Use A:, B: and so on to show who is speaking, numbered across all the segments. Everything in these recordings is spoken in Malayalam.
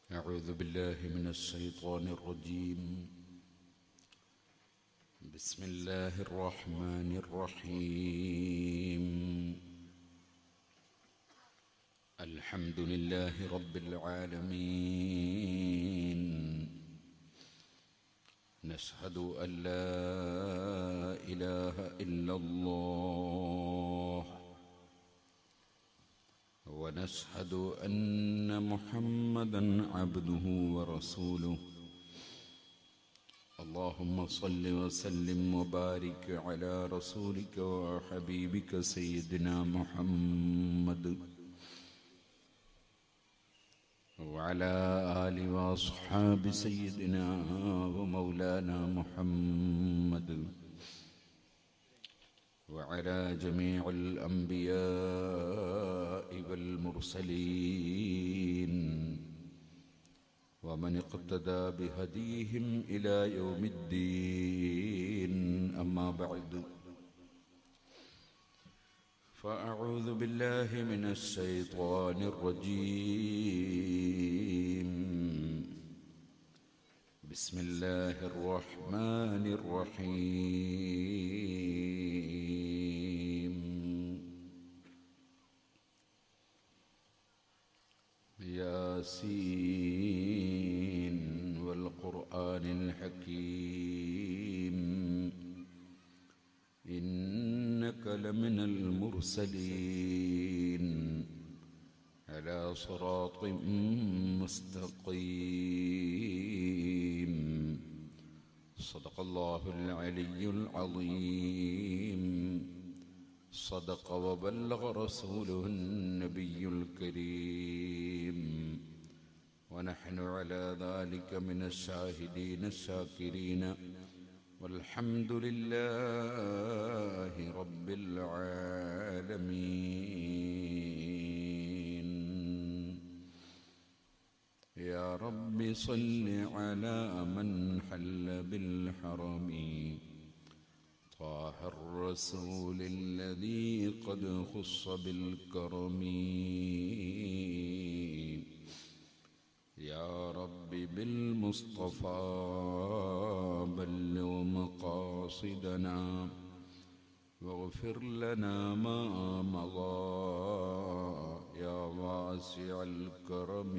A: أعوذ بالله من الشيطان الرجيم. بسم الله الرحمن الرحيم. الحمد لله رب العالمين. نشهد أن لا إله إلا الله، ونشهد أن محمدًا عبده ورسوله. اللهم صل وسلم وبارك على رسولك وحبيبك سيدنا محمد وعلى آل وأصحاب سيدنا ومولانا محمد وعلى جميع الأنبياء والمرسلين ومن اقتدى بهديهم إلى يوم الدين. أما بعد، فأعوذ بالله من الشيطان الرجيم. بسم الله الرحمن الرحيم. ياسين والقرآن الحكيم، إنك لمن المرسلين على صراط مستقيم. صدق الله العلي العظيم. صدق وبلغ رسوله النبي الكريم، ونحن على ذلك من الشاهدين الشاكرين، والحمد لله رب العالمين. يا رب صل على من حل بالحرم، طه الرسول الذي قد خص بالكرم. يا رب بالمصطفى بلغ مقاصدنا، واغفر لنا ما مضى يا واسع الكرم.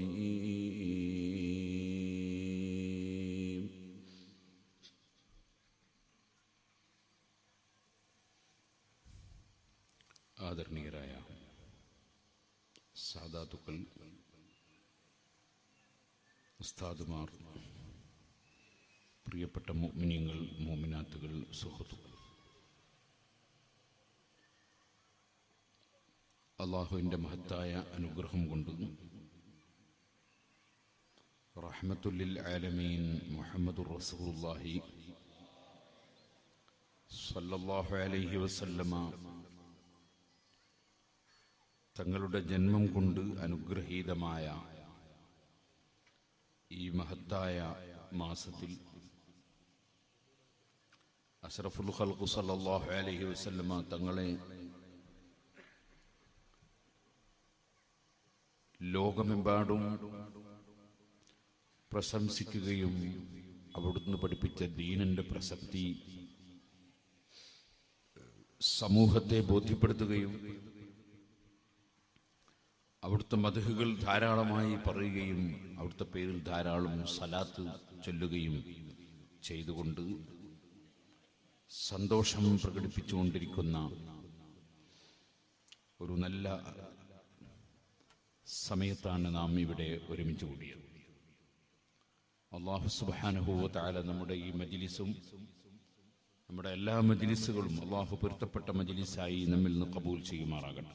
A: ആദരണീയരായ സാദാത്തുക്കൾ, ഉസ്താദുമാർ, പ്രിയപ്പെട്ട മുഅ്മിനീങ്ങൾ, മുഅ്മിനാത്തുകൾ, സുഹൃത്തുക്കൾ, അല്ലാഹുവിൻ്റെ മഹത്തായ അനുഗ്രഹം കൊണ്ട് റഹ്മത്തുൽ ആലമീൻ മുഹമ്മദുർ റസൂലുള്ളാഹി സ്വല്ലല്ലാഹു അലൈഹി വസല്ലമ തങ്ങളുടെ ജന്മം കൊണ്ട് അനുഗ്രഹീതമായ ഈ മഹത്തായ മാസത്തിൽ അഷ്റഫുൽ ഖൽഖ് സല്ലല്ലാഹു അലൈഹി വസല്ലമ തങ്ങളെ ലോകമെമ്പാടും പ്രശംസിക്കുകയും അവിടുന്ന് പഠിപ്പിച്ച ദീനിന്റെ പ്രസക്തി സമൂഹത്തെ ബോധ്യപ്പെടുത്തുകയും അവിടുത്തെ മദ്ഹുകൾ ധാരാളമായി പറയുകയും അവിടുത്തെ പേരിൽ ധാരാളം സലാത്ത് ചൊല്ലുകയും ചെയ്തുകൊണ്ട് സന്തോഷം പ്രകടിപ്പിച്ചുകൊണ്ടിരിക്കുന്ന ഒരു നല്ല സമയത്താണ് നാം ഇവിടെ ഒരുമിച്ച് കൂടിയത്. അല്ലാഹു സുബ്ഹാനഹു വ തആല നമ്മുടെ ഈ മജ്ലിസും നമ്മുടെ എല്ലാ മജ്ലിസുകളും അല്ലാഹു പൊരുത്തപ്പെട്ട മജ്ലിസായി നമ്മിൽ നിന്ന് ഖബൂൽ ചെയ്യുമാറാകട്ടെ.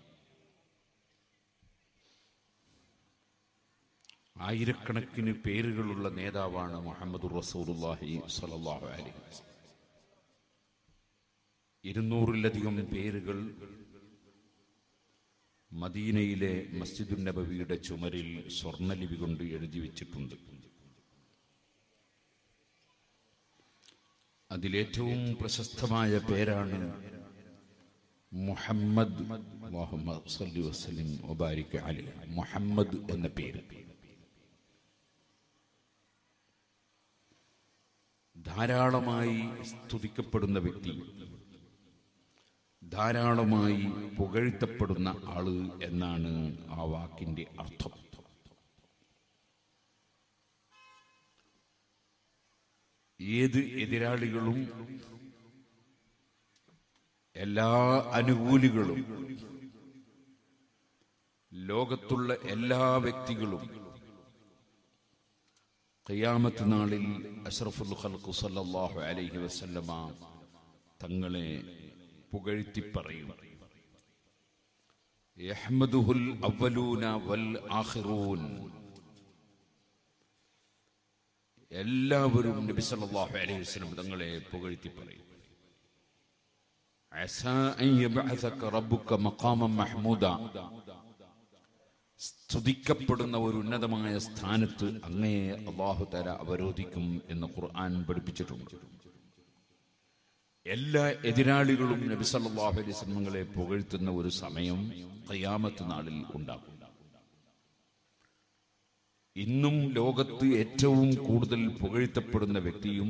A: ആയിരക്കണക്കിന് പേരുകളുള്ള നേതാവാണ് മുഹമ്മദുർ റസൂലുള്ളാഹി സ്വല്ലല്ലാഹു അലൈഹി വസല്ലം. 200-ലധികം പേരുകൾ മദീനയിലെ മസ്ജിദുൻ നബവിയുടെ ചുമരിൽ സ്വർണ്ണലിപി കൊണ്ട് എഴുതി വെച്ചിട്ടുണ്ട്. അതിലേറ്റവും പ്രശസ്തമായ പേരാണ് മുഹമ്മദ്. അല്ലാഹുമ്മ സ്വല്ലി വസല്ലിം വബാരിക് അലൈഹി. മുഹമ്മദ് എന്ന പേര് ധാരാളമായി സ്തുതിക്കപ്പെടുന്ന വ്യക്തി, ധാരാളമായി പുകഴ്ത്തപ്പെടുന്ന ആള് എന്നാണ് ആ വാക്കിന്റെ അർത്ഥം. ഏത് എതിരാളികളും എല്ലാ അനുകൂലികളും ലോകത്തുള്ള എല്ലാ വ്യക്തികളും ഖിയാമത്ത് നാളിൽ അഷ്റഫുൽ ഖൽഖ് സല്ലല്ലാഹു അലൈഹി വസല്ലമ തങ്ങളെ പുകഴ്ത്തി പറയും. യഹ്മദുഹുൽ അവ്വലൂന വൽ ആഖിറൂൻ. എല്ലാവരും നബി സല്ലല്ലാഹു അലൈഹി വസല്ലം തങ്ങളെ പുകഴ്ത്തി പറയും. അസാ അൻ യബ്അസക റബ്ബുക മഖാമൻ മഹ്മൂദ. സ്തുതിക്കപ്പെടുന്ന ഒരു ഉന്നതമായ സ്ഥാനത്ത് അങ്ങയെ അല്ലാഹു തആല അവരോധിക്കും എന്ന് ഖുർആൻ പഠിപ്പിച്ചിട്ടുണ്ട്. എല്ലാ എതിരാളികളും നബി സല്ലല്ലാഹു അലൈഹി വസല്ലം തങ്ങളെ പുകഴ്ത്തുന്ന ഒരു സമയം ഖിയാമത്ത് നാളിൽ ഉണ്ടാകും. ഇന്നും ലോകത്ത് ഏറ്റവും കൂടുതൽ പുകഴ്ത്തപ്പെടുന്ന വ്യക്തിയും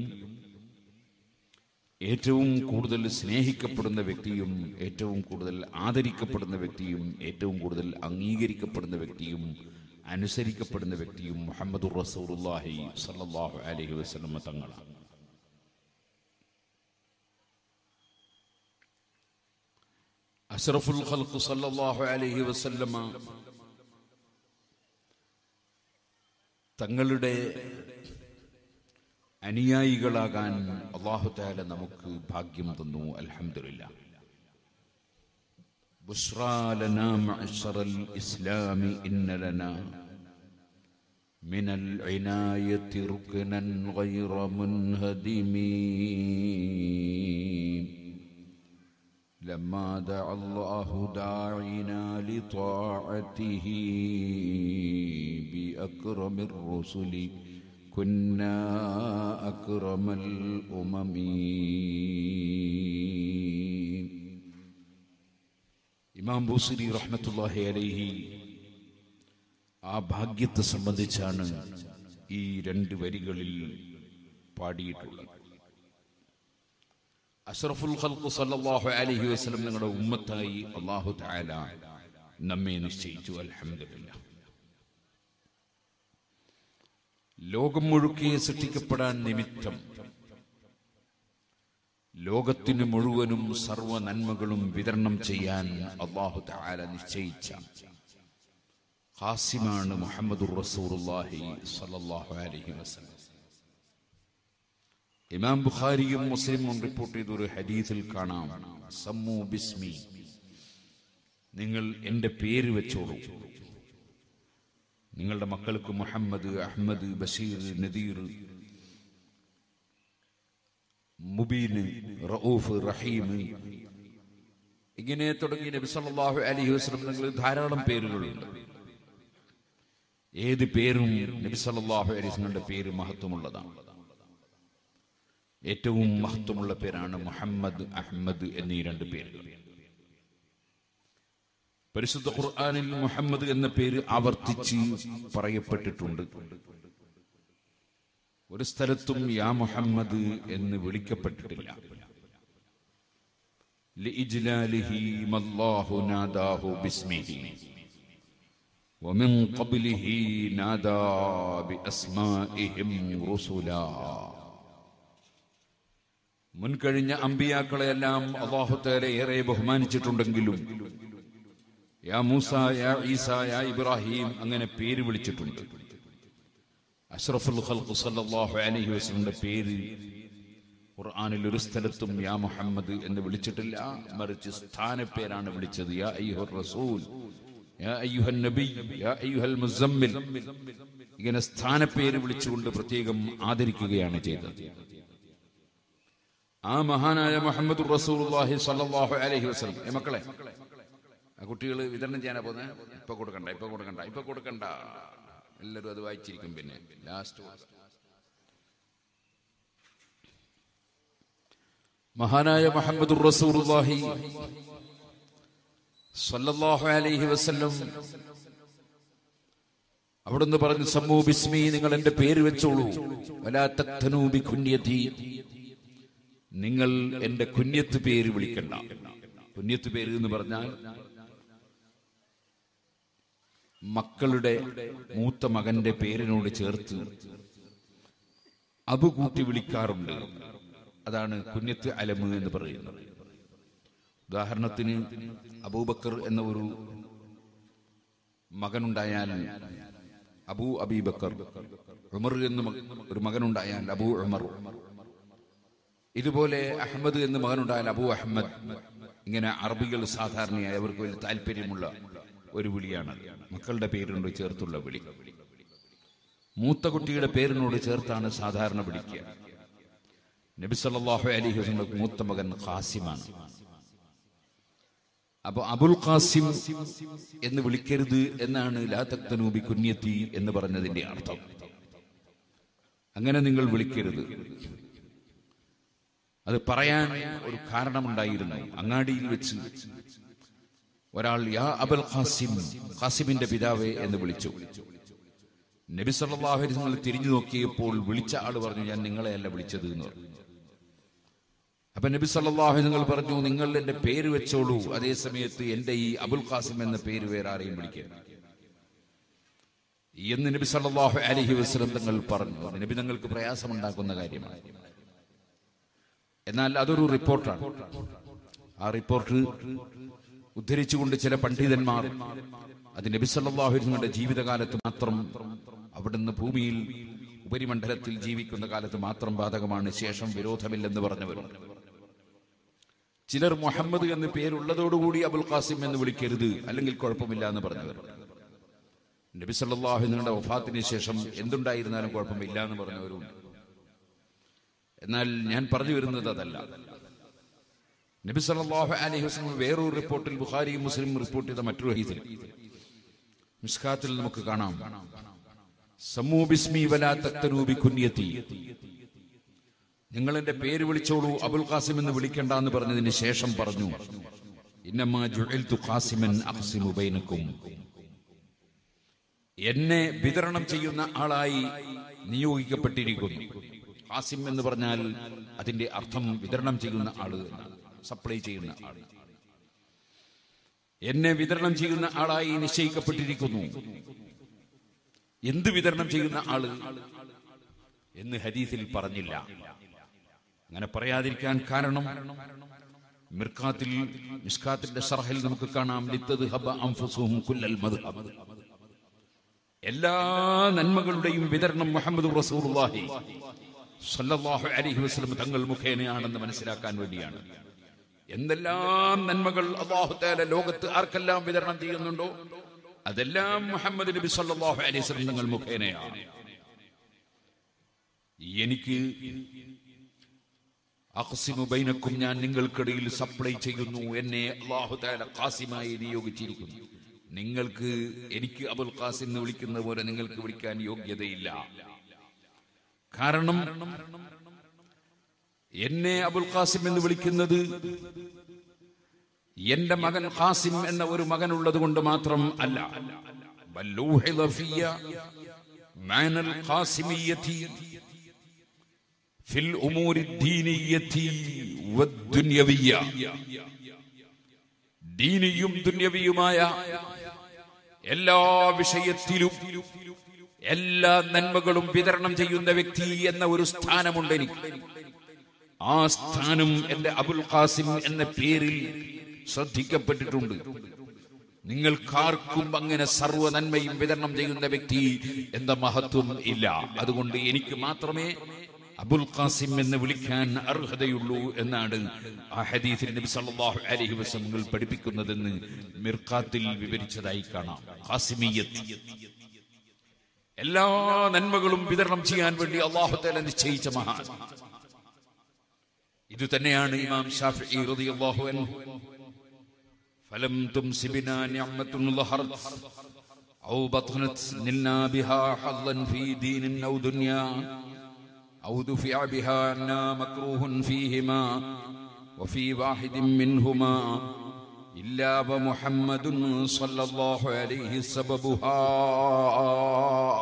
A: ഏറ്റവും കൂടുതൽ സ്നേഹിക്കപ്പെടുന്ന വ്യക്തിയും ഏറ്റവും കൂടുതൽ ആദരിക്കപ്പെടുന്ന വ്യക്തിയും ഏറ്റവും കൂടുതൽ അംഗീകരിക്കപ്പെടുന്ന വ്യക്തിയും അനുസരിക്കപ്പെടുന്ന വ്യക്തിയും മുഹമ്മദുർ റസൂലുള്ളാഹി സ്വല്ലല്ലാഹു അലൈഹി വസല്ലം തങ്ങളാണ്. അഷ്റഫുൽ ഖൽഖ് സ്വല്ലല്ലാഹു അലൈഹി വസല്ലം തങ്ങളുടെ അനുയായികളാകാൻ അല്ലാഹു തആല നമുക്ക് ഭാഗ്യം തന്നു. അൽഹംദുലില്ലാഹ്. ബുശ്റാ ലനാ മഅ്ശറൽ ഇസ്ലാമി ഇന്ന ലനാ മിനൽ ഇനായത്തി റുക്നൻ ഗൈറ മുൻഹദിമി ലമ്മാ ദഅ അല്ലാഹു ദാഇനാ ലിതാഅതിഹി ബിഅക്റമിർ റുസുലി കുന്നാ അക്റമൽ ഉമമി. ഇമാം ബൂസിരി റഹ്മത്തുള്ളാഹി അലൈഹി ആ ഭാഗ്യത്തെ സംബന്ധിച്ചാണ് ഈ രണ്ട് വരികളിൽ പാടിയിട്ടുള്ളത്. അഷ്റഫുൽ ഖൽഖ് സല്ലല്ലാഹു അലൈഹി വസല്ലം നിങ്ങളുടെ ഉമ്മത്തായി അല്ലാഹു തആല നമ്മെ നിശ്ചയിച്ചു. അൽഹംദുലില്ലാഹ്. ലോകം മുഴുക്കെ സൃഷ്ടിക്കപ്പെടാൻ നിമിത്തം ലോകത്തിന് മുഴുവനും സർവ നന്മകളും വിതരണം ചെയ്യാൻ അല്ലാഹു തആല നിശ്ചയിച്ച ഖാസിമാണ് മുഹമ്മദുർ റസൂലുള്ളാഹി സ്വല്ലല്ലാഹു അലൈഹി വസല്ലം. ഇമാം ബുഖാരിയും മുസ്ലിമും റിപ്പോർട്ട് ചെയ്ത ഒരു ഹദീസിൽ കാണാം, സമ്മു ബിസ്മി, നിങ്ങൾ എന്റെ പേര് വെച്ചോളൂ. നിങ്ങളുടെ മക്കൾക്ക് മുഹമ്മദ്, അഹ്മദ്, ബഷീർ, നദീർ, മുബീൻ, റഊഫ്, റഹീം ഇങ്ങനെ തുടങ്ങി നബി സല്ലല്ലാഹു അലൈഹി വസല്ലം നിങ്ങൾ ധാരാളം പേരുകളുണ്ട്. ഏത് പേരും നബി സല്ലല്ലാഹു അലൈഹി വസല്ലമിന്റെ പേര് മഹത്വമുള്ളതാണ്. ഏറ്റവും മഹത്വമുള്ള പേരാണ് മുഹമ്മദ്, അഹ്മദ് എന്നീ രണ്ട് പേരുകൾ. പരിശുദ്ധ ഖുർആനിൽ മുഹമ്മദ് എന്ന പേര് ആവർത്തിച്ച് പറയപ്പെട്ടിട്ടുണ്ട്. ഒരു സ്ഥലത്തും യാ മുഹമ്മദ് എന്ന് വിളിക്കപ്പെട്ടിട്ടില്ല. ലിഇജ്ലാലിഹി മല്ലാഹു നാദാഹു ബിസ്മിഹി വമിൻ ഖബ്ലിഹി നാദാ ബിഅസ്മാഇഹിം റുസുലാ. മുൻകഴിഞ്ഞ അമ്പിയാക്കളെല്ലാം അല്ലാഹു തആല ഏറെ ബഹുമാനിച്ചിട്ടുണ്ടെങ്കിലും യാ മൂസ, യാ ഈസ, യാ ഇബ്രാഹിം അങ്ങനെ പേര് വിളിച്ചിട്ടുണ്ട്. അഷ്റഫുൽ ഖൽഖ് സല്ലല്ലാഹു അലൈഹി വസല്ലമിന്റെ പേര് ഖുർആനിൽ ഒരു സ്ഥലത്തും യാ മുഹമ്മദ് എന്ന് വിളിച്ചിട്ടില്ല. മറിച്ച് സ്ഥാനപ്പേരാണ് വിളിച്ചത്. യാ അയ്യുഹർ റസൂൽ, യാ അയ്യുഹൻ നബി, യാ അയ്യുഹൽ മുസമ്മിൽ ഇങ്ങനെ സ്ഥാനപ്പേര് വിളിച്ചുകൊണ്ട് പ്രത്യേകം ആദരിക്കുകയാണ് ചെയ്തത്. ആ മഹാനായ മുഹമ്മദുർ റസൂലുള്ളാഹി സ്വല്ലല്ലാഹു അലൈഹി വസല്ലം. മക്കളെ, ആ കുട്ടികൾ വിതരണം ചെയ്യാനാ പോകുന്നത്. ഇപ്പൊ കൊടുക്കണ്ട എല്ലാവരും അത് വായിച്ചിരിക്കും. പിന്നെ ലാസ്റ്റ് മഹാനായ മുഹമ്മദുർ റസൂലുള്ളാഹി സ്വല്ലല്ലാഹു അലൈഹി വസല്ലം അവിടുന്ന് പറഞ്ഞു സമ്മൂ ബിസ്മി, നിങ്ങൾ എന്റെ പേര് വെച്ചോളൂ. വലാ തഖ്തനൂ ബികുന്യതി, നിങ്ങൾ എന്റെ കുഞ്ഞത്ത് പേര് വിളിക്കണ്ട. കുഞ്ഞത്ത് പേര് എന്ന് പറഞ്ഞാൽ മക്കളുടെ മൂത്ത മകന്റെ പേരിനോട് ചേർത്ത് അബു കൂട്ടി വിളിക്കാറുണ്ട്. അതാണ് കുഞ്ഞത്ത് അലമ് എന്ന് പറയുന്നത്. ഉദാഹരണത്തിന് അബൂബക്കർ എന്ന ഒരു മകനുണ്ടായാൽ അബൂ അബീബക്കർ, ഉമർ എന്ന ഒരു മകനുണ്ടായാൽ അബൂ ഉമർ, ഇതുപോലെ അഹമ്മദ് എന്ന മകനുണ്ടായാൽ അബൂ അഹമ്മദ്. ഇങ്ങനെ അറബികൾ സാധാരണയായി അവർക്ക് വലിയ താല്പര്യമുള്ള ഒരു വിളിയാണ് മക്കളുടെ പേരിനോട് ചേർത്തുള്ള വിളി. മൂത്ത കുട്ടിയുടെ പേരിനോട് ചേർത്താണ് സാധാരണ വിളിക്കുക. നബി സല്ലല്ലാഹു അലൈഹി വസല്ലം മൂത്ത മകൻ ഖാസിമാണ്. അപ്പൊ അബുൽ ഖാസിം എന്ന് വിളിക്കരുത് എന്നാണ് ലാ തഖ്തനൂ ബികുന്യതി എന്ന് പറഞ്ഞതിന്റെ അർത്ഥം. അങ്ങനെ നിങ്ങൾ വിളിക്കരുത്. അത് പറയാൻ ഒരു കാരണമുണ്ടായിരുന്നു. അങ്ങാടിയിൽ വെച്ച് ഒരാൾ യാ അബുൽ ഖാസിം, ഖാസിമിന്റെ പിതാവേ എന്ന് വിളിച്ചു. നബി സല്ലല്ലാഹു അലൈഹി വസല്ലം തിരിഞ്ഞു നോക്കിയപ്പോൾ വിളിച്ച ആൾ പറഞ്ഞു, ഞാൻ നിങ്ങളെയല്ല വിളിച്ചത് എന്ന് പറഞ്ഞു. അപ്പൊ നബി സല്ലല്ലാഹു അലൈഹി വസല്ലം പറഞ്ഞു, നിങ്ങൾ എന്റെ പേര് വെച്ചോളൂ, അതേ സമയത്ത് എന്റെ ഈ അബുൽ ഖാസിം എന്ന പേര് വേറെ ആരെയും വിളിക്കരുത് എന്ന് നബി സല്ലല്ലാഹു അലൈഹി വസല്ലം തങ്ങൾ പറഞ്ഞു. നബി തങ്ങൾക്ക് പ്രയാസമുണ്ടാക്കുന്ന കാര്യമാണ്. എന്നാൽ അതൊരു റിപ്പോർട്ടാണ്. ആ റിപ്പോർട്ട് ഉദ്ധരിച്ചുകൊണ്ട് ചില പണ്ഡിതന്മാർ അത് നബി സല്ലല്ലാഹു അലൈഹി വസല്ലമയുടെ ജീവിതകാലത്ത് മാത്രം, അവിടുന്ന് ഭൂമിയിൽ ഉപരിമണ്ഡലത്തിൽ ജീവിക്കുന്ന കാലത്ത് മാത്രം ബാധകമാണ്, ശേഷം വിരോധമില്ലെന്ന് പറഞ്ഞവരുണ്ട്. ചിലർ മുഹമ്മദ് എന്ന് പേരുള്ളതോടുകൂടി അബുൽ ഖാസിം എന്ന് വിളിക്കരുത്, അല്ലെങ്കിൽ കുഴപ്പമില്ല എന്ന് പറഞ്ഞവർ. നബി സല്ലല്ലാഹു അലൈഹി വസല്ലമയുടെ വഫാത്തിന് ശേഷം എന്തുണ്ടായിരുന്നാലും കുഴപ്പമില്ല എന്ന് പറഞ്ഞവരുണ്ട്. എന്നാൽ ഞാൻ പറഞ്ഞു വരുന്നത് അതല്ല. നബി സല്ലല്ലാഹു അലൈഹി വസല്ലം വേറൊരു റിപ്പോർട്ടിൽ, ബുഖാരി മുസ്ലിം റിപ്പോർട്ട് ചെയ്ത മറ്റൊരു ഹദീസിൽ, മിസ്കാത്തിൽ നമുക്ക് കാണാം, സമ്മൂ ബിസ്മി വലാ തഖ്തനൂ ബികുന്യതി, നിങ്ങൾ എന്റെ പേര് വിളിച്ചോളൂ, അബുൽ ഖാസിം എന്ന് വിളിക്കണ്ട എന്ന് പറഞ്ഞതിന് ശേഷം പറഞ്ഞു, ഇന്നമാ ജുഇൽതു ഖാസിമൻ അഖ്സിമു ബൈനക്കും, എന്നെ വിതരണം ചെയ്യുന്ന ആളായി നിയോഗിക്കപ്പെട്ടിരിക്കുന്നു. ഖാസിം എന്ന് പറഞ്ഞാൽ അതിന്റെ അർത്ഥം വിതരണം ചെയ്യുന്ന ആള് എന്നാണ്, സപ്ലൈ ചെയ്യുന്ന ആൾ. എന്നെ വിതരണം ചെയ്യുന്ന ആളായി നിശ്ചയിക്കപ്പെട്ടിരിക്കുന്നു. എന്ത് വിതരണം ചെയ്യുന്ന ആള് എന്ന് ഹദീസിൽ പറഞ്ഞില്ല. അങ്ങനെ പറയാതിരിക്കാൻ കാരണം മിസ്കാത്തിന്റെ ശർഹിൽ നമുക്ക് കാണാം, ലിത്തദ്ഹബ അൻഫുസുഹും കുല്ലൽ മദ്ഹബ്, എല്ലാ നന്മകളുടെയും വിതരണം മുഹമ്മദ് റസൂലുള്ളാഹി സല്ലല്ലാഹു അലൈഹി വസല്ലം തങ്ങൾ മുഖേനയാണെന്ന് മനസ്സിലാക്കാൻ വേണ്ടിയാണ്. എന്തെല്ലാം നന്മകൾ അല്ലാഹു തആല ലോകത്ത് ആർക്കെല്ലാം വിതരണം ചെയ്യുന്നുണ്ടോ അതെല്ലാം മുഹമ്മദ് നബി സല്ലല്ലാഹു അലൈഹി വസല്ലം തങ്ങൾ മുഖേനയാണ്. എനിക്ക് അഖ്സിമു ബൈനക്കും, ഞാൻ നിങ്ങൾക്കിടയിൽ സപ്ലൈ ചെയ്യുന്നു, എന്നെ അല്ലാഹു തആല ഖാസിമായി നിയോഗിച്ചിരിക്കുന്നു. നിങ്ങൾക്ക് എനിക്ക് അബുൽ ഖാസിം എന്ന് വിളിക്കുന്ന പോലെ നിങ്ങൾക്ക് വിളിക്കാൻ യോഗ്യതയില്ല. കാരണം എന്നെ അബുൽ ഖാസിം എന്ന് വിളിക്കുന്നത് എന്റെ മകൻ ഖാസിം എന്ന ഒരു മകൻ ഉള്ളത് കൊണ്ട് മാത്രം അല്ല. മഅനൽ ഖാസിമിയ്യതി ഫിൽ ഉമൂരി ദീനിയ്യതി വദ്ദുനിയവിയ്യ, ദീനിയും ദുനിയവിയുമായ എല്ലാ വിഷയത്തിലും എല്ലാ നന്മകളും വിതരണം ചെയ്യുന്ന വ്യക്തി എന്ന ഒരു സ്ഥാനമുണ്ട് എനിക്ക്. ആ സ്ഥാനം എന്റെ അബുൽ ഖാസിം എന്ന പേരിൽ ശ്രദ്ധിക്കപ്പെട്ടിട്ടുണ്ട്. നിങ്ങൾക്കാർക്കും അങ്ങനെ സർവ്വ നന്മയും വിതരണം ചെയ്യുന്ന വ്യക്തി എന്ന മഹത്വം ഇല്ല. അതുകൊണ്ട് എനിക്ക് മാത്രമേ അബുൽ ഖാസിം എന്ന് വിളിക്കാൻ അർഹതയുള്ളൂ എന്നാണ് ആ ഹദീസിൽ നബി സല്ലല്ലാഹു അലൈഹി വസല്ലം പഠിപ്പിക്കുന്നതെന്ന് മിർഖാത്തിൽ വിവരിച്ചതായി കാണാം. ഖാസിമിയ്യത്ത്, എല്ലാ നന്മകളും വിതരണം ചെയ്യാൻ വേണ്ടി അല്ലാഹു തആല നിശ്ചയിച്ച മഹാൻ. ഇത് തന്നെയാണ് ഇമാം ശാഫിഈ റളിയല്ലാഹു അൻഹു, ഫലം തുംസിബിനാ നിഅമത്തുൻ ലഹറത് ഔ ബത്നത് നിൽനാ ബിഹാ ഹദ്ദൻ ഫീ ദീനിൻ ഔ ദുനിയാ ഔ ദുഫിഅ ബിഹാ അന്നാ മക്റൂഹുൻ ഫീഹിമാ വഫീ വാഹിദിൻ മിൻഹുമാ ഇല്ലാ വമുഹമ്മദുൻ സ്വല്ലല്ലാഹു അലൈഹി സബബുഹാ.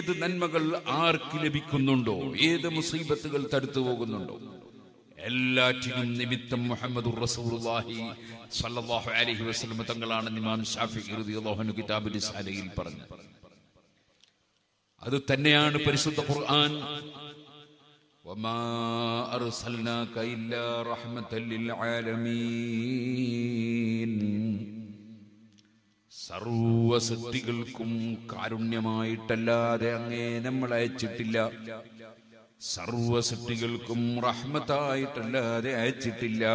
A: ഏത് നന്മകൾ ആർക്ക് ലഭിക്കുന്നുണ്ടോ, ഏത് മുസീബത്തുകൾ തടുത്തു പോകുന്നുണ്ടോ, എല്ലാറ്റിനും നിമിത്തം മുഹമ്മദുർ റസൂലുള്ളാഹി സ്വല്ലല്ലാഹു അലൈഹി വസല്ലം തങ്ങളാണ് ഇമാം ശാഫിഈ റളിയല്ലാഹു അൻഹു കിതാബുൽ റിസാലയിൽ പറഞ്ഞത്. അത് തന്നെയാണ് പരിശുദ്ധ ഖുർആൻ വമാ അർസൽനാക ഇല്ലാ റഹ്മത്തൽ ലിൽ ആലമീൻ. സർവ സൃഷ്ടികൾക്കും കാരുണ്യമായിട്ടല്ലാതെ അങ്ങേ നമ്മൾ അയച്ചിട്ടില്ല. സർവ സൃഷ്ടികൾക്കും റഹ്മത്തായിട്ടല്ലാതെ അയച്ചിട്ടില്ല.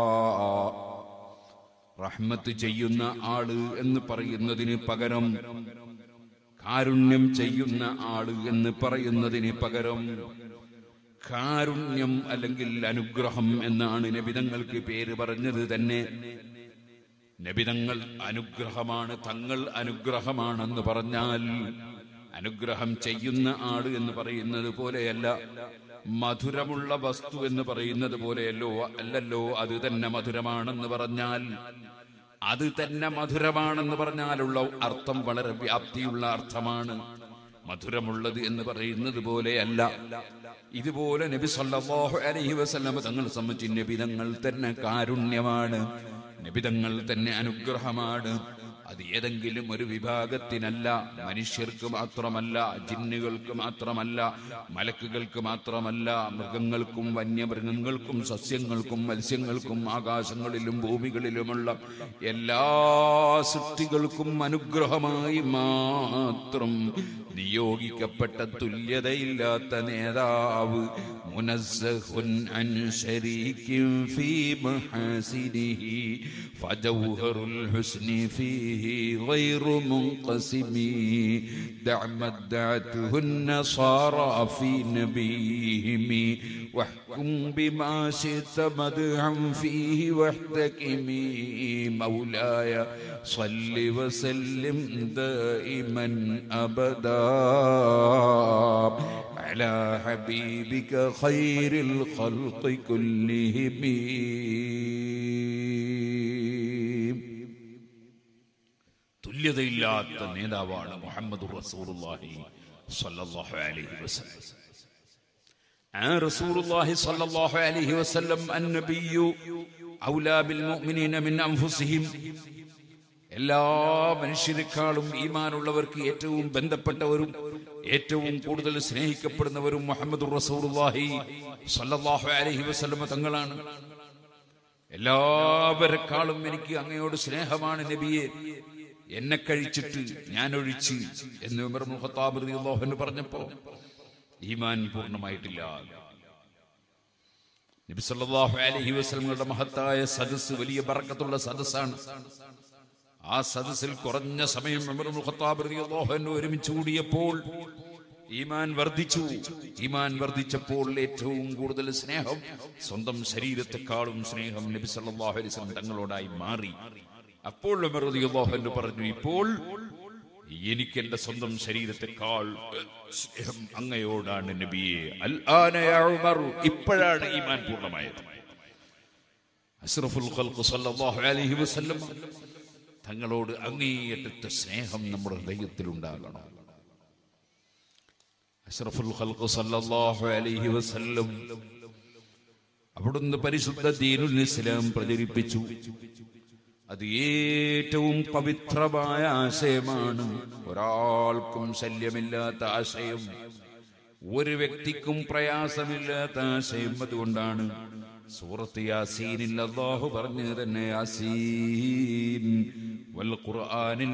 A: റഹ്മത്ത് ചെയ്യുന്ന ആള് എന്ന് പറയുന്നതിന് പകരം, കാരുണ്യം ചെയ്യുന്ന ആള് എന്ന് പറയുന്നതിന് പകരം കാരുണ്യം അല്ലെങ്കിൽ അനുഗ്രഹം എന്നാണ് നബിതങ്ങൾക്ക് പേര് പറഞ്ഞത് തന്നെ. നബിതങ്ങൾ അനുഗ്രഹമാണ്, തങ്ങൾ അനുഗ്രഹമാണെന്ന് പറഞ്ഞാൽ അനുഗ്രഹം ചെയ്യുന്ന ആള് എന്ന് പറയുന്നത് പോലെയല്ല, മധുരമുള്ള വസ്തു എന്ന് പറയുന്നത് പോലെയല്ലോ അല്ലല്ലോ. അത് തന്നെ മധുരമാണെന്ന് പറഞ്ഞാൽ, അത് തന്നെ മധുരമാണെന്ന് പറഞ്ഞാലുള്ള അർത്ഥം വളരെ വ്യാപ്തിയുള്ള അർത്ഥമാണ്. മധുരമുള്ളത് എന്ന് പറയുന്നത് പോലെയല്ല. ഇതുപോലെ നബി സല്ലല്ലാഹു അലൈഹി വസല്ലം തങ്ങളെ സംബന്ധിച്ച് നബിതങ്ങൾ തന്നെ കാരുണ്യമാണ്, നബിതങ്ങൾ തന്നെ അനുഗ്രഹമാണ്. അത് ഏതെങ്കിലും ഒരു വിഭാഗത്തിനല്ല, മനുഷ്യർക്ക് മാത്രമല്ല, ജിന്നുകൾക്ക് മാത്രമല്ല, മലക്കുകൾക്ക് മാത്രമല്ല, മൃഗങ്ങൾക്കും വന്യമൃഗങ്ങൾക്കും സസ്യങ്ങൾക്കും മത്സ്യങ്ങൾക്കും ആകാശങ്ങളിലും ഭൂമികളിലുമുള്ള എല്ലാ സൃഷ്ടികൾക്കും അനുഗ്രഹമായി മാത്രം നിയോഗിക്കപ്പെട്ട തുല്യതയില്ലാത്ത നേതാവ്, മുനസ്സഹുൻ അൻ ശരീകിൻ ഫീ മഹാസിനിഹി ഫജൗഹറുൽ ഹുസ്നി ഫീഹി ഗൈറു മുൻഖസിമി ദഅമദ്ദഅതുഹുൻ നസാറാ ഫീ നബിഹിമി വഹ്കും ബിമാ ശിഅത മദ്ഹൻ ഫീഹി വഹ്തകിമി മൗലായ സ്വല്ലി വസല്ലിം ദായിമൻ അബദാ അലാ ഹബീബിക ഖൈറിൽ ഖൽഖി കുല്ലിഹിം. തുല്യതയില്ലാത്ത നേതാവാണ് മുഹമ്മദുർ റസൂലുള്ളാഹി സ്വല്ലല്ലാഹു അലൈഹി വസല്ലം. ആ റസൂലുള്ളാഹി സ്വല്ലല്ലാഹു അലൈഹി വസല്ലം അന്നബിയ്യു ഔലാ ബിൽ മുഅ്മിനീന മിൻ അൻഫുസിഹിം. എല്ലാ മനുഷ്യരെക്കാളും ഈമാനുള്ളവർക്ക് ഏറ്റവും ബന്ധപ്പെട്ടവരും ഏറ്റവും കൂടുതൽ സ്നേഹിക്കപ്പെടുന്നവരും മുഹമ്മദുർ റസൂലുള്ളാഹി സ്വല്ലല്ലാഹു അലൈഹി വസല്ലം തങ്ങളാണ്. എല്ലാവരെക്കാളും എനിക്ക് അങ്ങയോട് സ്നേഹമാണ് നബിയെ, എന്നെ കഴിച്ചിട്ട് ഞാൻ ഒഴിച്ച് എന്ന് ഉമർ ഇബ്നുൽ ഖത്താബ് റളിയല്ലാഹു അൻഹു പറഞ്ഞപ്പോ ഈമാൻ പൂർണ്ണമായിട്ടില്ല. നബി സല്ലല്ലാഹു അലൈഹി വസല്ലമയുടെ മഹത്തായ സദസ്സ് വലിയ ബറക്കത്തുള്ള സദസ്സാണ്. ആ സദസ്സിൽ കുറഞ്ഞ സമയം ഉമർ ഇബ്നുൽ ഖത്താബ് റളിയല്ലാഹു അൻഹു ഒരുമിച്ച് കൂടിയപ്പോൾ ഈമാൻ വർദ്ധിച്ചു. ഈമാൻ വർദ്ധിച്ചപ്പോൾ ഏറ്റവും കൂടുതൽ സ്നേഹം സ്വന്തം ശരീരത്തെക്കാളും സ്നേഹം നബി സല്ലല്ലാഹു അലൈഹി വസല്ലം തങ്ങളോടായി മാറി. അപ്പോൾ ഉമർ റളിയല്ലാഹു അൻഹു പറഞ്ഞു, ഇപ്പോൾ എനിക്ക് എന്റെ സ്വന്തം ശരീരത്തെക്കാൾ സ്നേഹം അങ്ങയോടാണ് നബിയെ. അൽ ആന യാ ഉമർ, ഇപ്പോഴാണ് ഈമാൻ പൂർണ്ണമായത്. അഷ്റഫുൽ ഖൽഖ് സല്ലല്ലാഹു അലൈഹി വസല്ലം തങ്ങളോട് അങ്ങേയറ്റത്തെ സ്നേഹം നമ്മുടെ ഹൃദയത്തിൽ ഉണ്ടാകണം. അഷ്റഫുൽ ഖൽഖ് സല്ലല്ലാഹു അലൈഹി വസല്ലം അവിടുന്ന് പരിശുദ്ധ ദീനുൽ ഇസ്ലാം പ്രചരിപ്പിച്ചു. അത് ഏറ്റവും പവിത്രമായ ആശയമാണ്. ഒരാൾക്കും ശല്യമില്ലാത്ത ആശയം, ഒരു വ്യക്തിക്കും പ്രയാസമില്ലാത്ത ആശയം. അതുകൊണ്ടാണ് സൂറത്ത് യാസീനിൽ അല്ലാഹു പറഞ്ഞു തന്നെ, യാസീൻ വൽ ഖുർആനിൽ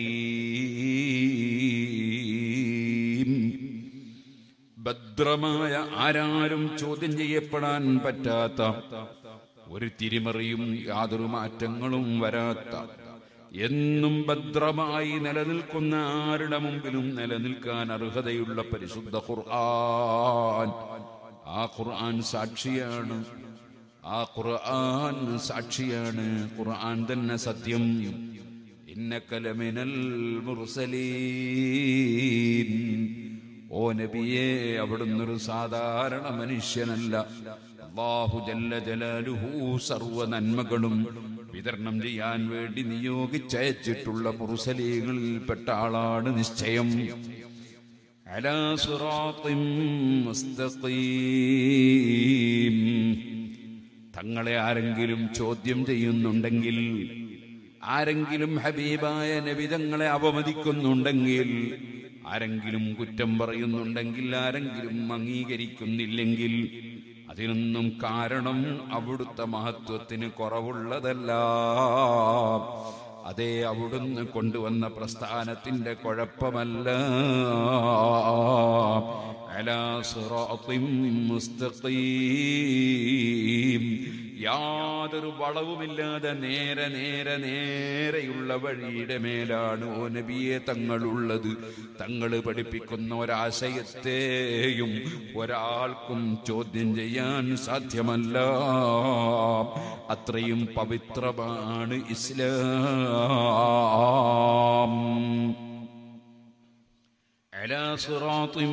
A: ഹകീം. ഭദ്രമായ, ആരാരും ചോദ്യം ചെയ്യപ്പെടാൻ പറ്റാത്ത, ഒരു തിരിമറിയും യാതൊരു മാറ്റങ്ങളും വരാത്ത, എന്നും ഭദ്രമായി നിലനിൽക്കുന്ന, ആരുടെ മുമ്പിലും നിലനിൽക്കാൻ അർഹതയുള്ള പരിശുദ്ധ ഖുർആൻ. ആ ഖുർആൻ സാക്ഷിയാണ്, ആ ഖുർആൻ സാക്ഷിയാണ്. ഖുർആൻ തന്നെ സത്യം. ഇന്നക ലമിനൽ മുർസലീൻ. ഓ നബിയേ, അവിടുന്ന് ഒരു സാധാരണ മനുഷ്യനല്ല. അല്ലാഹു ജല്ല ജലാലുഹു സർവ്വ നന്മകളും വിതരണം ചെയ്യാൻ വേണ്ടി നിയോഗിച്ചയച്ചിട്ടുള്ള മുർസലീങ്ങളിൽപ്പെട്ട ആളാണ് നിശ്ചയം. അലാ സിറാത്തിൻ മുസ്തഖീം. തങ്ങളെ ആരെങ്കിലും ചോദ്യം ചെയ്യുന്നുണ്ടെങ്കിൽ, ആരെങ്കിലും ഹബീബായ നബി തങ്ങളെ അവമതിക്കുന്നുണ്ടെങ്കിൽ, ആരെങ്കിലും കുറ്റം പറയുന്നുണ്ടെങ്കിൽ, ആരെങ്കിലും അംഗീകരിക്കുന്നില്ലെങ്കിൽ, അതിനൊന്നും കാരണം അവിടുത്തെ മഹത്വത്തിന് കുറവുള്ളതല്ല. അതേ അവിടുന്ന് കൊണ്ടുവന്ന പ്രസ്ഥാനത്തിന്റെ കുഴപ്പമല്ല. അലാ സിറാത്തിൻ മുസ്തഖീം. യാതൊരു വളവുമില്ലാതെ നേരെയുള്ള വഴിയുടെ മേലാണ് ഓ നബിയെ തങ്ങളുള്ളത്. തങ്ങൾ പഠിപ്പിക്കുന്ന ഒരാശയത്തെയും ഒരാൾക്കും ചോദ്യം ചെയ്യാൻ സാധ്യമല്ല. അത്രയും പവിത്രമാണ് ഇസ്ലാം. അലാ സിറാത്തിൻ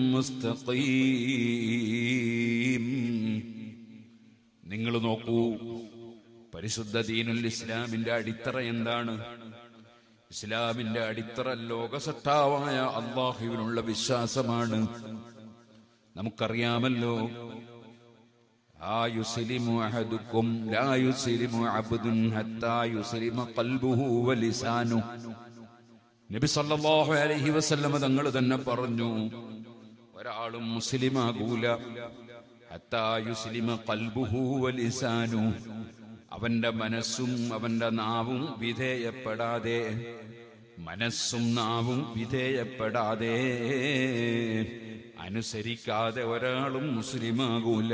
A: മുസ്തഖീം. നിങ്ങൾ നോക്കൂ, പരിശുദ്ധ ദീനുൽ ഇസ്ലാമിന്റെ അടിത്തറ എന്താണ്? ഇസ്ലാമിന്റെ അടിത്തറ ലോകസത്താവായ അല്ലാഹുവിനുള്ള വിശ്വാസമാണ്. നമുക്കറിയാമല്ലോ, ലാ യുസ്ലിമു അഹദുക്കും ലാ യുസ്ലിമു അബ്ദുൻ ഹത്താ യുസ്ലിമ ഖൽബുഹു വലിസാനുഹു. നബി സല്ലല്ലാഹു അലൈഹി വസല്ലം തങ്ങൾ തന്നെ പറഞ്ഞു, ഒരാളും മുസ്ലിമാകൂല ഹത്താ യുസ്ലിമ ഖൽബുഹു വലിസാനുഹു. അവന്റെ മനസ്സും അവന്റെ നാവും വിധേയപ്പെടാതെ, മനസ്സും നാവും വിധേയപ്പെടാതെ, അനുസരിക്കാതെ ഒരാളും മുസ്ലിമാകൂല.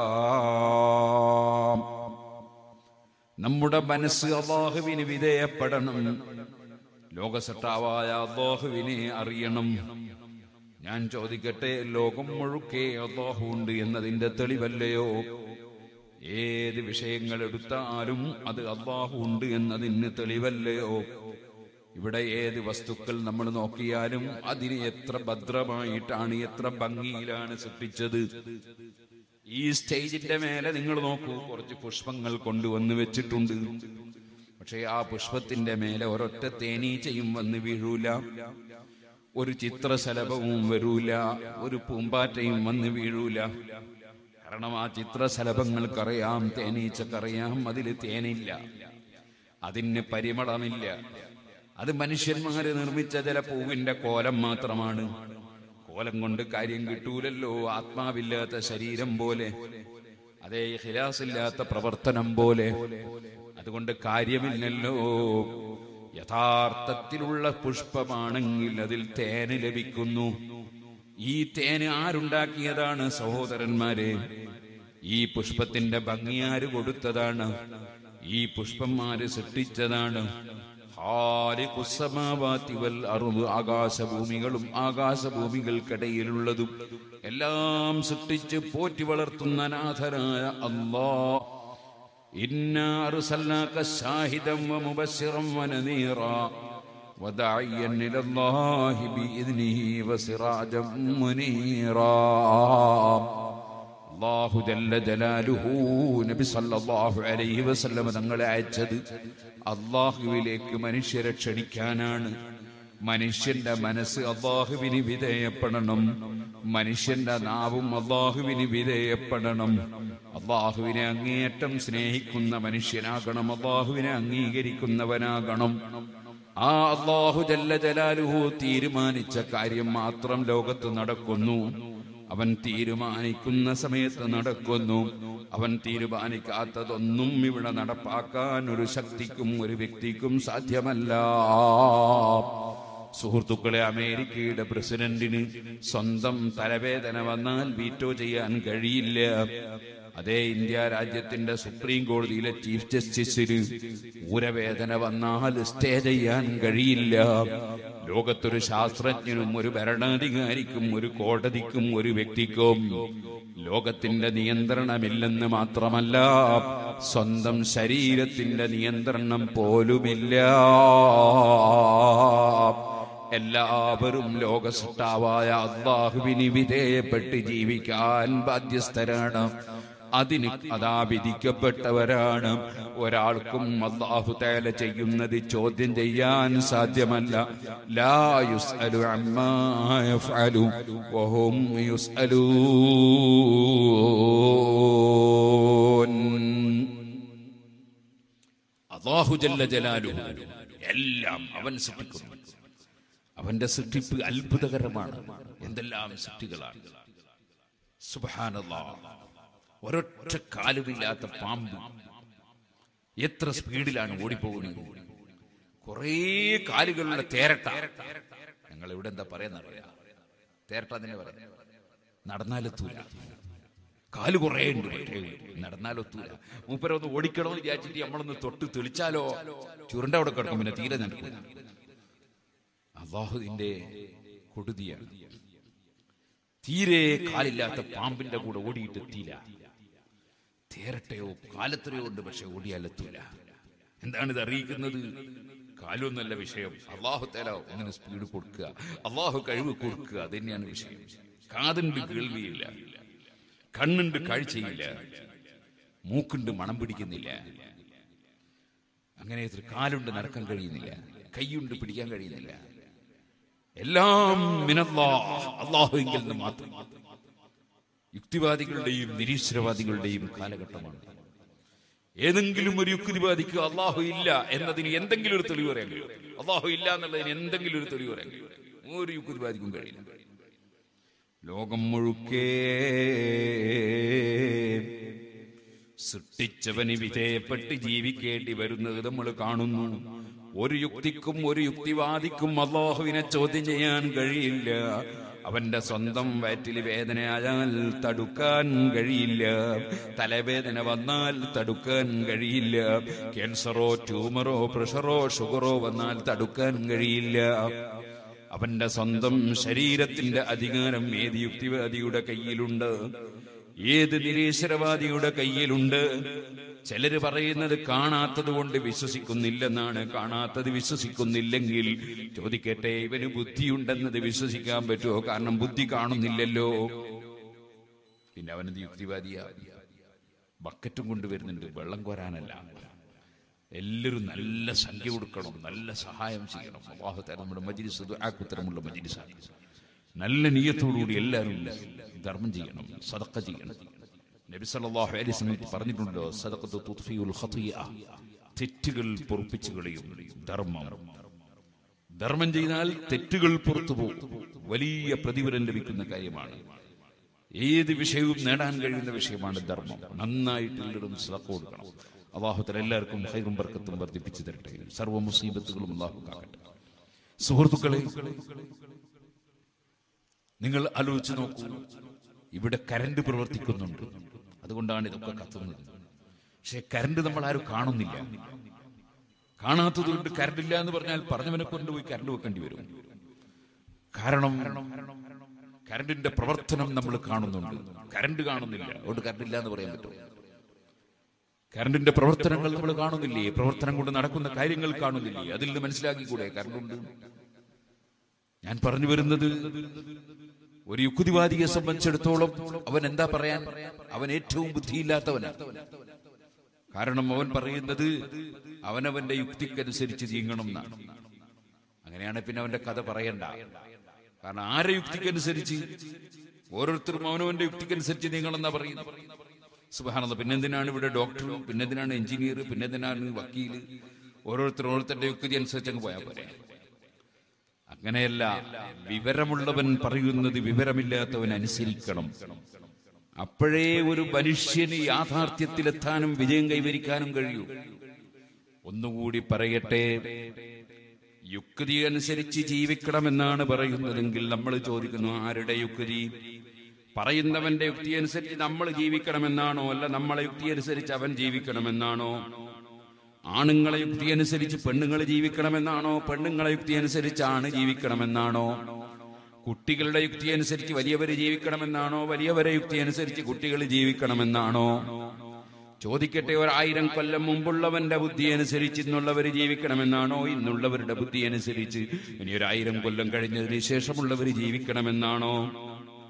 A: നമ്മുടെ മനസ്സ് അല്ലാഹുവിന് വിധേയപ്പെടണം. ലോകസട്ടാവായ അല്ലാഹുവിനെ അറിയണം. ഞാൻ ചോദിക്കട്ടെ, ലോകം മുഴുക്കെ അല്ലാഹു ഉണ്ട് എന്നതിന്റെ തെളിവല്ലയോ? ഏത് വിഷയങ്ങൾ എടുത്താലും അത് അല്ലാഹു ഉണ്ട് എന്നതിന് തെളിവല്ലയോ? ഇവിടെ ഏത് വസ്തുക്കൾ നമ്മൾ നോക്കിയാലും അതിനെ എത്ര ഭദ്രമായിട്ടാണ്, എത്ര ഭംഗിയിലാണ് സൃഷ്ടിച്ചത്. ഈ സ്റ്റേജിന്റെ മേലെ നിങ്ങൾ നോക്കൂ, കുറച്ച് പുഷ്പങ്ങൾ കൊണ്ടുവന്ന് വെച്ചിട്ടുണ്ട്. പക്ഷെ ആ പുഷ്പത്തിന്റെ മേലെ ഒരൊറ്റ തേനീച്ചയും വന്ന് വീഴൂല, ഒരു ചിത്രശലഭവും വരൂല, ഒരു പൂമ്പാറ്റയും വന്ന് വീഴൂല. കാരണം ആ ചിത്രശലഭങ്ങൾക്കറിയാം, തേനീച്ചക്കറിയാം അതിൽ തേനില്ല, അതിന് പരിമളമില്ല. അത് മനുഷ്യന്മാര് നിർമ്മിച്ച ചില പൂവിന്റെ കോലം മാത്രമാണ്. കോലം കൊണ്ട് കാര്യം കിട്ടൂലല്ലോ. ആത്മാവില്ലാത്ത ശരീരം പോലെ, അതേ ഇഖ്ലാസില്ലാത്ത പ്രവർത്തനം പോലെ, അതുകൊണ്ട് കാര്യമില്ലല്ലോ. യഥാർത്ഥത്തിലുള്ള പുഷ്പമാണെങ്കിൽ അതിൽ തേന് ലഭിക്കുന്നു. ഈ തേന് ആരുണ്ടാക്കിയതാണ് സഹോദരന്മാരെ? ഈ പുഷ്പത്തിന്റെ ഭംഗി ആര് കൊടുത്തതാണ്? ഈ പുഷ്പന്മാര് സൃഷ്ടിച്ചതാണ്. ആകാശഭൂമികളും ആകാശഭൂമികൾക്കിടയിലുള്ളതും എല്ലാം സൃഷ്ടിച്ച് പോറ്റി വളർത്തുന്ന നാഥനായ അല്ലാഹ്. ഇന്നാ അർസൽനാക ശാഹിദൻ വമുബശ്ശിറൻ വനദീറാ വദാഇയൻ ഇലല്ലാഹി ബിഇദ്നിഹി വസിറാജൻ മുനീറാ. അല്ലാഹു ജല്ല ജലാലുഹു നബി സല്ലല്ലാഹു അലൈഹി വസല്ലം തങ്ങളെ അയച്ചത് അല്ലാഹുവിലേക്ക് മനുഷ്യരെ ക്ഷണിക്കാനാണ്. മനുഷ്യന്റെ മനസ്സ് അല്ലാഹുവിന് വിധേയപ്പെടണം, മനുഷ്യന്റെ നാവും അല്ലാഹുവിന് വിധേയപ്പെടണം. അല്ലാഹുവിനെ അങ്ങേയറ്റം സ്നേഹിക്കുന്ന മനുഷ്യനാകണം, അല്ലാഹുവിനെ അംഗീകരിക്കുന്നവനാകണം. ആ അല്ലാഹു ജല്ല ജലാലുഹു തീരുമാനിച്ച കാര്യം മാത്രം ലോകത്ത് നടക്കുന്നു. അവൻ തീരുമാനിക്കുന്ന സമയത്ത് നടക്കുന്നു. അവൻ തീരുമാനിക്കാത്തതൊന്നും ഇവിടെ നടപ്പാക്കാൻ ഒരു ശക്തിക്കും ഒരു വ്യക്തിക്കും സാധ്യമല്ല. സുഹൃത്തുക്കളെ, അമേരിക്കയുടെ പ്രസിഡന്റിന് സ്വന്തം തലവേദന വന്നാൽ വീറ്റോ ചെയ്യാൻ കഴിയില്ല. അതേ ഇന്ത്യ രാജ്യത്തിന്റെ സുപ്രീം കോടതിയിലെ ചീഫ് ജസ്റ്റിസിന് ഊരവേദന വന്നാൽ സ്റ്റേ ചെയ്യാൻ കഴിയില്ല. ലോകത്തൊരു ശാസ്ത്രജ്ഞനും ഒരു ഭരണാധികാരിക്കും ഒരു കോടതിക്കും ഒരു വ്യക്തിക്കും ലോകത്തിന്റെ നിയന്ത്രണമില്ലെന്ന് മാത്രമല്ല, സ്വന്തം ശരീരത്തിന്റെ നിയന്ത്രണം പോലുമില്ല. എല്ലാവരും ലോകസൃഷ്ടാവായ അല്ലാഹുവിന് വിധേയപ്പെട്ട് ജീവിക്കാൻ ബാധ്യസ്ഥരാണ്. അതിന് അതാ വിധിക്കപ്പെട്ടവരാണ്. ഒരാൾക്കും അല്ലാഹു തആല ചെയ്യുന്നത് ചോദ്യം ചെയ്യാൻ സാധ്യമല്ല. ലാ യുസ്അലു അമ്മാ യഫ്അലു വഹും യുസ്അലൂൻ. അല്ലാഹു ജല്ല ജലാലുഹു എല്ലാം അവൻ സൃഷ്ടിക്കുന്നു. അവന്റെ സൃഷ്ടിപ്പ് അത്ഭുതകരമാണ്. എന്തെല്ലാം സൃഷ്ടികളാണ്! സുബ്ഹാനല്ലാഹ്. ഒരൊറ്റ കാലുമില്ലാത്ത പാമ്പ് എത്ര സ്പീഡിലാണ് ഓടിപ്പോകുന്നത്! കുറേ കാലുകളുള്ള തേരട്ട. ഞങ്ങൾ ഇവിടെ എന്താ പറയാന്നറിയാം, തേരട്ട തന്നെ പറയാം. നടന്നാലെത്തൂല, കാല് കുറേ ഉണ്ട്, നടന്നാലൊത്തൂല. മൂപ്പരൊന്ന് ഓടിക്കണമെന്ന് വിചാരിച്ചിട്ട് നമ്മളൊന്ന് തൊട്ട് തെളിച്ചാലോ ചുരുണ്ട അവിടെ കിടക്കും, പിന്നെ തീരെ നടക്കും. അല്ലാഹുവിന്റെ കൊടുതിയാണ്. തീരെ കാലില്ലാത്ത പാമ്പിന്റെ കൂടെ ഓടിയിട്ടെത്തിയില്ല. തേരട്ടയോ കാലത്രയോ ഉണ്ട്, പക്ഷെ ഓടിയാലെത്തൂല. എന്താണിത് അറിയിക്കുന്നത്? കാലൊന്നല്ല വിഷയം. അല്ലാഹു തആല അങ്ങനെ സ്പീഡ് കൊടുക്കുക, അല്ലാഹു കഴിവ് കൊടുക്കുക, അത് തന്നെയാണ് വിഷയം. കാതുണ്ട് കേൾവിയില്ല, കണ്ണുണ്ട് കാഴ്ചയില്ല, മൂക്കുണ്ട് മണം പിടിക്കുന്നില്ല, അങ്ങനെ കാലുണ്ട് നടക്കാൻ കഴിയുന്നില്ല, കൈയുണ്ട് പിടിക്കാൻ കഴിയുന്നില്ല. എല്ലാം മിനല്ലാഹ്, അല്ലാഹുവിൽ നിന്ന് മാത്രം. യുക്തിവാദികളുടെയും നിരീശ്വരവാദികളുടെയും കാലഘട്ടമാണ്. ഏതെങ്കിലും ഒരു യുക്തിവാദിക്ക് അല്ലാഹു ഇല്ല എന്നതിന് എന്തെങ്കിലും ഒരു തെളിവ് പറയാൻ കഴിയും. അല്ലാഹു ഇല്ല എന്നുള്ളതിന് എന്തെങ്കിലും ഒരു തെളിവ് പറയാൻ കഴിയും. ഒരു യുക്തിവാദിക്കും കഴിയില്ല. ലോകം മുഴുക്കെ സൃഷ്ടിച്ചവന് വിധേയപ്പെട്ട് ജീവിക്കേണ്ടി വരുന്നത് നമ്മൾ കാണുന്നു. ഒരു യുക്തിക്കും ഒരു യുക്തിവാദിക്കും അല്ലാഹുവിനെ ചോദ്യം ചെയ്യാൻ കഴിയില്ല. അവന്റെ സ്വന്തം വയറ്റിൽ വേദനയായാൽ തടുക്കാൻ കഴിയില്ല, തലവേദന വന്നാൽ തടുക്കാൻ കഴിയില്ല, ക്യാൻസറോ ട്യൂമറോ പ്രഷറോ ഷുഗറോ വന്നാൽ തടുക്കാൻ കഴിയില്ല. അവന്റെ സ്വന്തം ശരീരത്തിന്റെ അധികാരം ഏത് യുക്തിവാദിയുടെ കയ്യിലുണ്ട്? ഏത് നിരീശ്വരവാദിയുടെ കയ്യിലുണ്ട്? ചിലര് പറയുന്നത് കാണാത്തത് കൊണ്ട് വിശ്വസിക്കുന്നില്ലെന്നാണ്. കാണാത്തത് വിശ്വസിക്കുന്നില്ലെങ്കിൽ ചോദിക്കട്ടെ, ഇവന് ബുദ്ധിയുണ്ടെന്നത് വിശ്വസിക്കാൻ പറ്റുമോ? കാരണം ബുദ്ധി കാണുന്നില്ലല്ലോ. പിന്നെ അവനെന്ത് യുക്തിവാദിയാ? ബക്കറ്റും കൊണ്ടുവരുന്നുണ്ട്, വെള്ളം കോരാനല്ല. എല്ലാവരും നല്ല സംഖ്യ കൊടുക്കണം, നല്ല സഹായം ചെയ്യണം. അല്ലാഹു തആല നമ്മുടെ മജ്ലിസ് ദുആക്കുത്തരമുള്ള മജ്ലിസാണ്. നല്ല നിയ്യത്തോടുകൂടി എല്ലാവരും ധർമ്മം ചെയ്യണം, സദഖ ചെയ്യണം. നബി സല്ലല്ലാഹു അലൈഹി വസല്ലം പറഞ്ഞിട്ടുണ്ടല്ലോ, സദഖത്തു തുത്ഫിഉൽ ഖതിയ, തെറ്റുകൾ പൊറുപ്പിച്ചു കളയും ധർമ്മം. ധർമ്മം ചെയ്താൽ തെറ്റുകൾ പുറത്തു പോകും, വലിയ പ്രതിഫലം ലഭിക്കുന്ന കാര്യമാണ്. ഏത് വിഷയവും നേടാൻ കഴിയുന്ന വിഷയമാണ് ധർമ്മം. നന്നായിട്ട് എല്ലാവരും സദഖ കൊടുക്കണം. അല്ലാഹു തആല എല്ലാവർക്കും ഖൈറും ബർക്കത്തും വർദ്ധിപ്പിച്ചു തരട്ടെ. സർവ്വ മുസീബത്തുകളും അല്ലാഹു കാക്കട്ടെ. സുഹൃത്തുക്കളെ, നിങ്ങൾ ആലോചിച്ച് നോക്കൂ, ഇവിടെ കരണ്ട് പ്രവർത്തിക്കുന്നുണ്ട്, അതുകൊണ്ടാണ് ഇതൊക്കെ കത്തുന്നത്. പക്ഷെ കരണ്ട് നമ്മൾ ആരും കാണുന്നില്ല. കാണാത്തത് കൊണ്ട് കരണ്ടില്ല എന്ന് പറഞ്ഞാൽ പറഞ്ഞവനെ കൊണ്ടുപോയി കരണ്ട് വെക്കേണ്ടി വരും. കാരണം കരണ്ടിന്റെ പ്രവർത്തനം നമ്മൾ കാണുന്നുണ്ട്, കരണ്ട് കാണുന്നില്ല. അതുകൊണ്ട് കരണ്ടില്ല എന്ന് പറയാൻ പറ്റും. കരണ്ടിന്റെ പ്രവർത്തനങ്ങൾ നമ്മൾ കാണുന്നില്ലേ? പ്രവർത്തനം കൊണ്ട് നടക്കുന്ന കാര്യങ്ങൾ കാണുന്നില്ലേ? അതിൽ നിന്ന് മനസ്സിലാക്കിക്കൂടെ കരണ്ടുണ്ട്? ഞാൻ പറഞ്ഞു വരുന്നത്, ഒരു യുക്തിവാദിയെ സംബന്ധിച്ചിടത്തോളം അവൻ എന്താ പറയാൻ? അവൻ ഏറ്റവും ബുദ്ധിയില്ലാത്തവനാണ്. കാരണം അവൻ പറയുന്നത് അവനവന്റെ യുക്തിക്കനുസരിച്ച് നീങ്ങണം എന്നാണ്. അങ്ങനെയാണ് പിന്നെ അവന്റെ കഥ പറയണ്ട. കാരണം ആരെ യുക്തിക്കനുസരിച്ച്? ഓരോരുത്തരും അവനവന്റെ യുക്തിക്കനുസരിച്ച് നീങ്ങണം എന്നാ പറയുന്നത്. സുബ്ഹാനല്ലാഹ്. പിന്നെന്തിനാണ് ഇവിടെ ഡോക്ടർ, പിന്നെന്തിനാണ് എഞ്ചിനീയർ, പിന്നെന്തിനാണ് വക്കീല്? ഓരോരുത്തരുടെ യുക്തി അനുസരിച്ച് അങ്ങ് പോയാൽ പോരെ. അങ്ങനെയല്ല. വിവരമുള്ളവൻ പറയുന്നത് വിവരമില്ലാത്തവൻ അനുസരിക്കണം. അപ്പോഴേ ഒരു മനുഷ്യന് യാഥാർത്ഥ്യത്തിലെത്താനും വിജയം കൈവരിക്കാനും കഴിയൂ. ഒന്നുകൂടി പറയട്ടെ, യുക്തി അനുസരിച്ച് ജീവിക്കണമെന്നാണ് പറയുന്നതെങ്കിൽ നമ്മൾ ചോദിക്കുന്നു, ആരുടെ യുക്തി? പറയുന്നവന്റെ യുക്തി അനുസരിച്ച് നമ്മൾ ജീവിക്കണമെന്നാണോ? അല്ല നമ്മളെ യുക്തി അനുസരിച്ച് അവൻ ജീവിക്കണമെന്നാണോ? ആണുങ്ങളെ യുക്തി അനുസരിച്ച് പെണ്ണുങ്ങൾ ജീവിക്കണമെന്നാണോ? പെണ്ണുങ്ങളെ യുക്തി അനുസരിച്ച് ആണ് ജീവിക്കണമെന്നാണോ? കുട്ടികളുടെ യുക്തി അനുസരിച്ച് വലിയവര് ജീവിക്കണമെന്നാണോ? വലിയവരെ യുക്തി അനുസരിച്ച് കുട്ടികൾ ജീവിക്കണമെന്നാണോ? ചോദിക്കട്ടെ, 1000 കൊല്ലം മുമ്പുള്ളവന്റെ ബുദ്ധി അനുസരിച്ച് ഇന്നുള്ളവര് ജീവിക്കണമെന്നാണോ? ഇന്നുള്ളവരുടെ ബുദ്ധി അനുസരിച്ച് ഇനി 1000 കൊല്ലം കഴിഞ്ഞതിന് ശേഷമുള്ളവര് ജീവിക്കണമെന്നാണോ?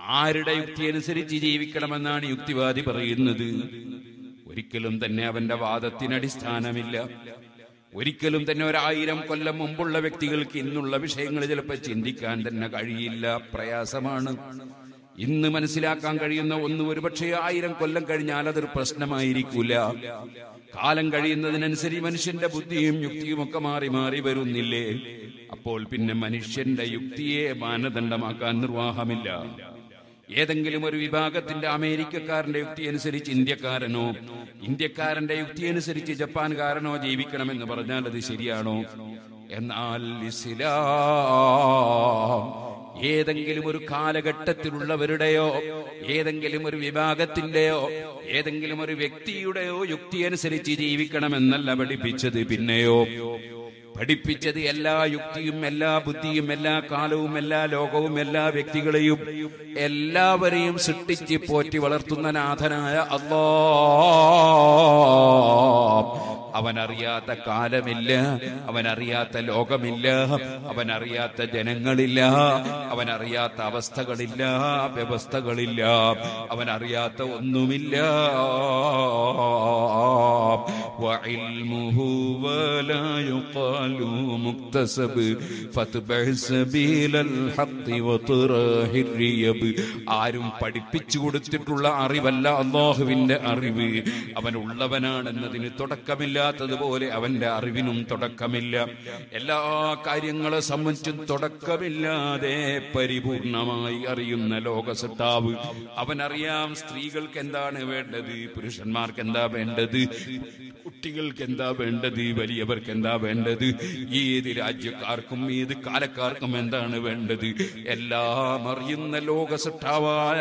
A: ആരുടെ യുക്തി അനുസരിച്ച് ജീവിക്കണമെന്നാണ് യുക്തിവാദി പറയുന്നത്? ഒരിക്കലും തന്നെ അവന്റെ വാദത്തിന് അടിസ്ഥാനമില്ല. ഒരിക്കലും തന്നെ 1000 കൊല്ലം മുമ്പുള്ള വ്യക്തികൾക്ക് ഇന്നുള്ള വിഷയങ്ങൾ ചിലപ്പോൾ ചിന്തിക്കാൻ തന്നെ കഴിയില്ല. പ്രയാസമാണ്. ഇന്ന് മനസ്സിലാക്കാൻ കഴിയുന്ന ഒന്ന് ഒരുപക്ഷെ 1000 കൊല്ലം കഴിഞ്ഞാൽ അതൊരു പ്രശ്നമായിരിക്കൂല. കാലം കഴിയുന്നതിനനുസരിച്ച് മനുഷ്യന്റെ ബുദ്ധിയും യുക്തിയും ഒക്കെ മാറി മാറി വരുന്നില്ലേ? അപ്പോൾ പിന്നെ മനുഷ്യന്റെ യുക്തിയെ മാനദണ്ഡമാക്കാൻ നിർവാഹമില്ല. ഏതെങ്കിലും ഒരു വിഭാഗത്തിന്റെ അമേരിക്കക്കാരന്റെ യുക്തി അനുസരിച്ച് ഇന്ത്യക്കാരനോ, ഇന്ത്യക്കാരന്റെ യുക്തി അനുസരിച്ച് ജപ്പാൻകാരനോ ജീവിക്കണമെന്ന് പറഞ്ഞാൽ അത് ശരിയാണോ? എന്നാൽ ഇസ്ലാം ഏതെങ്കിലും ഒരു കാലഘട്ടത്തിലുള്ളവരുടെയോ ഏതെങ്കിലും ഒരു വിഭാഗത്തിന്റെയോ ഏതെങ്കിലും ഒരു വ്യക്തിയുടെയോ യുക്തി അനുസരിച്ച് ജീവിക്കണമെന്നല്ല പഠിപ്പിച്ചത്. പിന്നെയോ പഠിപ്പിച്ചത് എല്ലാ യുക്തിയും എല്ലാ ബുദ്ധിയും എല്ലാ കാലവും എല്ലാ ലോകവും എല്ലാ വ്യക്തികളെയും എല്ലാവരെയും സൃഷ്ടിച്ച് പോറ്റി വളർത്തുന്ന നാഥനായ അല്ലാഹ്. അവനറിയാത്ത കാലമില്ല, അവനറിയാത്ത ലോകമില്ല, അവനറിയാത്ത ജനങ്ങളില്ല, അവനറിയാത്ത അവസ്ഥകളില്ല, വ്യവസ്ഥകളില്ല, അവനറിയാത്ത ഒന്നുമില്ല. വഇൽമുഹു വലാ യുഖാലു മുക്തസബ് ഫത്ബഅ സബീലൽ ഹഖ് വതറഹിർ റിയബ്. ആരും പഠിപ്പിച്ചു കൊടുത്തിട്ടുള്ള അറിവല്ല അല്ലാഹുവിന്റെ അറിവ്. അവനുള്ളവനാണെന്നതിന് തുടക്കമില്ല, പോലെ അവന്റെ അറിവിനും തുടക്കമില്ല. എല്ലാ കാര്യങ്ങളെ സംബന്ധിച്ചും തുടക്കമില്ലാതെ പരിപൂർണമായി അറിയുന്ന ലോകസൃഷ്ടാവ്. അവനറിയാം സ്ത്രീകൾക്ക് എന്താണ് വേണ്ടത്, പുരുഷന്മാർക്ക് എന്താ വേണ്ടത്, കുട്ടികൾക്ക് എന്താ വേണ്ടത്, വലിയവർക്ക് എന്താ വേണ്ടത്, ഏത് രാജ്യക്കാർക്കും ഏത് കാലക്കാർക്കും എന്താണ് വേണ്ടത്, എല്ലാം അറിയുന്ന ലോകസൃഷ്ടാവായ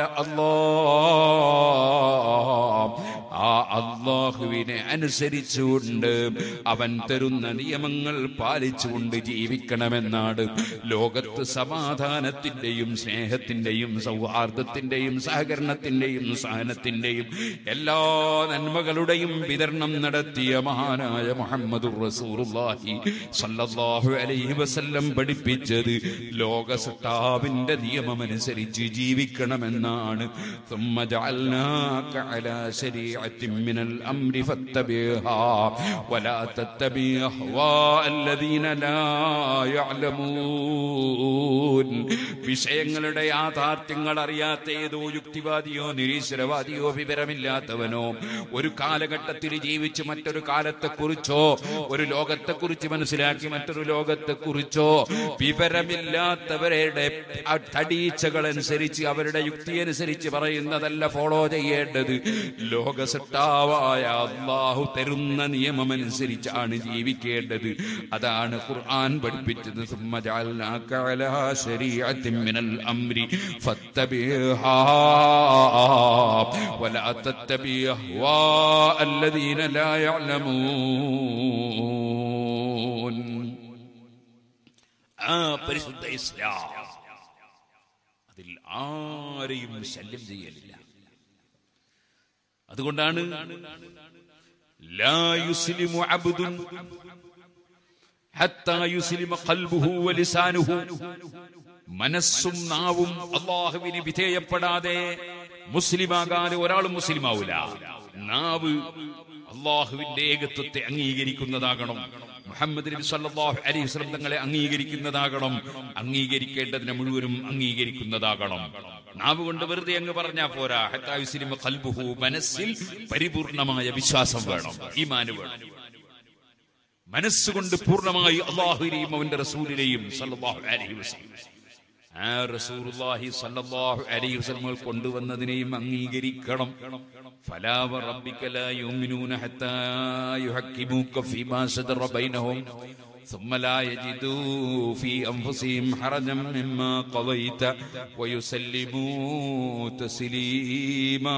A: അല്ലാഹ്. ആ അല്ലാഹുവിനെ അനുസരിച്ചുകൊണ്ട് അവൻ തരുന്ന നിയമങ്ങൾ പാലിച്ചുകൊണ്ട് ജീവിക്കണമെന്നാണ് ലോകത്ത് സമാധാനത്തിന്റെയും സ്നേഹത്തിന്റെയും സൗഹാർദ്ദത്തിന്റെയും സഹകരണത്തിന്റെയും സഹനത്തിന്റെയും എല്ലാ നന്മകളുടെയും വിതരണം നടത്തിയ മഹാനായ മുഹമ്മദുർ റസൂലുള്ളാഹി സ്വല്ലല്ലാഹു അലൈഹി വസല്ലം പഠിപ്പിച്ചത് ലോകസൃഷ്ടാവിന്റെ നിയമമനുസരിച്ച് ജീവിക്കണമെന്നാണ്. ثم جعلناك على شريعة من الأمر فاتبعها ولا تتبع أهواء الذين لا يعلمون. വിഷയങ്ങളുടെ യാഥാർത്ഥ്യങ്ങൾ അറിയാത്ത ഏതോ യുക്തിവാദിയോ നിരീശ്വരവാദിയോ വിവരമില്ലാത്തവനോ ഒരു കാലഘട്ടത്തിൽ ജീവിച്ച് മറ്റൊരു കാലത്തെക്കുറിച്ചോ ഒരു ലോകത്തെക്കുറിച്ച് മനസ്സിലാക്കി മറ്റൊരു ലോകത്തെക്കുറിച്ചോ വിവരമില്ലാത്തവരുടെ തടീച്ചകൾ അനുസരിച്ച് അവരുടെ യുക്തി അനുസരിച്ച് പറയുന്നതല്ല ഫോളോ ചെയ്യേണ്ടത്. ലോകസൃഷ്ടാവായ അല്ലാഹു തരുന്ന നിയമമനുസരിച്ചാണ് ജീവിക്കേണ്ടത്. അതാണ് ഖുർആൻ പഠിപ്പിച്ചത്. ثم جعلناك على شريعة من الأمر فاتبعها ولا تتبع أهواء الذين لا يعلمون. പരിശുദ്ധ ഇസ്ലാം അതിൽ ആരെയും ശല്യം ചെയ്യലില്ല. അതുകൊണ്ടാണ് ലാ യുസ്ലിമു അബ്ദുൻ ഹത്താ യുസ്ലിമ ഖൽബുഹു വലിസാനുഹു. മനസ്സും നാവും അല്ലാഹുവിന് വിധേയപ്പെടാതെ മുസ്ലിമാകാതെ ഒരാളും മുസ്ലിമാവൂല. നാവ് അല്ലാഹുവിന്റെ ഏകത്വത്തെ അംഗീകരിക്കുന്നതാകണം. മുഹമ്മദ് നബി സല്ലല്ലാഹു അലൈഹി വസല്ലം തങ്ങളെ അംഗീകരിക്കുന്നതാകണം. അംഗീകരിക്കേണ്ടതിനെ മുഴുവനും അംഗീകരിക്കുന്നതാകണം. നാവ് കൊണ്ട് വെറുതെ അങ്ങ് പറഞ്ഞാ പോരാ. ഹത്താ യുസ്ലിമ ഖൽബുഹു, മനസ്സിൽ പരിപൂർണമായ വിശ്വാസം വേണം, ഈമാൻ വേണം. മനസ്സുകൊണ്ട് പൂർണ്ണമായി അല്ലാഹുവിനെയും അവന്റെ റസൂലിനെയും സല്ലല്ലാഹു അലൈഹി വസല്ലം ആ റസൂലുള്ളാഹി സല്ലല്ലാഹു അലൈഹി വസല്ലം കൊണ്ടുവന്നതിനെയും അംഗീകരിക്കണം. ഫലാ വറബ്ബിക ലാ യുമിനൂന ഹത്താ യുഹക്കിമൂക ഫീമാ ശജറ ബൈനഹും ثم لا يجدوا في أنفسهم حرجا مما قضيت ويسلموا تسليما.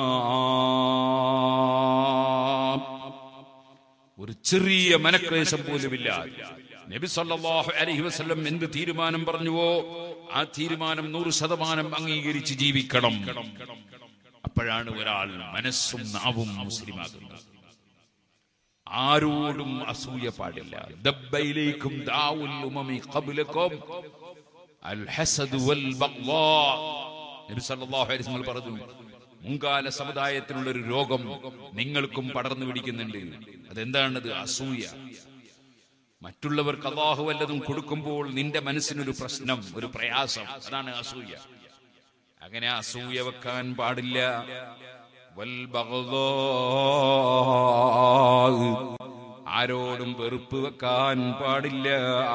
A: ഒരു ചെറിയ മനക്ലേശം പോലുമില്ല. നബി സല്ലല്ലാഹു അലൈഹി വസല്ലം എന്ത് തീരുമാനം പറഞ്ഞുവോ ആ തീരുമാനം 100% അംഗീകരിച്ച് ജീവിക്കണം. അപ്പോഴാണ് ഒരാൾ മനസ്സും നാവും മുസ്ലിമാകുന്നത്. ആരോടും അസൂയ പാടില്ല. ദബ്ബയിലേക്കും ദാഉൽ ഉമമി ഖബ്ലകും അൽ ഹസദ് വൽ ബഗ്വാ. നബി സല്ലല്ലാഹു അലൈഹി വസല്ലം പറഞ്ഞു, മുൻകാല സമുദായത്തിനുള്ളൊരു രോഗം നിങ്ങൾക്കും പടർന്നു പിടിക്കുന്നുണ്ട്. അതെന്താണത്? അസൂയ. മറ്റുള്ളവർക്ക് അല്ലാഹു വല്ലതും കൊടുക്കുമ്പോൾ നിന്റെ മനസ്സിനൊരു പ്രശ്നം, ഒരു പ്രയാസം, അതാണ് അസൂയ. അങ്ങനെ അസൂയ വെക്കാൻ പാടില്ല. വൽ ബഗ്ദാ, ആരോടും വെറുപ്പ് വെക്കാൻ പാടില്ല.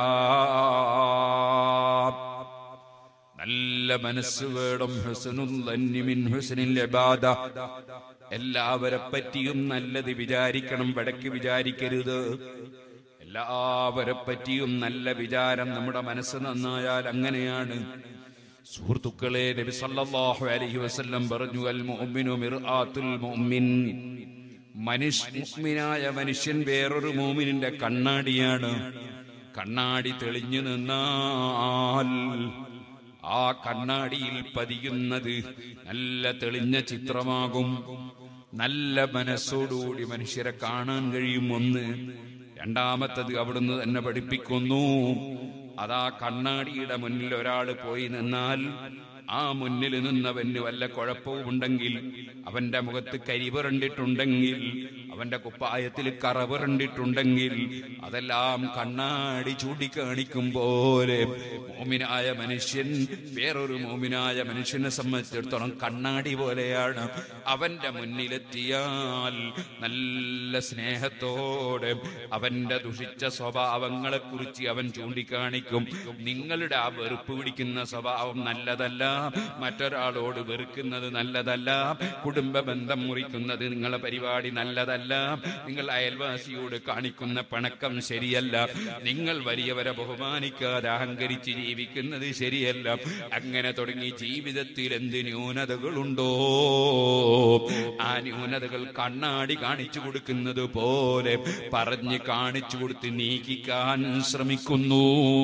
A: നല്ല മനസ്സ് വേണം. ഹുസ്നുൽ ദന്നി മിൻ ഹുസ്നിൽ ഇബാദ, എല്ലാവരെ പറ്റിയും നല്ലത് വിചാരിക്കണം, വടക്ക് വിചാരിക്കരുത്. എല്ലാവരെ പറ്റിയും നല്ല വിചാരം. നമ്മുടെ മനസ്സ് നന്നായാൽ അങ്ങനെയാണ്. സുഹൃത്തുക്കളെ, നബി സല്ലല്ലാഹു അലൈഹി വസല്ലം പറഞ്ഞു, അൽ മുഅ്മിനു മിർആത്തുൽ മുഅ്മിൻ, മുഅ്മിനായ മനുഷ്യൻ വേറൊരു മുഅ്മിനിന്റെ കണ്ണാടിയാണ്. കണ്ണാടി തെളിഞ്ഞു നിന്നാൽ ആ കണ്ണാടിയിൽ പതിയുന്നത് നല്ല തെളിഞ്ഞ ചിത്രമാകും. നല്ല മനസ്സോടുകൂടി മനുഷ്യരെ കാണാൻ കഴിയും. ഒന്ന്. രണ്ടാമത്തത് അവിടുന്ന് തന്നെ പഠിപ്പിക്കുന്നു, അതാ കണ്ണാടിയുടെ മുന്നിൽ ഒരാൾ പോയി നിന്നാൽ ആ മുന്നിൽ നിന്നവന് വല്ല കുഴപ്പവും ഉണ്ടെങ്കിൽ, അവന്റെ മുഖത്ത് കരിപുരണ്ടിട്ടുണ്ടെങ്കിൽ, അവന്റെ കുപ്പായത്തിൽ കറപുരണ്ടിട്ടുണ്ടെങ്കിൽ, അതെല്ലാം കണ്ണാടി ചൂണ്ടിക്കാണിക്കും പോലെ മോമിനായ മനുഷ്യൻ വേറൊരു മോമിനായ മനുഷ്യനെ സംബന്ധിച്ചിടത്തോളം കണ്ണാടി പോലെയാണ്. അവന്റെ മുന്നിലെത്തിയാൽ നല്ല സ്നേഹത്തോടെ അവന്റെ ദുഷിച്ച സ്വഭാവങ്ങളെ കുറിച്ച് അവൻ ചൂണ്ടിക്കാണിക്കും. നിങ്ങളുടെ ആ വെറുപ്പ് പിടിക്കുന്ന സ്വഭാവം നല്ലതല്ല, മറ്റൊരാളോട് വെറുക്കുന്നത് നല്ലതല്ല, കുടുംബ ബന്ധം മുറിക്കുന്നത് നിങ്ങളെ പരിപാടി നല്ലതല്ല, നിങ്ങൾ അയൽവാസിയോട് കാണിക്കുന്ന പിണക്കം ശരിയല്ല, നിങ്ങൾ വലിയവരെ ബഹുമാനിക്കാതെ അഹങ്കരിച്ച് ജീവിക്കുന്നത് ശരിയല്ല. അങ്ങനെ തുടങ്ങി ജീവിതത്തിൽ എന്ത് ന്യൂനതകളുണ്ടോ ആ ന്യൂനതകൾ കണ്ണാടി കാണിച്ചു കൊടുക്കുന്നത് പോലെ പറഞ്ഞ് കാണിച്ചു കൊടുത്ത് നീക്കിക്കാൻ ശ്രമിക്കുന്നു.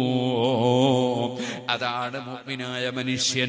A: അതാണ് മുഅ്മിനായ മനുഷ്യൻ.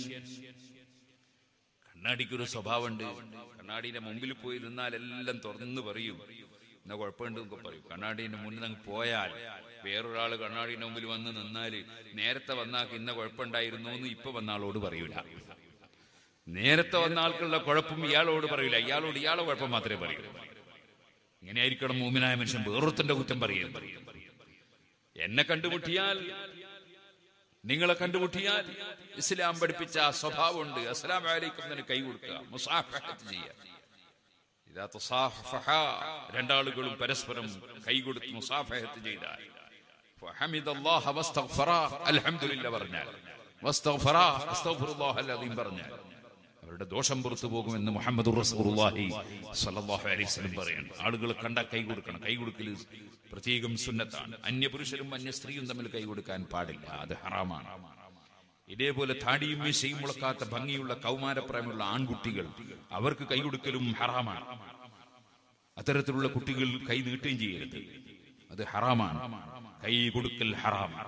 A: കണ്ണാടിക്കൊരു സ്വഭാവമുണ്ട്. കണ്ണാടിന്റെ മുമ്പിൽ പോയി നിന്നാൽ എല്ലാം തുറന്നു പറയും, എന്നാ കുഴപ്പമുണ്ട് എന്നൊക്കെ പറയും. കണ്ണാടിന്റെ മുന്നിൽ അങ്ങ് പോയാൽ, വേറൊരാള് കണ്ണാടിന്റെ മുമ്പിൽ വന്ന് നിന്നാല് നേരത്തെ വന്നാക്ക് ഇന്ന കുഴപ്പമുണ്ടായിരുന്നു എന്ന് ഇപ്പൊ വന്ന ആളോട് പറയൂല. നേരത്തെ വന്ന ആൾക്കുള്ള കുഴപ്പം ഇയാളോട് പറയൂല, ഇയാളോട് ഇയാളെ കുഴപ്പം മാത്രമേ പറയൂ. ഇങ്ങനെയായിരിക്കണം മുഅ്മിനായ മനുഷ്യൻ. വേറൊരുത്തന്റെ കുറ്റം പറയും. എന്നെ കണ്ടുമുട്ടിയാൽ, നിങ്ങളെ കണ്ടുമുട്ടിയാൽ ഇസ്ലാം പഠിപ്പിച്ച ആ സ്വഭാവമുണ്ട്. അസ്സലാമു അലൈക്കും എന്ന് കൈ കൊടുക്കുക, മുസാഫഹത്ത് ചെയ്യുക. ഇദാ തസാഫഹ, രണ്ടാളുകളും പരസ്പരം കൈ കൊടുത്ത് മുസാഫഹത്ത് ചെയ്താൽ, ഫഹമിദല്ലാഹ വസ്തഗ്ഫറ, അൽഹംദുലില്ലാഹ് പറഞ്ഞാൽ, വസ്തഗ്ഫറ, അസ്തഗ്ഫിറുല്ലാഹൽ അദീം പറഞ്ഞാൽ അവരുടെ ദോഷം പുറത്തു പോകുമെന്ന് മുഹമ്മദുർ റസൂലുള്ളാഹി സ്വല്ലല്ലാഹു അലൈഹി വസല്ലം പറയുന്നു. ആളുകൾ കണ്ട കൈ കൊടുക്കണം. കൈ കൊടുക്കൽ പ്രത്യേകം സുന്നത്താണ്. അന്യപുരുഷനും അന്യ സ്ത്രീയും തമ്മിൽ കൈ കൊടുക്കാൻ പാടില്ല, അത് ഹറാമാണ്. ഇതേപോലെ താടിയും മീശയും മുളക്കാത്ത ഭംഗിയുള്ള കൗമാരപ്രായമുള്ള ആൺകുട്ടികൾ, അവർക്ക് കൈ കൊടുക്കലും ഹറാമാണ്. അത്തരത്തിലുള്ള കുട്ടികൾ കൈ നീട്ടുകയും ചെയ്യരുത്, അത് ഹറാമാണ്. കൈ കൊടുക്കൽ ഹറാമാണ്.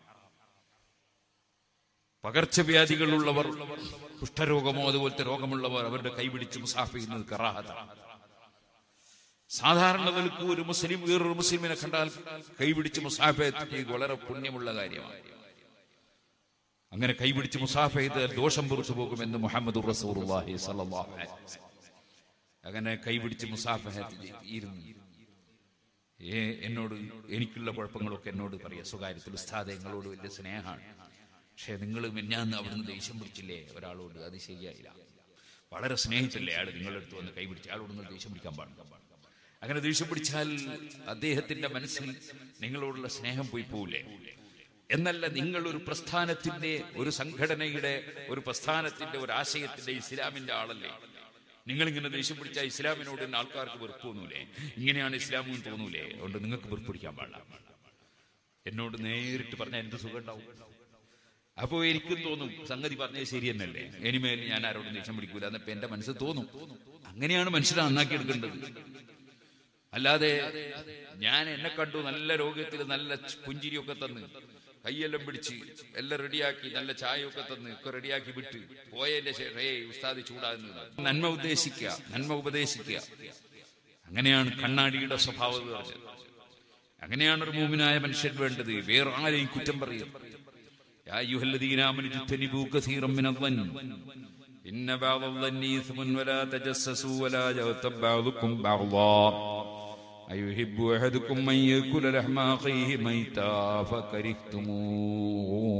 A: പകർച്ചവ്യാധികളുള്ളവർ, കുഷ്ഠരോഗമോ അതുപോലത്തെ രോഗമുള്ളവർ അവരുടെ കൈപിടിച്ച് മുസാഫ ചെയ്യുന്നത് കറാഹത്താണ്. സാധാരണ നിലക്ക് ഒരു മുസ്ലിം വേറൊരു മുസ്ലിമിനെ കണ്ടാൽ കൈപിടിച്ച് മുസാഫ ചെയ്യുക വളരെ പുണ്യമുള്ള കാര്യമാണ്. അങ്ങനെ കൈപിടിച്ച് മുസാഫ ചെയ്ത് ദോഷം പുറത്തു പോകുമെന്ന് മുഹമ്മദുർ റസൂലുള്ളാഹി സ്വല്ലല്ലാഹു അലൈഹി വസല്ലം. അങ്ങനെ കൈപിടിച്ച് മുസാഫ ഇരുന്നു എന്നോട് എനിക്കുള്ള കുഴപ്പങ്ങളൊക്കെ എന്നോട് പറയാം. സ്വകാര്യത്തിൽ ഉസ്താദേ നിങ്ങളോട് വലിയ സ്നേഹമാണ്, പക്ഷെ നിങ്ങൾ മിന്നാന്ന് അവിടുന്ന് ദേഷ്യം പിടിച്ചില്ലേ ഒരാളോട്, അത് ശരിയായില്ല. വളരെ സ്നേഹിച്ചല്ലേ അയാൾ നിങ്ങളുടെ അടുത്ത് വന്ന് കൈപിടിച്ച്, അയാളോട് നിങ്ങൾ ദേഷ്യം പിടിക്കാൻ പാടില്ല. അങ്ങനെ ദേഷ്യം പിടിച്ചാൽ അദ്ദേഹത്തിന്റെ മനസ്സിൽ നിങ്ങളോടുള്ള സ്നേഹം പോയി പോവില്ലേ? എന്നല്ല, നിങ്ങൾ ഒരു പ്രസ്ഥാനത്തിന്റെ, ഒരു സംഘടനയുടെ, ഒരു പ്രസ്ഥാനത്തിന്റെ, ഒരു ആശയത്തിന്റെ, ഇസ്ലാമിന്റെ ആളല്ലേ. നിങ്ങളിങ്ങനെ ദേഷ്യം പിടിച്ചാൽ ഇസ്ലാമിനോട് തന്നെ ആൾക്കാർക്ക് വെറുപ്പ് തോന്നൂലേ? ഇങ്ങനെയാണ് ഇസ്ലാമെന്ന് തോന്നൂലേ? അതുകൊണ്ട് നിങ്ങൾക്ക് വെറുപ്പ് പിടിക്കാൻ പാടില്ല. എന്നോട് നേരിട്ട് പറഞ്ഞാൽ എന്ത് സുഖം ഉണ്ടാവും. അപ്പോ എനിക്കും തോന്നും സംഗതി പറഞ്ഞത് ശരി തന്നെയല്ലേ, ഇനിമേൽ ഞാൻ ആരോടും ദേഷ്യം പിടിക്കൂല എന്നപ്പോ എന്റെ മനസ്സിൽ തോന്നും. അങ്ങനെയാണ് മനുഷ്യനെ നന്നാക്കി എടുക്കേണ്ടത്. അല്ലാതെ ഞാൻ എന്നെ കണ്ടു നല്ല രോഗത്തിൽ നല്ല പുഞ്ചിരിയൊക്കെ തന്ന് കൈയെല്ലാം പിടിച്ച് എല്ലാം റെഡിയാക്കി നല്ല ചായയൊക്കെ തന്ന് ഒക്കെ റെഡിയാക്കി വിട്ട് പോയതിന്റെ ശേഷം ഉസ്താദ് ചൂടാകുന്നത്. നന്മ ഉദ്ദേശിക്കുക, നന്മ ഉപദേശിക്കുക. അങ്ങനെയാണ് കണ്ണാടിയുടെ സ്വഭാവം പറഞ്ഞത്. അങ്ങനെയാണ് ഒരു മുഅ്മിനായ മനുഷ്യൻ വേണ്ടത്. വേറെ ആരെയും കുറ്റം പറയും. യാ അയ്യുഹല്ലദീന ആമനൂ ഇജ്തനിബൂ കസീറൻ മിനൽ-ളന്നി ഇന്ന ബഅദൽ-ളന്നി ഇസ്മുൻ വലാ തജസ്സസൂ വലാ യഗ്തബ് ബഅദുകും ബഅദാ അയുഹിബ്ബു അഹദുകും അൻ യഅകുല ലഹ്മ അഖീഹി മൈതാ ഫകരിഹ്തുമൂഹു.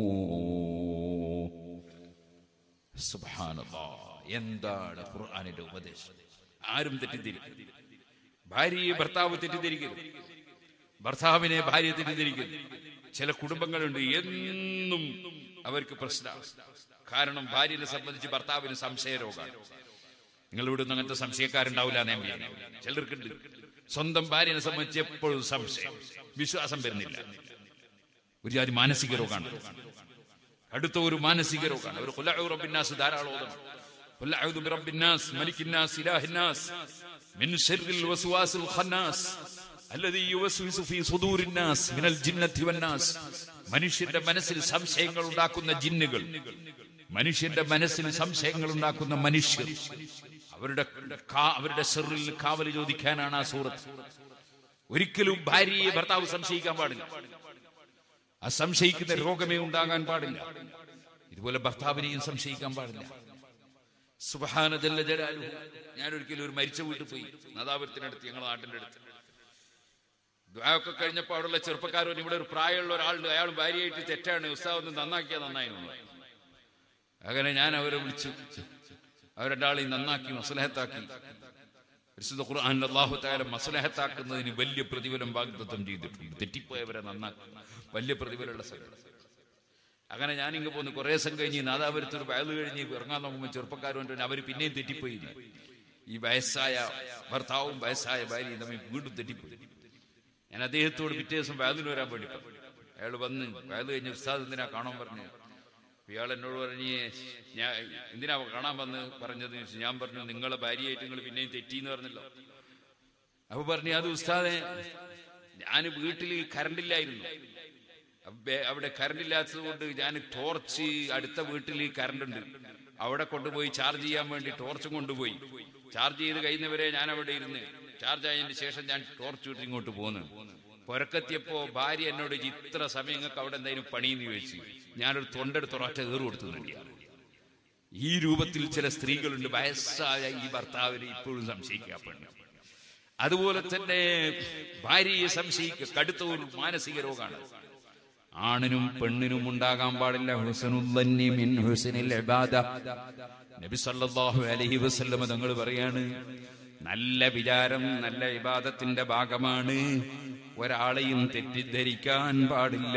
A: സുബ്ഹാനല്ലാഹ്. എന്താണ് ഖുർആനിന്റെ ഉപദേശം? ആരും തെറ്റിദ്ധരിക്കരുത്. ഭാര്യയെ ഭർത്താവ് തെറ്റിദ്ധരിക്കരുത്, ഭർത്താവിനെ ഭാര്യ തെറ്റിദ്ധരിക്കരുത്. ചില കുടുംബങ്ങളുണ്ട് എന്നും അവർക്ക് പ്രശ്നമാണ്. കാരണം ഭാര്യനെ സംബന്ധിച്ച് ഭർത്താവിന് സംശയരോഗമാണ്. നിങ്ങളിവിടെ ഒന്നും അങ്ങനത്തെ സംശയക്കാരുണ്ടാവില്ല എന്ന് ഞാൻ വിചാരിക്കുന്നു. ചിലർക്കുണ്ട് സ്വന്തം ഭാര്യനെ സംബന്ധിച്ച് എപ്പോഴും സംശയം, വിശ്വാസം വരുന്നില്ല. ഒരു ജാതി മാനസിക രോഗമാണ്, അടുത്ത ഒരു മാനസിക രോഗമാണ്. ഒരു ഖുൽ അഊദു ബിറബ്ബിന്നാസ് ധാരാളം ഓതണം. ഖുൽ അഊദു ബിറബ്ബിന്നാസ് മലിക്കിന്നാസ് ഇലാഹിന്നാസ് മിൻ ശർറിൽ വസ്വാസിൽ ഖന്നാസ് അല്ലദീ യുവസ്വിസു ഫീ സുദൂരിന്നാസ് മിനൽ ജിന്നത്തി വന്നാസ്. മനുഷ്യന്റെ മനസ്സിൽ സംശയങ്ങൾ ഉണ്ടാക്കുന്ന ജിന്നുകൾ, മനുഷ്യന്റെ മനസ്സിൽ സംശയങ്ങൾ ഉണ്ടാക്കുന്ന മനുഷ്യർ, അവരുടെ ശർറിൽ കാവൽ ചോദിക്കാനാണ് ആ സൂറത്ത്. ഒരിക്കലും ഭാര്യയെ ഭർത്താവ് സംശയിക്കാൻ പാടില്ല. ആ സംശയിക്കുന്ന രോഗമേ ഉണ്ടാകാൻ പാടില്ല. ഇതുപോലെ ഭർത്താവിനെയും സംശയിക്കാൻ പാടില്ല. സുബ്ഹാന ജല്ല ജലാലുഹു. ഞാനൊരിക്കലും ഒരു മരിച്ച വീട്ടിൽ പോയി, നാദാപുരത്തിനടുത്ത്, ഞങ്ങളുടെ നാട്ടിന്റെ അടുത്ത്. ദുആ ഒക്കെ കഴിഞ്ഞപ്പോൾ അവിടെയുള്ള ചെറുപ്പക്കാരൻ, ഇവിടെ ഒരു പ്രായമുള്ള ഒരാളുണ്ട്, അയാൾ ഭാര്യയായിട്ട് തെറ്റാണ്, ഉസ്താദ് ഒന്ന് നന്നാക്കിയാൽ നന്നായിരുന്നു. അങ്ങനെ ഞാൻ അവരെ വിളിച്ചു, അവരെല്ലാളെയും നന്നാക്കി മസ്ലഹത്താക്കി. പരിശുദ്ധ ഖുർആനിൽ അല്ലാഹു തആല മസ്ലഹത്താക്കുന്നതിന് വലിയ പ്രതിഫലം വാഗ്ദത്തം ചെയ്തിട്ടുണ്ട്. തെറ്റിപ്പോയവരെ നന്നാക്കി വലിയ പ്രതിഫലമുള്ള സ്ഥലം. അങ്ങനെ ഞാനിങ്ങ് പോന്ന് കുറേ ദിവസം കഴിഞ്ഞ് നാദാപുരത്ത് ഒരു വയല് കഴിഞ്ഞ് ഇറങ്ങാൻ നോക്കുമ്പോൾ ചെറുപ്പക്കാരുണ്ട്, അവർ പിന്നെയും തെറ്റിപ്പോയി. ഈ വയസ്സായ ഭർത്താവും വയസ്സായ ഭാര്യയും തമ്മിൽ വീണ്ടും തെറ്റിപ്പോയി. ഞാൻ അദ്ദേഹത്തോട് പിറ്റേ ദിവസം വയലിന് വരാൻ വേണ്ടി പറഞ്ഞു. അയാൾ വന്ന് വയല് കഴിഞ്ഞ് ഉസ്താദ് എന്തിനാ കാണാൻ പറഞ്ഞു. ഇയാൾ എന്നോട് പറഞ്ഞ്, ഞാൻ എന്തിനാ കാണാൻ വന്ന് പറഞ്ഞത്? ഞാൻ പറഞ്ഞു, നിങ്ങളെ ഭാര്യയായിട്ട് നിങ്ങൾ പിന്നെയും തെറ്റിന്ന് പറഞ്ഞല്ലോ. അപ്പൊ പറഞ്ഞു, അത് ഉസ്താദെ, ഞാൻ വീട്ടിൽ കറണ്ടില്ലായിരുന്നു, അവിടെ കറണ്ട് ഇല്ലാത്തത് കൊണ്ട് ഞാൻ ടോർച്ച്, അടുത്ത വീട്ടിൽ കറണ്ട് ഉണ്ട്, അവിടെ കൊണ്ടുപോയി ചാർജ് ചെയ്യാൻ വേണ്ടി ടോർച്ചും കൊണ്ടുപോയി. ചാർജ് ചെയ്ത് കഴിയുന്നവരെ ഞാൻ അവിടെ ഇരുന്ന് ചാർജ് ആയതിന് ശേഷം ഞാൻ ടോർച്ച് വിട്ട് ഇങ്ങോട്ട് പോന്നു. പുരക്കെത്തിയപ്പോ ഭാര്യ എന്നോട്, ഇത്ര സമയം നിങ്ങൾക്ക് അവിടെ എന്തായാലും പണിയെന്ന് ചോദിച്ചു. ഞാനൊരു തൊണ്ടെടുത്ത് ഒരൊറ്റ ഏറ് കൊടുത്തു തന്നെയാണ്. ഈ രൂപത്തിൽ ചില സ്ത്രീകളുണ്ട്. വയസ്സായ ഈ ഭർത്താവിനെ ഇപ്പോഴും സംശയിക്കാൻ പെണ്ണു. അതുപോലെ തന്നെ ഭാര്യയെ സംശയിക്കുക കടുത്ത ഒരു മാനസിക രോഗമാണ്. ആണിനും പെണ്ണിനും ഉണ്ടാകാൻ പാടില്ല ഹുസ്നുൽ-ളന്നി മിൻ ഹുസ്നിൽ ഇബാദ. നബി സല്ലല്ലാഹു അലൈഹി വസല്ലം തങ്ങൾ പറയാണ്, നല്ല വിചാരം നല്ല ഇബാദത്തിന്റെ ഭാഗമാണ്. ഒരാളെയും തെറ്റിദ്ധരിക്കാൻ പാടില്ല,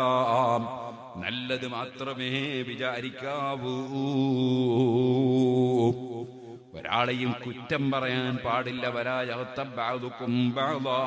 A: നല്ലത് മാത്രമേ വിചാരിക്കാവൂ. ഒരാളെയും കുറ്റം പറയാൻ പാടില്ല. വലാ യഗ്തബ് ബഅദുകും ബഅദാ.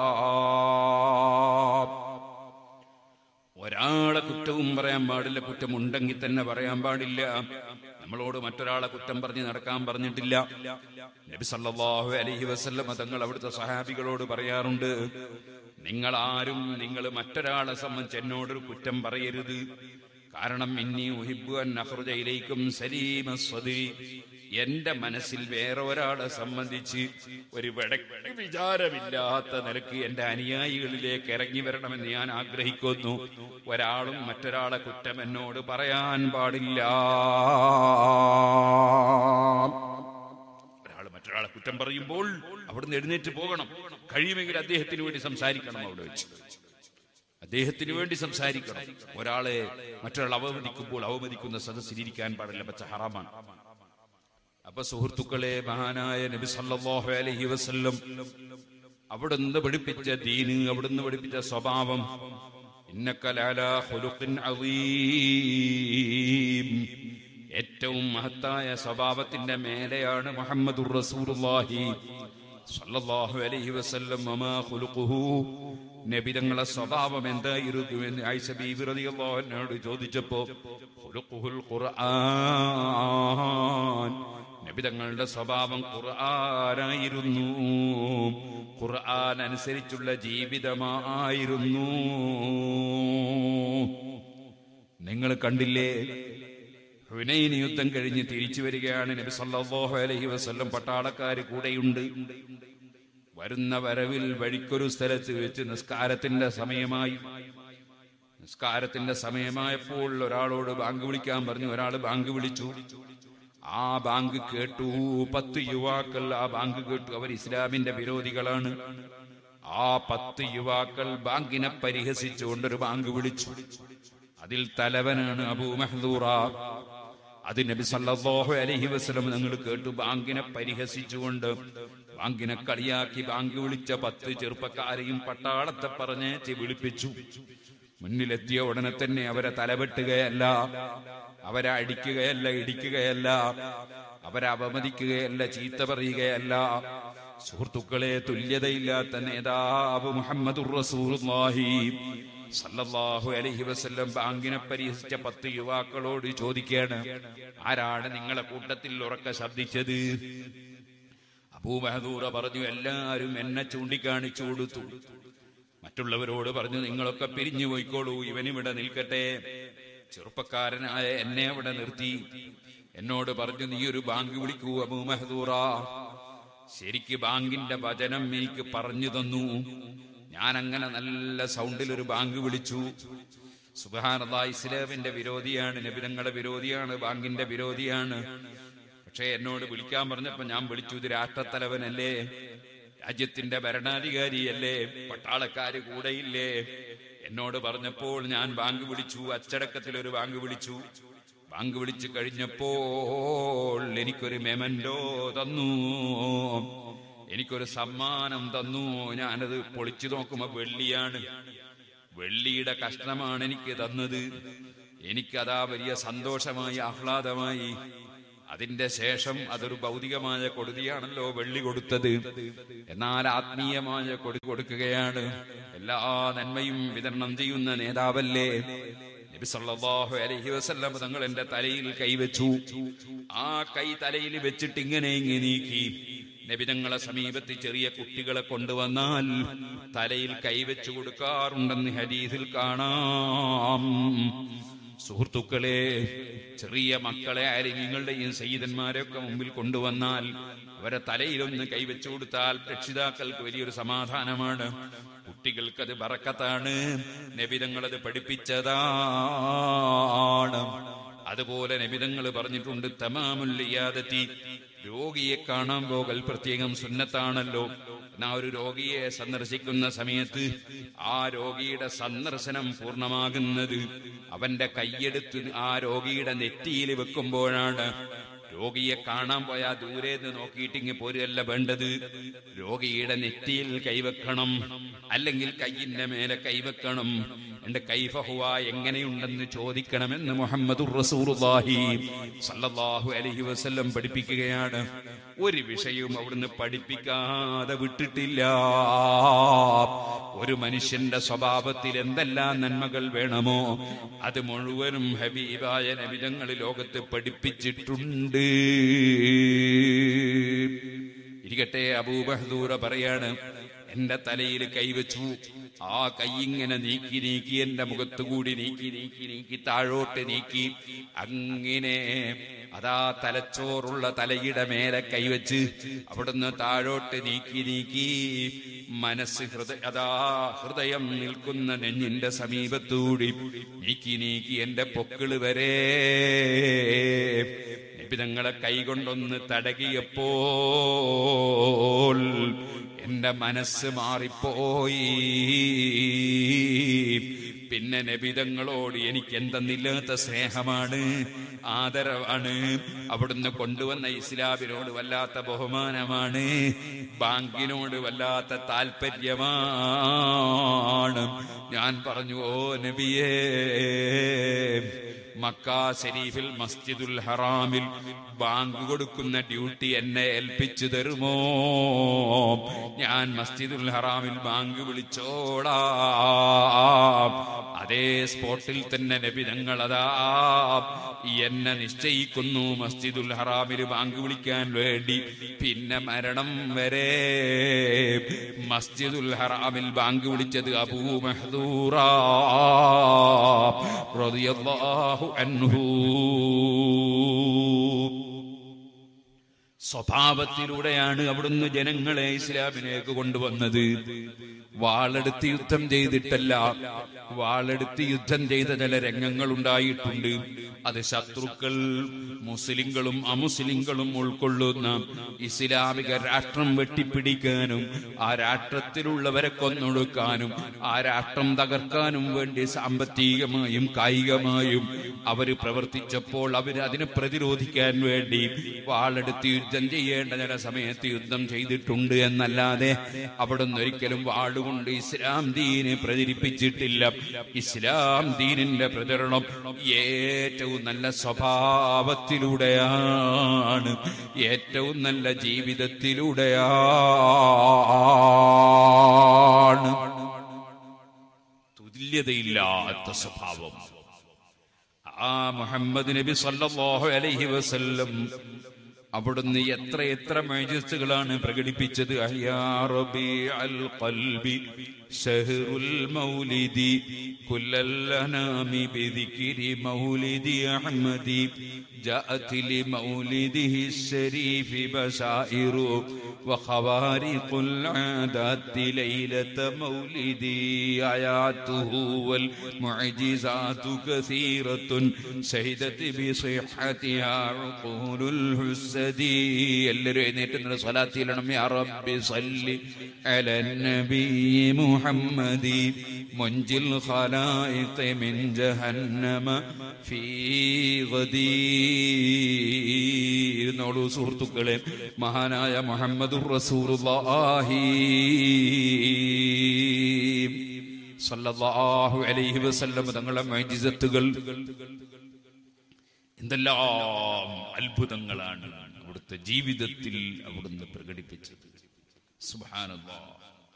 A: ഒരാളെ കുറ്റവും പറയാൻ പാടില്ല. കുറ്റമുണ്ടെങ്കിൽ തന്നെ പറയാൻ പാടില്ല. നമ്മളോട് മറ്റൊരാളെ കുറ്റം പറഞ്ഞ് നടക്കാൻ പറഞ്ഞിട്ടില്ല. നബി സല്ലല്ലാഹു അലൈഹി വസല്ലം തങ്ങൾ അവിടുത്തെ സഹാബികളോട് പറയാറുണ്ട്, നിങ്ങൾ മറ്റൊരാളെ സംബന്ധിച്ച് എന്നോടൊരു കുറ്റം പറയരുത്. കാരണം ഇന്നി ഉഹിബ്ബു അൻ അഖ്റുജ ഇലൈക്കും സലീമ സ്വദരി. എന്റെ മനസ്സിൽ വേറെ ഒരാളെ സംബന്ധിച്ച് ഒരു വിചാരമില്ലാത്ത നിലക്ക് എന്റെ അനുയായികളിലേക്ക് ഇറങ്ങി വരണമെന്ന് ഞാൻ ആഗ്രഹിക്കുന്നു. ഒരാളും മറ്റൊരാളെ കുറ്റം എന്നോട് പറയാൻ പാടില്ല. ഒരാൾ മറ്റൊരാളെ കുറ്റം പറയുമ്പോൾ അവിടുന്ന് എഴുന്നേറ്റ് പോകണം. കഴിയുമെങ്കിൽ അദ്ദേഹത്തിന് വേണ്ടി സംസാരിക്കണം. അവിടെ വെച്ച് അദ്ദേഹത്തിന് വേണ്ടി സംസാരിക്കണം. ഒരാളെ മറ്റൊരാൾ അവമതിക്കുമ്പോൾ അവമതിക്കുന്ന സദസ്സിലിരിക്കാൻ പാടില്ല. പച്ച ഹറാമാണ്. അപ്പൊ സുഹൃത്തുക്കളെ, മഹാനായ നബി സല്ലല്ലാഹു അലൈഹി വസല്ലം അവിടുന്ന് പഠിപ്പിച്ച ദീന്, അവിടുന്ന് പഠിപ്പിച്ച സ്വഭാവം, ഇന്നക ലഅലാ ഖുലുഖിൻ അദീം, ഏറ്റവും മഹത്തായ സ്വഭാവത്തിന്റെ മേലെയാണ് മുഹമ്മദുർ റസൂലുള്ളാഹി സല്ലല്ലാഹു അലൈഹി വസല്ലം. വമാ ഖുലുഖുഹു, നബി തങ്ങളുടെ സ്വഭാവം എന്തായിരുന്നു എന്ന് ആയിഷ ബീവി റളിയല്ലാഹു അൻഹയോട് ചോദിച്ചപ്പോ, ഖുലുഖുൽ ഖുർആൻ, നബി തങ്ങളുടെ സ്വഭാവം ഖുർആനായിരുന്നു. ഖുർആൻ അനുസരിച്ചുള്ള ജീവിതമായിരുന്നു. നിങ്ങൾ കണ്ടില്ലേ, ഹുനൈൻ യുദ്ധം കഴിഞ്ഞ് തിരിച്ചു വരികയാണ് നബി സല്ലല്ലാഹു അലൈഹി വസല്ലം. പട്ടാളക്കാര് കൂടെയുണ്ട്. വരുന്ന വരവിൽ വഴിക്കൊരു സ്ഥലത്ത് വെച്ച് നിസ്കാരത്തിന്റെ സമയമായി. നിസ്കാരത്തിന്റെ സമയമായപ്പോൾ ഒരാളോട് ബാങ്ക് വിളിക്കാൻ പറഞ്ഞു. ഒരാൾ ബാങ്ക് വിളിച്ചു. ആ ബാങ്ക് കേട്ടു. 10 യുവാക്കൾ ആ ബാങ്ക് കേട്ടു. അവർ ഇസ്ലാമിന്റെ വിരോധികളാണ്. ആ 10 യുവാക്കൾ ബാങ്കിനെ പരിഹസിച്ചുകൊണ്ടൊരു ബാങ്ക് വിളിച്ചു. അതിൽ തലവനാണ് അബൂ മഹ്ദൂറ. അത് നബി സല്ലല്ലാഹു അലൈഹി വസല്ലം ഞങ്ങൾ കേട്ടു. ബാങ്കിനെ പരിഹസിച്ചുകൊണ്ട്, ബാങ്കിനെ കളിയാക്കി ബാങ്ക് വിളിച്ച 10 ചെറുപ്പക്കാരെയും പട്ടാളത്തെ പറഞ്ഞേച്ച് വിളിപ്പിച്ചു. മുന്നിലെത്തിയ ഉടനെ തന്നെ അവരെ തലവെട്ടുകയല്ല, അവരെ അടിക്കുകയല്ല, ഇടിക്കുകയല്ല, അവരെ അവമതിക്കുകയല്ല, ചീത്ത പറയുകയല്ല. സുഹൃത്തുക്കളെ, തുല്യതയില്ലാത്ത നേതാവ് മുഹമ്മദുർ റസൂലുള്ളാഹി സല്ലല്ലാഹു അലൈഹി വസല്ലം ബാങ്കിനെ പരിഹസിച്ച 10 യുവാക്കളോട് ചോദിക്കുകയാണ്, ആരാണ് നിങ്ങളെ കൂട്ടത്തിൽ ഉറക്കെ ശബ്ദിച്ചത്? അബൂ മഹ്ദൂറ പറഞ്ഞു, എല്ലാവരും എന്നെ ചൂണ്ടിക്കാണിച്ചു കൊടുത്തു. മറ്റുള്ളവരോട് പറഞ്ഞു, നിങ്ങളൊക്കെ പിരിഞ്ഞു പോയിക്കോളൂ, ഇവനിവിടെ നിൽക്കട്ടെ. ചെറുപ്പക്കാരനായ എന്നെ അവിടെ നിർത്തി. എന്നോട് പറഞ്ഞു, നീ ഒരു ബാങ്ക് വിളിക്കൂ അബൂ മഹ്ദൂറ. ശരിക്ക് ബാങ്കിന്റെ വചനം എനിക്ക് പറഞ്ഞു തന്നു. ഞാൻ അങ്ങനെ നല്ല സൗണ്ടിൽ ഒരു ബാങ്ക് വിളിച്ചു. സുബ്ഹാനല്ലാഹ്, ഇസ്ലാമിന്റെ വിരോധിയാണ്, നബിതങ്ങളുടെ വിരോധിയാണ്, ബാങ്കിന്റെ വിരോധിയാണ്. പക്ഷെ എന്നോട് വിളിക്കാൻ പറഞ്ഞപ്പോ ഞാൻ വിളിച്ചു. ഇത് രാഷ്ട്രത്തലവനല്ലേ, രാജ്യത്തിന്റെ ഭരണാധികാരിയല്ലേ, പട്ടാളക്കാര് കൂടെയില്ലേ? എന്നോട് പറഞ്ഞപ്പോൾ ഞാൻ ബാങ്ക് വിളിച്ചു. അച്ചടക്കത്തിൽ ഒരു ബാങ്ക് വിളിച്ചു. ബാങ്ക് വിളിച്ചു കഴിഞ്ഞപ്പോൾ എനിക്കൊരു മെമന്റോ തന്നു, എനിക്കൊരു സമ്മാനം തന്നു. ഞാനത് പൊളിച്ചു നോക്കുമ്പോ വെള്ളിയാണ്, വെള്ളിയുടെ കഷ്ണമാണ് എനിക്ക് തന്നത്. എനിക്കതാ വലിയ സന്തോഷമായി, ആഹ്ലാദമായി. അതിന്റെ ശേഷം അതൊരു ഭൗതികമായ കൊടുതിയാണല്ലോ വെള്ളി കൊടുത്തത്, എന്നാൽ ആത്മീയമായ കൊടു കൊടുക്കുകയാണ്. എല്ലാ നന്മയും വിതരണം ചെയ്യുന്ന നേതാവല്ലേ നബി സല്ലല്ലാഹു അലൈഹി വസല്ലം. തങ്ങൾ എന്റെ തലയിൽ കൈവച്ചു. ആ കൈ തലയിൽ വെച്ചിട്ട് ഇങ്ങനെ നീക്കി. നബിതങ്ങളെ സമീപത്ത് ചെറിയ കുട്ടികളെ കൊണ്ടുവന്നാൽ തലയിൽ കൈവച്ചു കൊടുക്കാറുണ്ടെന്ന് ഹദീസിൽ കാണാം. സുഹൃത്തുക്കളെ, ചെറിയ മക്കളെ ആരെങ്കിങ്ങളുടെയും സയ്യിദന്മാരെയൊക്കെ മുമ്പിൽ കൊണ്ടുവന്നാൽ അവരെ തലയിലൊന്ന് കൈവച്ചു കൊടുത്താൽ രക്ഷിതാക്കൾക്ക് വലിയൊരു സമാധാനമാണ്, കുട്ടികൾക്കത് ബറക്കത്താണ്. നബിതങ്ങളത് പഠിപ്പിച്ചതാണ്. അതുപോലെ നബിതങ്ങൾ പറഞ്ഞിട്ടുണ്ട്, തമാമുൽ ഇയാദത്തി, രോഗിയെ കാണാൻ പോകൽ പ്രത്യേകം സുന്നത്താണല്ലോ. എന്നാ ഒരു രോഗിയെ സന്ദർശിക്കുന്ന സമയത്ത് ആ രോഗിയുടെ സന്ദർശനം പൂർണ്ണമാകുന്നത് അവന്റെ കൈയെടുത്ത് ആ രോഗിയുടെ നെറ്റിയിൽ വെക്കുമ്പോഴാണ്. രോഗിയെ കാണാൻ പോയാൽ ദൂരേന്ന് നോക്കിയിട്ടിങ്ങ് പോരല്ല വേണ്ടത്, രോഗിയുടെ നെറ്റിയിൽ കൈവെക്കണം, അല്ലെങ്കിൽ കയ്യിന്റെ മേലെ കൈവെക്കണം. എന്റെ കൈഫഹുവ, എങ്ങനെയുണ്ടെന്ന് ചോദിക്കണമെന്ന് മുഹമ്മദുർ റസൂലുള്ളാഹി സല്ലല്ലാഹു അലൈഹി വസല്ലം പഠിപ്പിക്കുകയാണ്. ഒരു വിഷയവും അവിടുന്ന് പഠിപ്പിക്കാതെ വിട്ടിട്ടില്ല. ഒരു മനുഷ്യന്റെ സ്വഭാവത്തിൽ എന്തെല്ലാം നന്മകൾ വേണമോ അത് മുഴുവനും ഹബീബായ നബിതങ്ങൾ ലോകത്ത് പഠിപ്പിച്ചിട്ടുണ്ട്. ഇരിക്കട്ടെ, അബൂ മഹ്ദൂറ പറയാണ്, എന്റെ തലയിൽ കൈവച്ചു. ആ കൈ ഇങ്ങനെ നീക്കി നീക്കി എന്റെ മുഖത്തുകൂടി നീക്കി താഴോട്ട് നീക്കി. അങ്ങനെ അതാ തലച്ചോറുള്ള തലയുടെ മേലെ കൈവച്ച് അവിടുന്ന് താഴോട്ട് നീക്കി മനസ്സ് ഹൃദയം നിൽക്കുന്ന നെഞ്ഞിന്റെ സമീപത്തൂടി നീക്കി എന്റെ പൊക്കിള് വരെ നബിതങ്ങളെ കൈകൊണ്ടൊന്ന് തടകിയപ്പോൾ എന്റെ മനസ്സ് മാറിപ്പോയി. പിന്നെ നബിതങ്ങളോട് എനിക്ക് എന്തെന്നില്ലാത്ത സ്നേഹമാണ്, ആദരവാണ്. അവിടുന്ന് കൊണ്ടുവന്ന ഇസ്ലാമിനോട് വല്ലാത്ത ബഹുമാനമാണ്, ബാങ്കിനോട് വല്ലാത്ത താല്പര്യമാണ്. ഞാൻ പറഞ്ഞു, ഓ നബിയേ, മക്ക ശരീഫിൽ മസ്ജിദുൽ ഹറാമിൽ ബാങ്ക് കൊടുക്കുന്ന ഡ്യൂട്ടി എന്നെ ഏൽപ്പിച്ചു തരുമോ? ഞാൻ മസ്ജിദുൽ ഹറാമിൽ ബാങ്ക് വിളിച്ചോളാം. അതേ സ്പോട്ടിൽ തന്നെ നബി തങ്ങളതാ എന്നെ നിശ്ചയിക്കുന്നു മസ്ജിദുൽ ഹറാമിൽ ബാങ്ക് വിളിക്കാൻ വേണ്ടി. പിന്നെ മരണം വരെ മസ്ജിദുൽ ഹറാമിൽ ബാങ്ക് വിളിച്ചത് അബൂ മഹ്ദൂറ റളിയല്ലാഹു അൻഹു. സ്വഭാവത്തിലൂടെയാണ് അവിടുന്ന് ജനങ്ങളെ ഇസ്ലാമിലേക്ക് കൊണ്ടുവന്നത്. വാളെടുത്ത് യുദ്ധം ചെയ്തിട്ടല്ല. വാളെടുത്ത് യുദ്ധം ചെയ്ത ചില രംഗങ്ങൾ ഉണ്ടായിട്ടുണ്ട്. അത് ശത്രുക്കൾ മുസ്ലിങ്ങളും അമുസ്ലിങ്ങളും ഉൾക്കൊള്ളുന്ന ഇസ്ലാമിക രാഷ്ട്രം വെട്ടിപ്പിടിക്കാനും ആ രാഷ്ട്രത്തിലുള്ളവരെ കൊന്നൊടുക്കാനും ആ രാഷ്ട്രം തകർക്കാനും വേണ്ടി സാമ്പത്തികമായും കായികമായും അവര് പ്രവർത്തിച്ചപ്പോൾ അവര് അതിനെ പ്രതിരോധിക്കാൻ വേണ്ടി വാളെടുത്ത് യുദ്ധം ചെയ്യേണ്ട ചില സമയത്ത് യുദ്ധം ചെയ്തിട്ടുണ്ട് എന്നല്ലാതെ അവിടുന്ന് ഒരിക്കലും വാളുകൊണ്ട് ഇസ്ലാം ദീനെ പ്രചരിപ്പിച്ചിട്ടില്ല. ഇസ്ലാം ദീനിന്റെ പ്രചരണം ഏറ്റവും നല്ല സ്വഭാവത്തിലൂടെയാണ്, ഏറ്റവും നല്ല ജീവിതത്തിലൂടെയാണ്. തുല്യതയില്ലാത്ത സ്വഭാവം ആ മുഹമ്മദ് നബി സല്ലല്ലാഹു അലൈഹി വസല്ലം അവിടുന്ന് എത്ര മുഅ്ജിസകളാണ് പ്രകടിപ്പിച്ചത്. അഹ്യാ റബീഅൽ ഖൽബി ശഹ്റുൽ മൗലിദി കുല്ലൽ അനാമി ബിദിക്രി മൗലിദി അഹ്മദി ജാഅത് ലിമൗലിദിഹി ശരീഫി ബശായിറു وخوارق العادات ليلة مولدي آياته والمعجزات كثيرة شهدت بصحتها عقول الحسدي اللي صلاة لنا يا رب صل على النبي محمد منجي الخلائق من جهنم في غدي نولو സുഹൃത്തുക്കളെ മഹാനായ മുഹമ്മദുർ റസൂലുള്ളാഹി സല്ലല്ലാഹു അലൈഹി വസല്ലം തങ്ങളുടെ മുഅ്ജിസത്തുകൾ എന്തെല്ലാം അത്ഭുതങ്ങളാണ് അവിടുത്തെ ജീവിതത്തിൽ അവിടുന്ന് പ്രകടിപ്പിച്ചത്. സുബ്ഹാനല്ലാഹ്.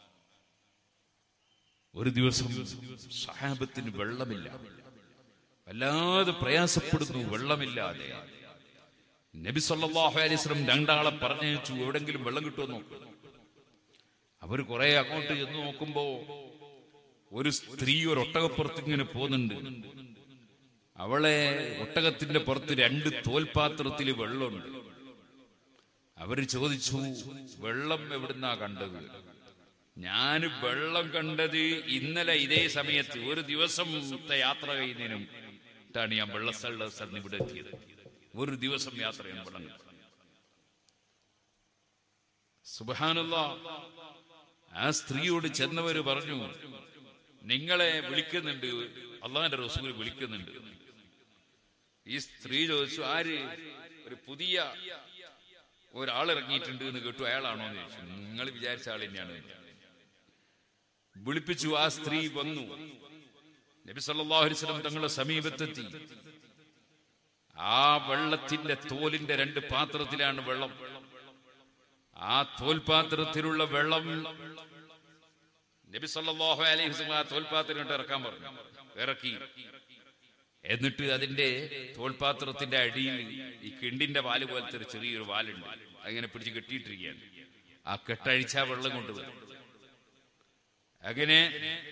A: ഒരു ദിവസം സഹാബത്തിന് വെള്ളമില്ല, വല്ലാതെ പ്രയാസപ്പെടുന്നു. വെള്ളമില്ലാതെ നബി സല്ലല്ലാഹു അലൈഹി വസല്ലം രണ്ടാളെ പറഞ്ഞയച്ചു, എവിടെങ്കിലും വെള്ളം കിട്ടുമോ നോക്ക്. അവർ കുറെ അങ്ങോട്ട് ചെന്ന് നോക്കുമ്പോ ഒരു സ്ത്രീ ഒരു ഒട്ടകപ്പുറത്ത് ഇങ്ങനെ പോകുന്നുണ്ട്. അവളെ ഒട്ടകത്തിന്റെ പുറത്ത് 2 തോൽപാത്രത്തിൽ വെള്ളമുണ്ട്. അവര് ചോദിച്ചു, വെള്ളം എവിടുന്നാ കണ്ടത്? ഞാൻ വെള്ളം കണ്ടത് ഇന്നലെ ഇതേ സമയത്ത് ഒരു ദിവസത്തെ യാത്ര കഴിയുന്നതിനും ാണ് ഞാൻ വെള്ളസ്ഥലം ഇവിടെ എത്തിയത്. ഒരു ദിവസം യാത്ര ചെയ്യാൻ വെള്ളം കിട്ടും. സുബ്ഹാനല്ലാഹ്. ആ സ്ത്രീയോട് ചെന്നവര് പറഞ്ഞു, നിങ്ങളെ വിളിക്കുന്നുണ്ട്, അള്ളാഹുവിന്റെ റസൂൽ വിളിക്കുന്നുണ്ട്. ഈ സ്ത്രീ ചോദിച്ചു, ആര്? ഒരു പുതിയ ഒരാൾ ഇറങ്ങിയിട്ടുണ്ട് എന്ന് കേട്ടു, അയാളാണോ എന്ന് ചോദിച്ചു. നിങ്ങൾ വിചാരിച്ച ആൾ തന്നെയാണ്. വിളിപ്പിച്ചു. ആ സ്ത്രീ വന്നു. നബി സല്ലല്ലാഹു അലൈഹി വസല്ലം തങ്ങളുടെ സമീപത്തെത്തി. ആ വെള്ളത്തിന്റെ തോലിന്റെ 2 പാത്രത്തിലാണ് വെള്ളം. ആ തോൽപാത്രത്തിലുള്ള വെള്ളം നബി സല്ലല്ലാഹു അലൈഹി വസല്ലം ആ തോൽപാത്രം ഇറക്കാൻ പറഞ്ഞു. ഇറക്കി. എന്നിട്ട് അതിന്റെ തോൽപാത്രത്തിന്റെ അടിയിൽ ഈ കിണ്ടിന്റെ വാല് പോലത്തെ ഒരു ചെറിയൊരു വാലുണ്ട്. അങ്ങനെ പിടിച്ച് കെട്ടിയിട്ടിരിക്കുകയാണ്. ആ കെട്ടഴിച്ച വെള്ളം കൊണ്ടുവരും. അങ്ങനെ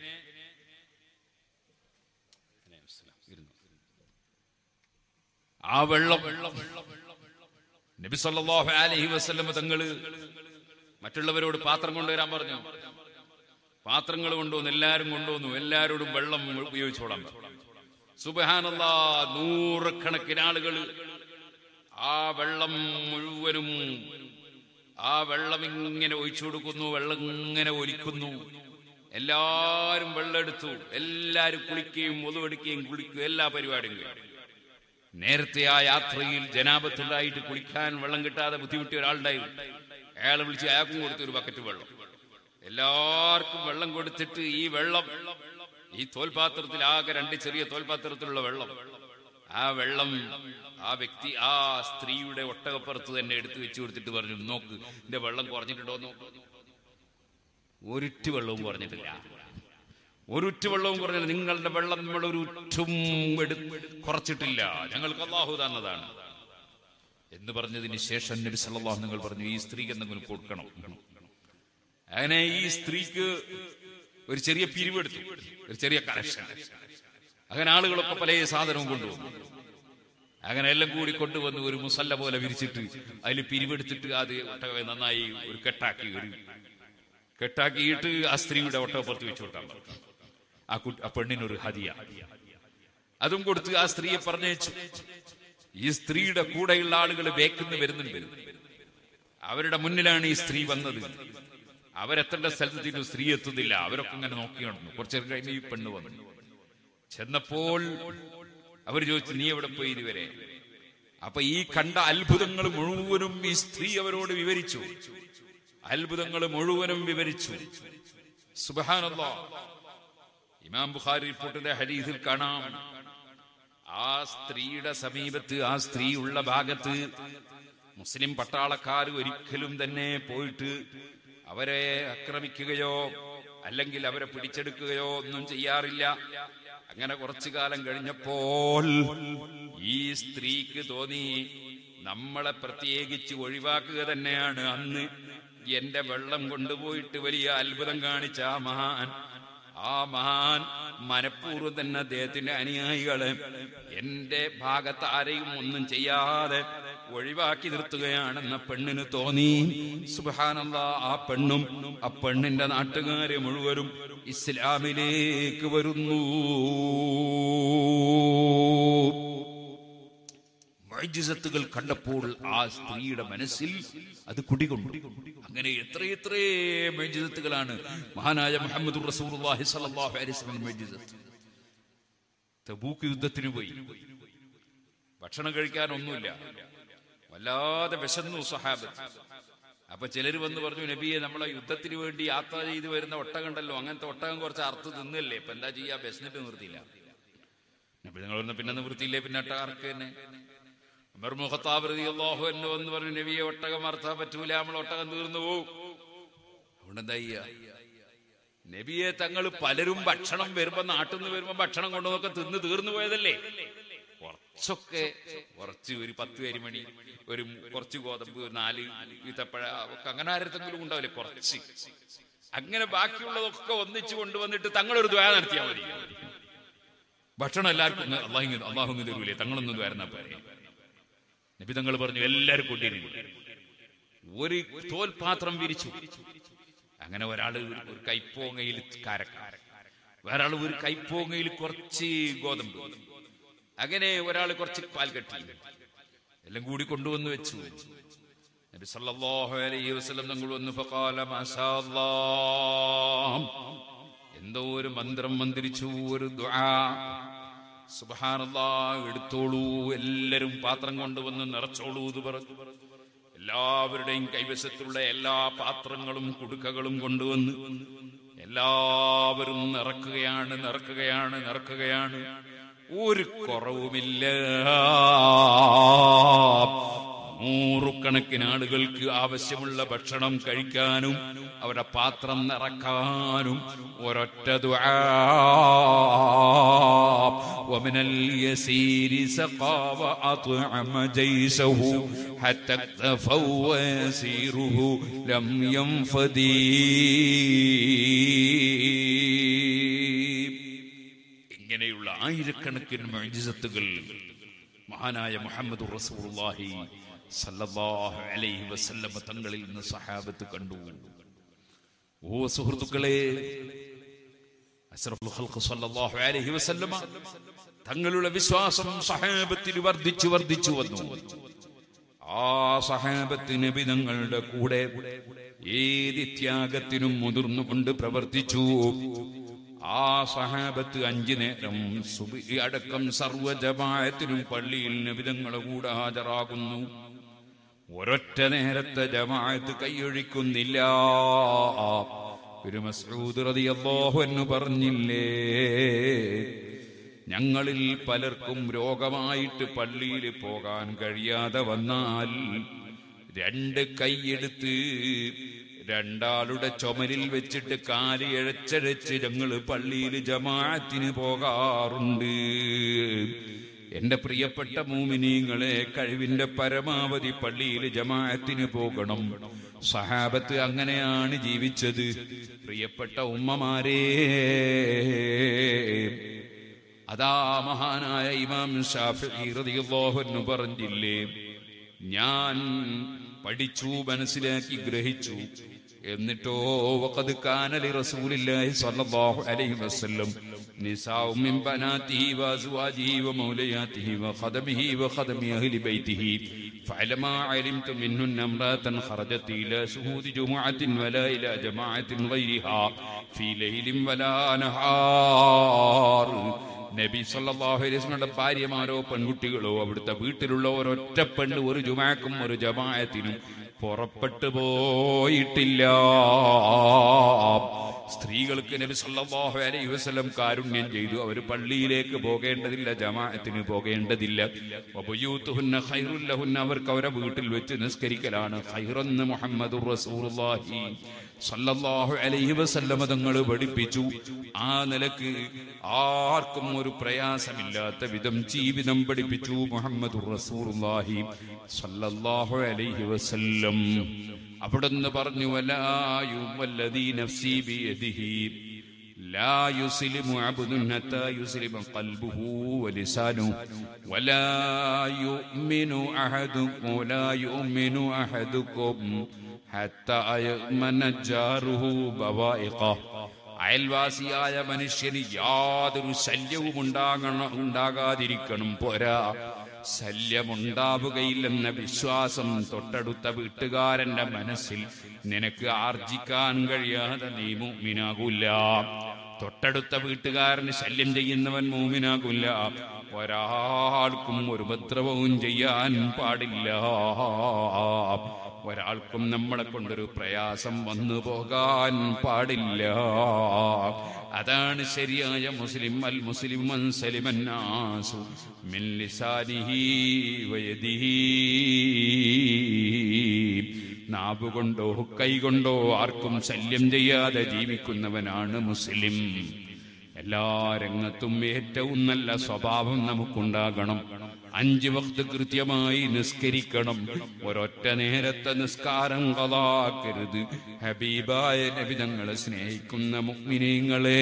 A: ആ വെള്ളം നബി സല്ലല്ലാഹു അലൈഹി വസല്ലം തങ്ങള് മറ്റുള്ളവരോട് പാത്രം കൊണ്ടുവരാൻ പറഞ്ഞു. പാത്രങ്ങൾ കൊണ്ടുവന്നു. എല്ലാരും കൊണ്ടുവന്നു. എല്ലാരോടും വെള്ളം ഉപയോഗിച്ചോളാൻ പറഞ്ഞു. സുബ്ഹാനല്ലാഹ്. 100 കണക്കിന് ആളുകൾ ആ വെള്ളം മുഴുവനും ആ വെള്ളം ഇങ്ങനെ ഒഴിച്ചു കൊടുക്കുന്നു. വെള്ളം ഇങ്ങനെ ഒലിക്കുന്നു. എല്ലാരും വെള്ളം എടുത്തു. എല്ലാരും കുളിക്കുകയും ഒതുവെടുക്കുകയും കുളിക്കുകയും എല്ലാ പരിപാടിയും കഴിഞ്ഞു. നേരത്തെ ആ യാത്രയിൽ ജനാപത്തുണ്ടായിട്ട് കുളിക്കാൻ വെള്ളം കിട്ടാതെ ബുദ്ധിമുട്ടിയ ഒരാളുണ്ടായിരുന്നു. അയാളെ വിളിച്ച് അയാൾക്കും കൊടുത്തു ഒരു ബക്കറ്റ് വെള്ളം. എല്ലാവർക്കും വെള്ളം കൊടുത്തിട്ട് ഈ വെള്ളം ഈ തോൽപാത്രത്തിൽ ആകെ 2 ചെറിയ തോൽപാത്രത്തിലുള്ള വെള്ളം, ആ വെള്ളം ആ വ്യക്തി ആ സ്ത്രീയുടെ ഒട്ടകപ്പുറത്ത് തന്നെ എടുത്തു വെച്ചു കൊടുത്തിട്ട് പറഞ്ഞു, നോക്ക് എന്റെ വെള്ളം കുറഞ്ഞിട്ടുണ്ടോ നോക്ക്. ഒരിറ്റ് വെള്ളവും കുറഞ്ഞിട്ടില്ല. ഒരുറ്റ് വെള്ളവും കുറഞ്ഞില്ല. നിങ്ങളുടെ വെള്ളം നമ്മൾ ഒരു ഉറ്റും കുറച്ചിട്ടില്ല. ഞങ്ങൾക്ക് അല്ലാഹു തന്നതാണ് എന്ന് പറഞ്ഞതിന് ശേഷം നബി സല്ലല്ലാഹു നിങ്ങൾ പറഞ്ഞു, ഈ സ്ത്രീക്ക് എന്തെങ്കിലും കൊടുക്കണം. അങ്ങനെ ഈ സ്ത്രീക്ക് ഒരു ചെറിയ പിരിവെടുത്തു, ഒരു ചെറിയ കലക്ഷൻ. അങ്ങനെ ആളുകളൊക്കെ പല സാധനവും കൊണ്ടുവന്നു. അങ്ങനെ എല്ലാം കൂടി കൊണ്ടുവന്ന് ഒരു മുസല്ല പോലെ വിരിച്ചിട്ട് അതിൽ പിരിവെടുത്തിട്ട് അത് ഒട്ടകവെ നന്നായി ഒരു കെട്ടാക്കിയിട്ട് ആ സ്ത്രീയുടെ ഒട്ടകപ്പുറത്ത് വെച്ചു കൊടുക്കാൻ പറഞ്ഞു. ആ പെണ്ണിനൊരു ഹദിയ അതും കൊടുത്ത് ആ സ്ത്രീയെ പറഞ്ഞയച്ചു. ഈ സ്ത്രീയുടെ കൂടെയുള്ള ആളുകൾ ബേക്കിന്ന് വരുന്നുണ്ട്. അവരുടെ മുന്നിലാണ് ഈ സ്ത്രീ വന്നത്. അവരെത്തേണ്ട സ്ഥലത്ത് സ്ത്രീ എത്തുന്നില്ല. അവരൊക്കെ ഇങ്ങനെ നോക്കിക്കൊണ്ടു. കുറച്ചു കഴിഞ്ഞ് ഈ പെണ്ണ് വന്നു. ചെന്നപ്പോൾ അവർ ചോദിച്ചു, നീ എവിടെ പോയി ഇതുവരെ? അപ്പൊ ഈ കണ്ട അത്ഭുതങ്ങൾ മുഴുവനും ഈ സ്ത്രീ അവരോട് വിവരിച്ചു. അത്ഭുതങ്ങൾ മുഴുവനും വിവരിച്ചു. സുബ്ഹാനല്ലാഹ്. ഇമാം ബുഖാരി റിപ്പോർട്ടിലെ ഹദീസിൽ കാണാം, ആ സ്ത്രീയുടെ സമീപത്ത്, ആ സ്ത്രീ ഉള്ള ഭാഗത്ത് മുസ്ലിം പട്ടാളക്കാർ ഒരിക്കലും തന്നെ പോയിട്ട് അവരെ ആക്രമിക്കുകയോ അല്ലെങ്കിൽ അവരെ പിടിച്ചെടുക്കുകയോ ഒന്നും ചെയ്യാറില്ല. അങ്ങനെ കുറച്ചു കാലം കഴിഞ്ഞപ്പോൾ ഈ സ്ത്രീക്ക് തോന്നി, നമ്മളെ പ്രത്യേകിച്ച് ഒഴിവാക്കുക തന്നെയാണ് അന്ന് എന്റെ വെള്ളം കൊണ്ടുപോയിട്ട് വലിയ അത്ഭുതം കാണിച്ച ആ മഹാൻ മനഃപൂർവ്വം തന്നെ അദ്ദേഹത്തിന്റെ അനുയായികളെ എന്റെ ഭാഗത്ത് ആരെയും ഒന്നും ചെയ്യാതെ ഒഴിവാക്കി നിർത്തുകയാണെന്ന പെണ്ണിന് തോന്നി. സുബ്ഹാനല്ലാഹ്. ആ പെണ്ണും ആ പെണ്ണിന്റെ നാട്ടുകാരെ മുഴുവനും ഇസ്ലാമിലേക്ക് വരുന്നു. മുഅ്ജിസത്തുകൾ കണ്ടപ്പോൾ ആ സ്ത്രീയുടെ മനസ്സിൽ അത് കുടികൊണ്ടു. അങ്ങനെ എത്രയെത്ര മുഅ്ജിസത്തുകളാണ് മഹാനായ മുഹമ്മദുർ റസൂലുള്ളാഹി സ്വല്ലല്ലാഹു അലൈഹി വസല്ലം മുഅ്ജിസത്ത്. തബൂക്ക് യുദ്ധത്തിന് പോയി. ഭക്ഷണം കഴിക്കാൻ ഒന്നുമില്ല. വല്ലാതെ വിശന്നു സഹാബത്ത്. അപ്പൊ ചിലർ വന്ന് പറഞ്ഞു, നബിയെ, നമ്മളെ യുദ്ധത്തിന് വേണ്ടി യാത്ര ചെയ്ത് വരുന്ന ഒട്ടകണ്ടല്ലോ, അങ്ങനത്തെ ഒട്ടകം കുറച്ച് അറുത്ത് തിന്നല്ലേ, ഇപ്പൊ എന്താ ചെയ്യാ? ബെസ്നിട്ട് നിർത്തിയില്ല. നബി നിങ്ങൾ പറഞ്ഞ പിന്നെ നിവൃത്തിയില്ലേ, പിന്നെ ഒട്ടകാർക്ക് തന്നെ. ഉമർ ഖത്താബ് റളിയല്ലാഹു അൻഹു എന്ന് പറഞ്ഞു, നബിയെ, ഒട്ടകം അറുത്താൻ പറ്റൂല, നമ്മൾ ഒട്ടകം തീർന്നു പോവും. അതുകൊണ്ട് എന്താ ചെയ്യാ? നബിയെ, തങ്ങൾ പലരും ഭക്ഷണം വരുമ്പോ, നാട്ടിൽ നിന്ന് വരുമ്പോ ഭക്ഷണം കൊണ്ടുവന്നൊക്കെ തിന്ന് തീർന്നു പോയതല്ലേ. കുറച്ച് ഒരു 10 കരിമണി, ഒരു കുറച്ച് ഗോതമ്പ്, 4 ഈത്തപ്പഴ ഒക്കെ അങ്ങനെ ആരെങ്കിലും ഉണ്ടാവില്ലേ, കുറച്ച്. അങ്ങനെ ബാക്കിയുള്ളതൊക്കെ ഒന്നിച്ചു കൊണ്ടുവന്നിട്ട് തങ്ങളൊരു ദ്വാ നടത്തിയാൽ മതി. ഭക്ഷണം എല്ലാവർക്കും അള്ളാഹു തരൂലേ, തങ്ങളൊന്നും ദ്വാരന്നാ പോരെ. നബി തങ്ങൾ പറഞ്ഞു, എല്ലാവരും കൊണ്ടിരുന്നു. ഒരു തോൽപാത്രം വിരിച്ചു. അങ്ങനെ ഒരാള് ഒരു കൈപ്പോങ്ങയിൽ കാരക്ക, വേറെ ഒരു കൈപ്പോങ്ങയിൽ കുറച്ച് ഗോതമ്പ്, അങ്ങനെ ഒരാൾ കുറച്ച് പാൽ കെട്ടി, എല്ലാം കൂടി കൊണ്ടുവന്ന് വെച്ചു. നബി സല്ലല്ലാഹു അലൈഹി വസല്ലം തങ്ങൾ വന്നു. ഫഖാല മാഷാ അല്ലാഹ്, എന്തോ ഒരു മന്ത്രം മന്ത്രിച്ചു, ഒരു ദുആ. സുബ്ഹാനല്ലാഹ്, എടുത്തോളൂ, എല്ലാരും പാത്രം കൊണ്ടുവന്ന് നിറച്ചോളൂ എന്ന് പറഞ്ഞു. എല്ലാവരുടെയും കൈവശത്തുള്ള എല്ലാ പാത്രങ്ങളും കുടുക്കകളും കൊണ്ടുവന്ന് എല്ലാവരും നിറക്കുകയാണ്. ഒരു കുറവുമില്ല. 100 ആളുകൾക്ക് ആവശ്യമുള്ള ഭക്ഷണം കഴിക്കാനും അവരുടെ പാത്രം നിറക്കാനും ഒരൊറ്റ ദുആ. വമിനൽ യസീരി സഖാവ അത്അമ ജൈസഹു ഹത്ത തഫൗ വയസീറുഹു ലം യൻഫദി. ഇങ്ങനെയുള്ള ആയിരക്കണക്കിന് മുഅ്ജിസത്തുകൾ മഹാനായ മുഹമ്മദുർ റസൂലുള്ളാഹി സല്ലല്ലാഹു അലൈഹി വസല്ലം തങ്ങളിൽ നിന്ന് സഹാബത്ത് കണ്ടു. ഓ സുഹൃത്തുക്കളെ, അഷ്റഫുൽ ഖൽഖ് സല്ലല്ലാഹു അലൈഹി വസല്ലം തങ്ങളുടെ വിശ്വാസം സഹാബത്തിൽ വർദ്ധിച്ചു വന്നു. ആ സഹാബത്ത് നബി തങ്ങളുടെ കൂടെ ഏത് ത്യാഗത്തിനും മുതിർന്നുകൊണ്ട് പ്രവർത്തിച്ചു. ആ സഹാബത്ത് 5 നേരം സുബ്ഹി അടക്കം സർവ്വ ജമാഅത്തിനും പള്ളിയിൽ നബി തങ്ങളുടെ കൂടെ ഹാജരാകുന്നു. ഒരൊറ്റ നേരത്തെ ജമാഅത്ത് കൈയൊഴിക്കുന്നില്ല. ഒരു മസ്ഊദ് റളിയല്ലാഹു അൻഹു പറഞ്ഞില്ലേ, ഞങ്ങളിൽ പലർക്കും രോഗമായിട്ട് പള്ളിയിൽ പോകാൻ കഴിയാതെ വന്നാൽ 2 കൈയെടുത്ത് 2 ആളുടെ ചുമലിൽ വെച്ചിട്ട് കാല് ഇഴച്ചഴച്ച് ഞങ്ങൾ പള്ളിയിൽ ജമാഅത്തിന് പോകാറുണ്ട്. എന്റെ പ്രിയപ്പെട്ട മുഅ്മിനീങ്ങളെ, കഴിവിന്റെ പരമാവധി പള്ളിയിൽ ജമാഅത്തിന് പോകണം. സഹാബത്ത് അങ്ങനെയാണ് ജീവിച്ചത്. പ്രിയപ്പെട്ട ഉമ്മമാരെ, അതാ മഹാനായ ഇമാം ശാഫിഈ റളിയല്ലാഹു അൻഹു പറഞ്ഞില്ലേ, ഞാൻ പഠിച്ചു, മനസ്സിലാക്കി, ഗ്രഹിച്ചു. എന്നിട്ടോ വഖദ് കാന ലിറസൂലില്ലാഹി സ്വല്ലല്ലാഹു അലൈഹി വസല്ലം നിസാഉ മിൻ ബനാതിഹി വഅസ്വാജിഹി വമൗലയാതിഹി വഖദമിഹി വഖദമി അഹ്ലി ബൈതിഹി ഫഅലമാ അലിംതു മിൻഹുന്ന ഇംറഅതൻ ഖറജത് ഇലാ ശുഹൂദി ജുമുഅത്തിൻ വലാ ഇലാ ജമാഅത്തിൻ ഗൈരിഹാ ഫീ ലൈലിൻ വലാ നഹാർ. നബി സല്ലല്ലാഹു അലൈഹി വസല്ലമയുടെ ഭാര്യമാരോ പെൺകുട്ടികളോ അവിടുത്തെ വീട്ടിലുള്ള ഒരൊറ്റ പെണ്ണ് ഒരു ജുമാഅക്കും ഒരു ജമാഅത്തിനും പുറപ്പെട്ടു പോയിട്ടില്ല. സ്ത്രീകൾക്ക് നബി സല്ലല്ലാഹു അലൈഹി വസല്ലം കാരുണ്യം ചെയ്തു. അവർ പള്ളിയിലേക്ക് പോകേണ്ടതില്ല, ജമാഅത്തിന് പോകേണ്ടതില്ല. വബുയൂതുഹുന്ന ഖൈറുൽ ലഹുന്ന, അവർക്ക് അവരുടെ വീട്ടിൽ വെച്ച് നിസ്കരിക്കലാണ് ഖൈറെന്ന് മുഹമ്മദുർ റസൂലുള്ളാഹി സല്ലല്ലാഹു അലൈഹി വസല്ലം തങ്ങൾ പഠിപ്പിച്ചു. ആ നിലക്ക് ആർക്കും ഒരു പ്രയാസമില്ലാത്ത വിധം ജീവിതം പഠിപ്പിച്ചു മുഹമ്മദുർ റസൂലുള്ളാഹി സല്ലല്ലാഹു അലൈഹി വസല്ലം. അവിടുന്ന് പറഞ്ഞു, വല്ലദീ നഫ്സി ബിയദിഹി ലാ യുസ്ലിമു അബ്ദുൻ ഹത്താ യുസ്ലിമ ഖൽബുഹു വലിസാനുഹു വലാ യുഅ്മിനു അഹദുകും ഹത്താ യഅ്മന ജാറുഹു ബവായിഖഹു. അയൽവാസിയായ മനുഷ്യന് യാതൊരു ശല്യവും ഉണ്ടാകാതിരിക്കണം, പോരാ ശല്യമുണ്ടാവുകയില്ലെന്ന വിശ്വാസം തൊട്ടടുത്ത വീട്ടുകാരന്റെ മനസ്സിൽ നിനക്ക് ആർജിക്കാൻ കഴിയാതെ നീ മുഅ്മിനാകൂല. തൊട്ടടുത്ത വീട്ടുകാരന് ശല്യം ചെയ്യുന്നവൻ മുഅ്മിനാകൂല. ഒരാൾക്കും ഒരു ഉപദ്രവവും ചെയ്യാൻ പാടില്ല. ഒരാൾക്കും നമ്മളെ കൊണ്ടൊരു പ്രയാസം വന്നു പോകാൻ പാടില്ല. അതാണ് ശരിയായ മുസ്ലിം. അൽ മുസ്ലിം മൻ സലിമൻ നാസു മിൻ ലിസാനിഹി വയദിഹി. നാവുകൊണ്ടോ കൈകൊണ്ടോ ആർക്കും ശല്യം ചെയ്യാതെ ജീവിക്കുന്നവനാണ് മുസ്ലിം. എല്ലാ രംഗത്തും ഏറ്റവും നല്ല സ്വഭാവം നമുക്കുണ്ടാകണം. 5 വഖ്ത് കൃത്യമായി നിസ്കരിക്കണം. ഒരൊറ്റ നേരത്തെ നിസ്കാരം ഖളാക്കരുത്. ഹബീബായ നബി തങ്ങളെ സ്നേഹിക്കുന്ന മുഅ്മിനീങ്ങളെ,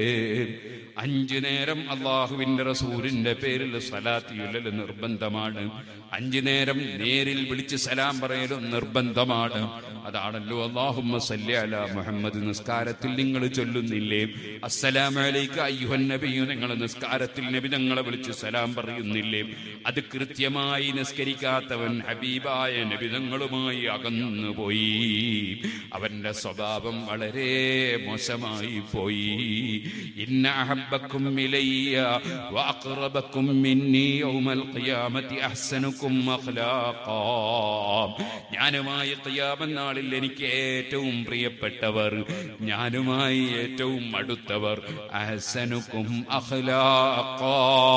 A: 5 നേരം അല്ലാഹുവിന്റെ റസൂലിന്റെ പേരിൽ സ്വലാത്ത് ചൊല്ലൽ നിർബന്ധമാണ്. 5 നേരം നേരിൽ വിളിച്ച് സലാം പറയലും നിർബന്ധമാണ്. അതാണല്ലോ അല്ലാഹുമ്മ സല്ലി അലാ മുഹമ്മദ് നിസ്കാരത്തിൽ നിങ്ങൾ ചൊല്ലുന്നില്ലേ? അസ്സലാമു അലൈക അയ്യുഹൻ നബിയ്യു, നിങ്ങൾ നിസ്കാരത്തിൽ നബി തങ്ങളെ വിളിച്ച് സലാം പറയുന്നില്ലേ? അത് കൃത്യമായി നിസ്കരിക്കാത്തവൻ ഹബീബായ നബി തങ്ങളുമായി അകന്നുപോയി. അവന്റെ സ്വഭാവം വളരെ മോശമായി പോയി. ഇന്ന അഹബ്ബക്കും ഇലയ്യ വഅഖറബക്കും മിന്നി യൗമൽ ഖിയാമത്തി അഹ്സനുക്കും അഖ്ലാഖാ. ഞാനുമായി ഖിയാമത്ത് നാളിൽ എനിക്ക് ഏറ്റവും പ്രിയപ്പെട്ടവർ, ഞാനുമായി ഏറ്റവും അടുത്തവർ അഹ്സനുക്കും അഖ്ലാഖാ,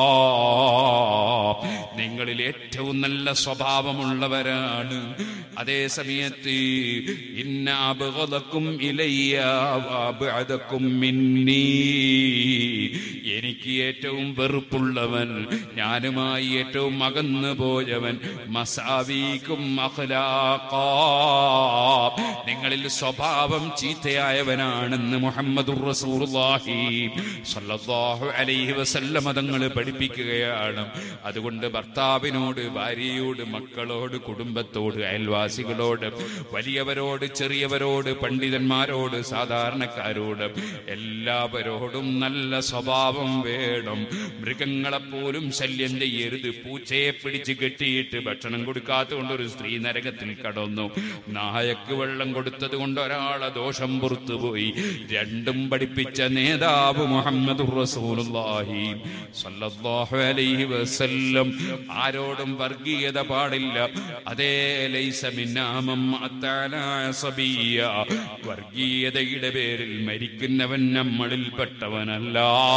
A: നിങ്ങളിൽ ഏറ്റവും നല്ല സ്വഭാവമുള്ളവരാണ്. അതേ സമയത്ത് ഇന്ന അബ്ഗദക്കും ഇലയ്യ വഅബ്അദക്കും മിന്നി, എനിക്ക് ഏറ്റവും വെറുപ്പുള്ളവൻ, ഞാനുമായി ഏറ്റവും അകന്നു പോയവൻ മസാവീക്കും അഖ്ലാഖാ, നിങ്ങളിൽ സ്വഭാവം ചീത്തയായവനാണെന്ന് മുഹമ്മദുർ റസൂലുള്ളാഹി സ്വല്ലല്ലാഹു അലൈഹി വസല്ലം തങ്ങൾ പഠിപ്പിക്കുകയാണ്. അതുകൊണ്ട് ഭർത്താവിനോട്, ഭാര്യയോട്, മക്കളോട്, കുടുംബത്തോട്, അയൽവാസികളോട്, വലിയവരോട്, ചെറിയവരോട്, പണ്ഡിതന്മാരോട്, സാധാരണക്കാരോട്, എല്ലാവരോടും നല്ല സ്വഭാവം വേണം. മൃഗങ്ങളെപ്പോലും ശല്യം ചെയ്യരുത്. പൂച്ചയെ പിടിച്ച് കെട്ടിയിട്ട് ഭക്ഷണം കൊടുക്കാത്തതുകൊണ്ട് ഒരു സ്ത്രീ നരകത്തിൽ കടന്നു. നായക്ക് വെള്ളം കൊടുത്തത് കൊണ്ട് ഒരാളെ ദോഷം പുറത്തുപോയി. രണ്ടും പഠിപ്പിച്ച നേതാവ് മുഹമ്മദുർ റസൂലുള്ളാഹി സ്വല്ലല്ലാഹു അലൈഹി വസല്ലം. ആരോടും വർഗീയത പാടില്ല. അതേ ലൈസ മിന്നാ മൻ അത്തഅലാ സബിയ, വർഗീയതയുടെ പേരിൽ മരിക്കുന്നവൻ നമ്മളിൽപ്പെട്ടവനല്ല.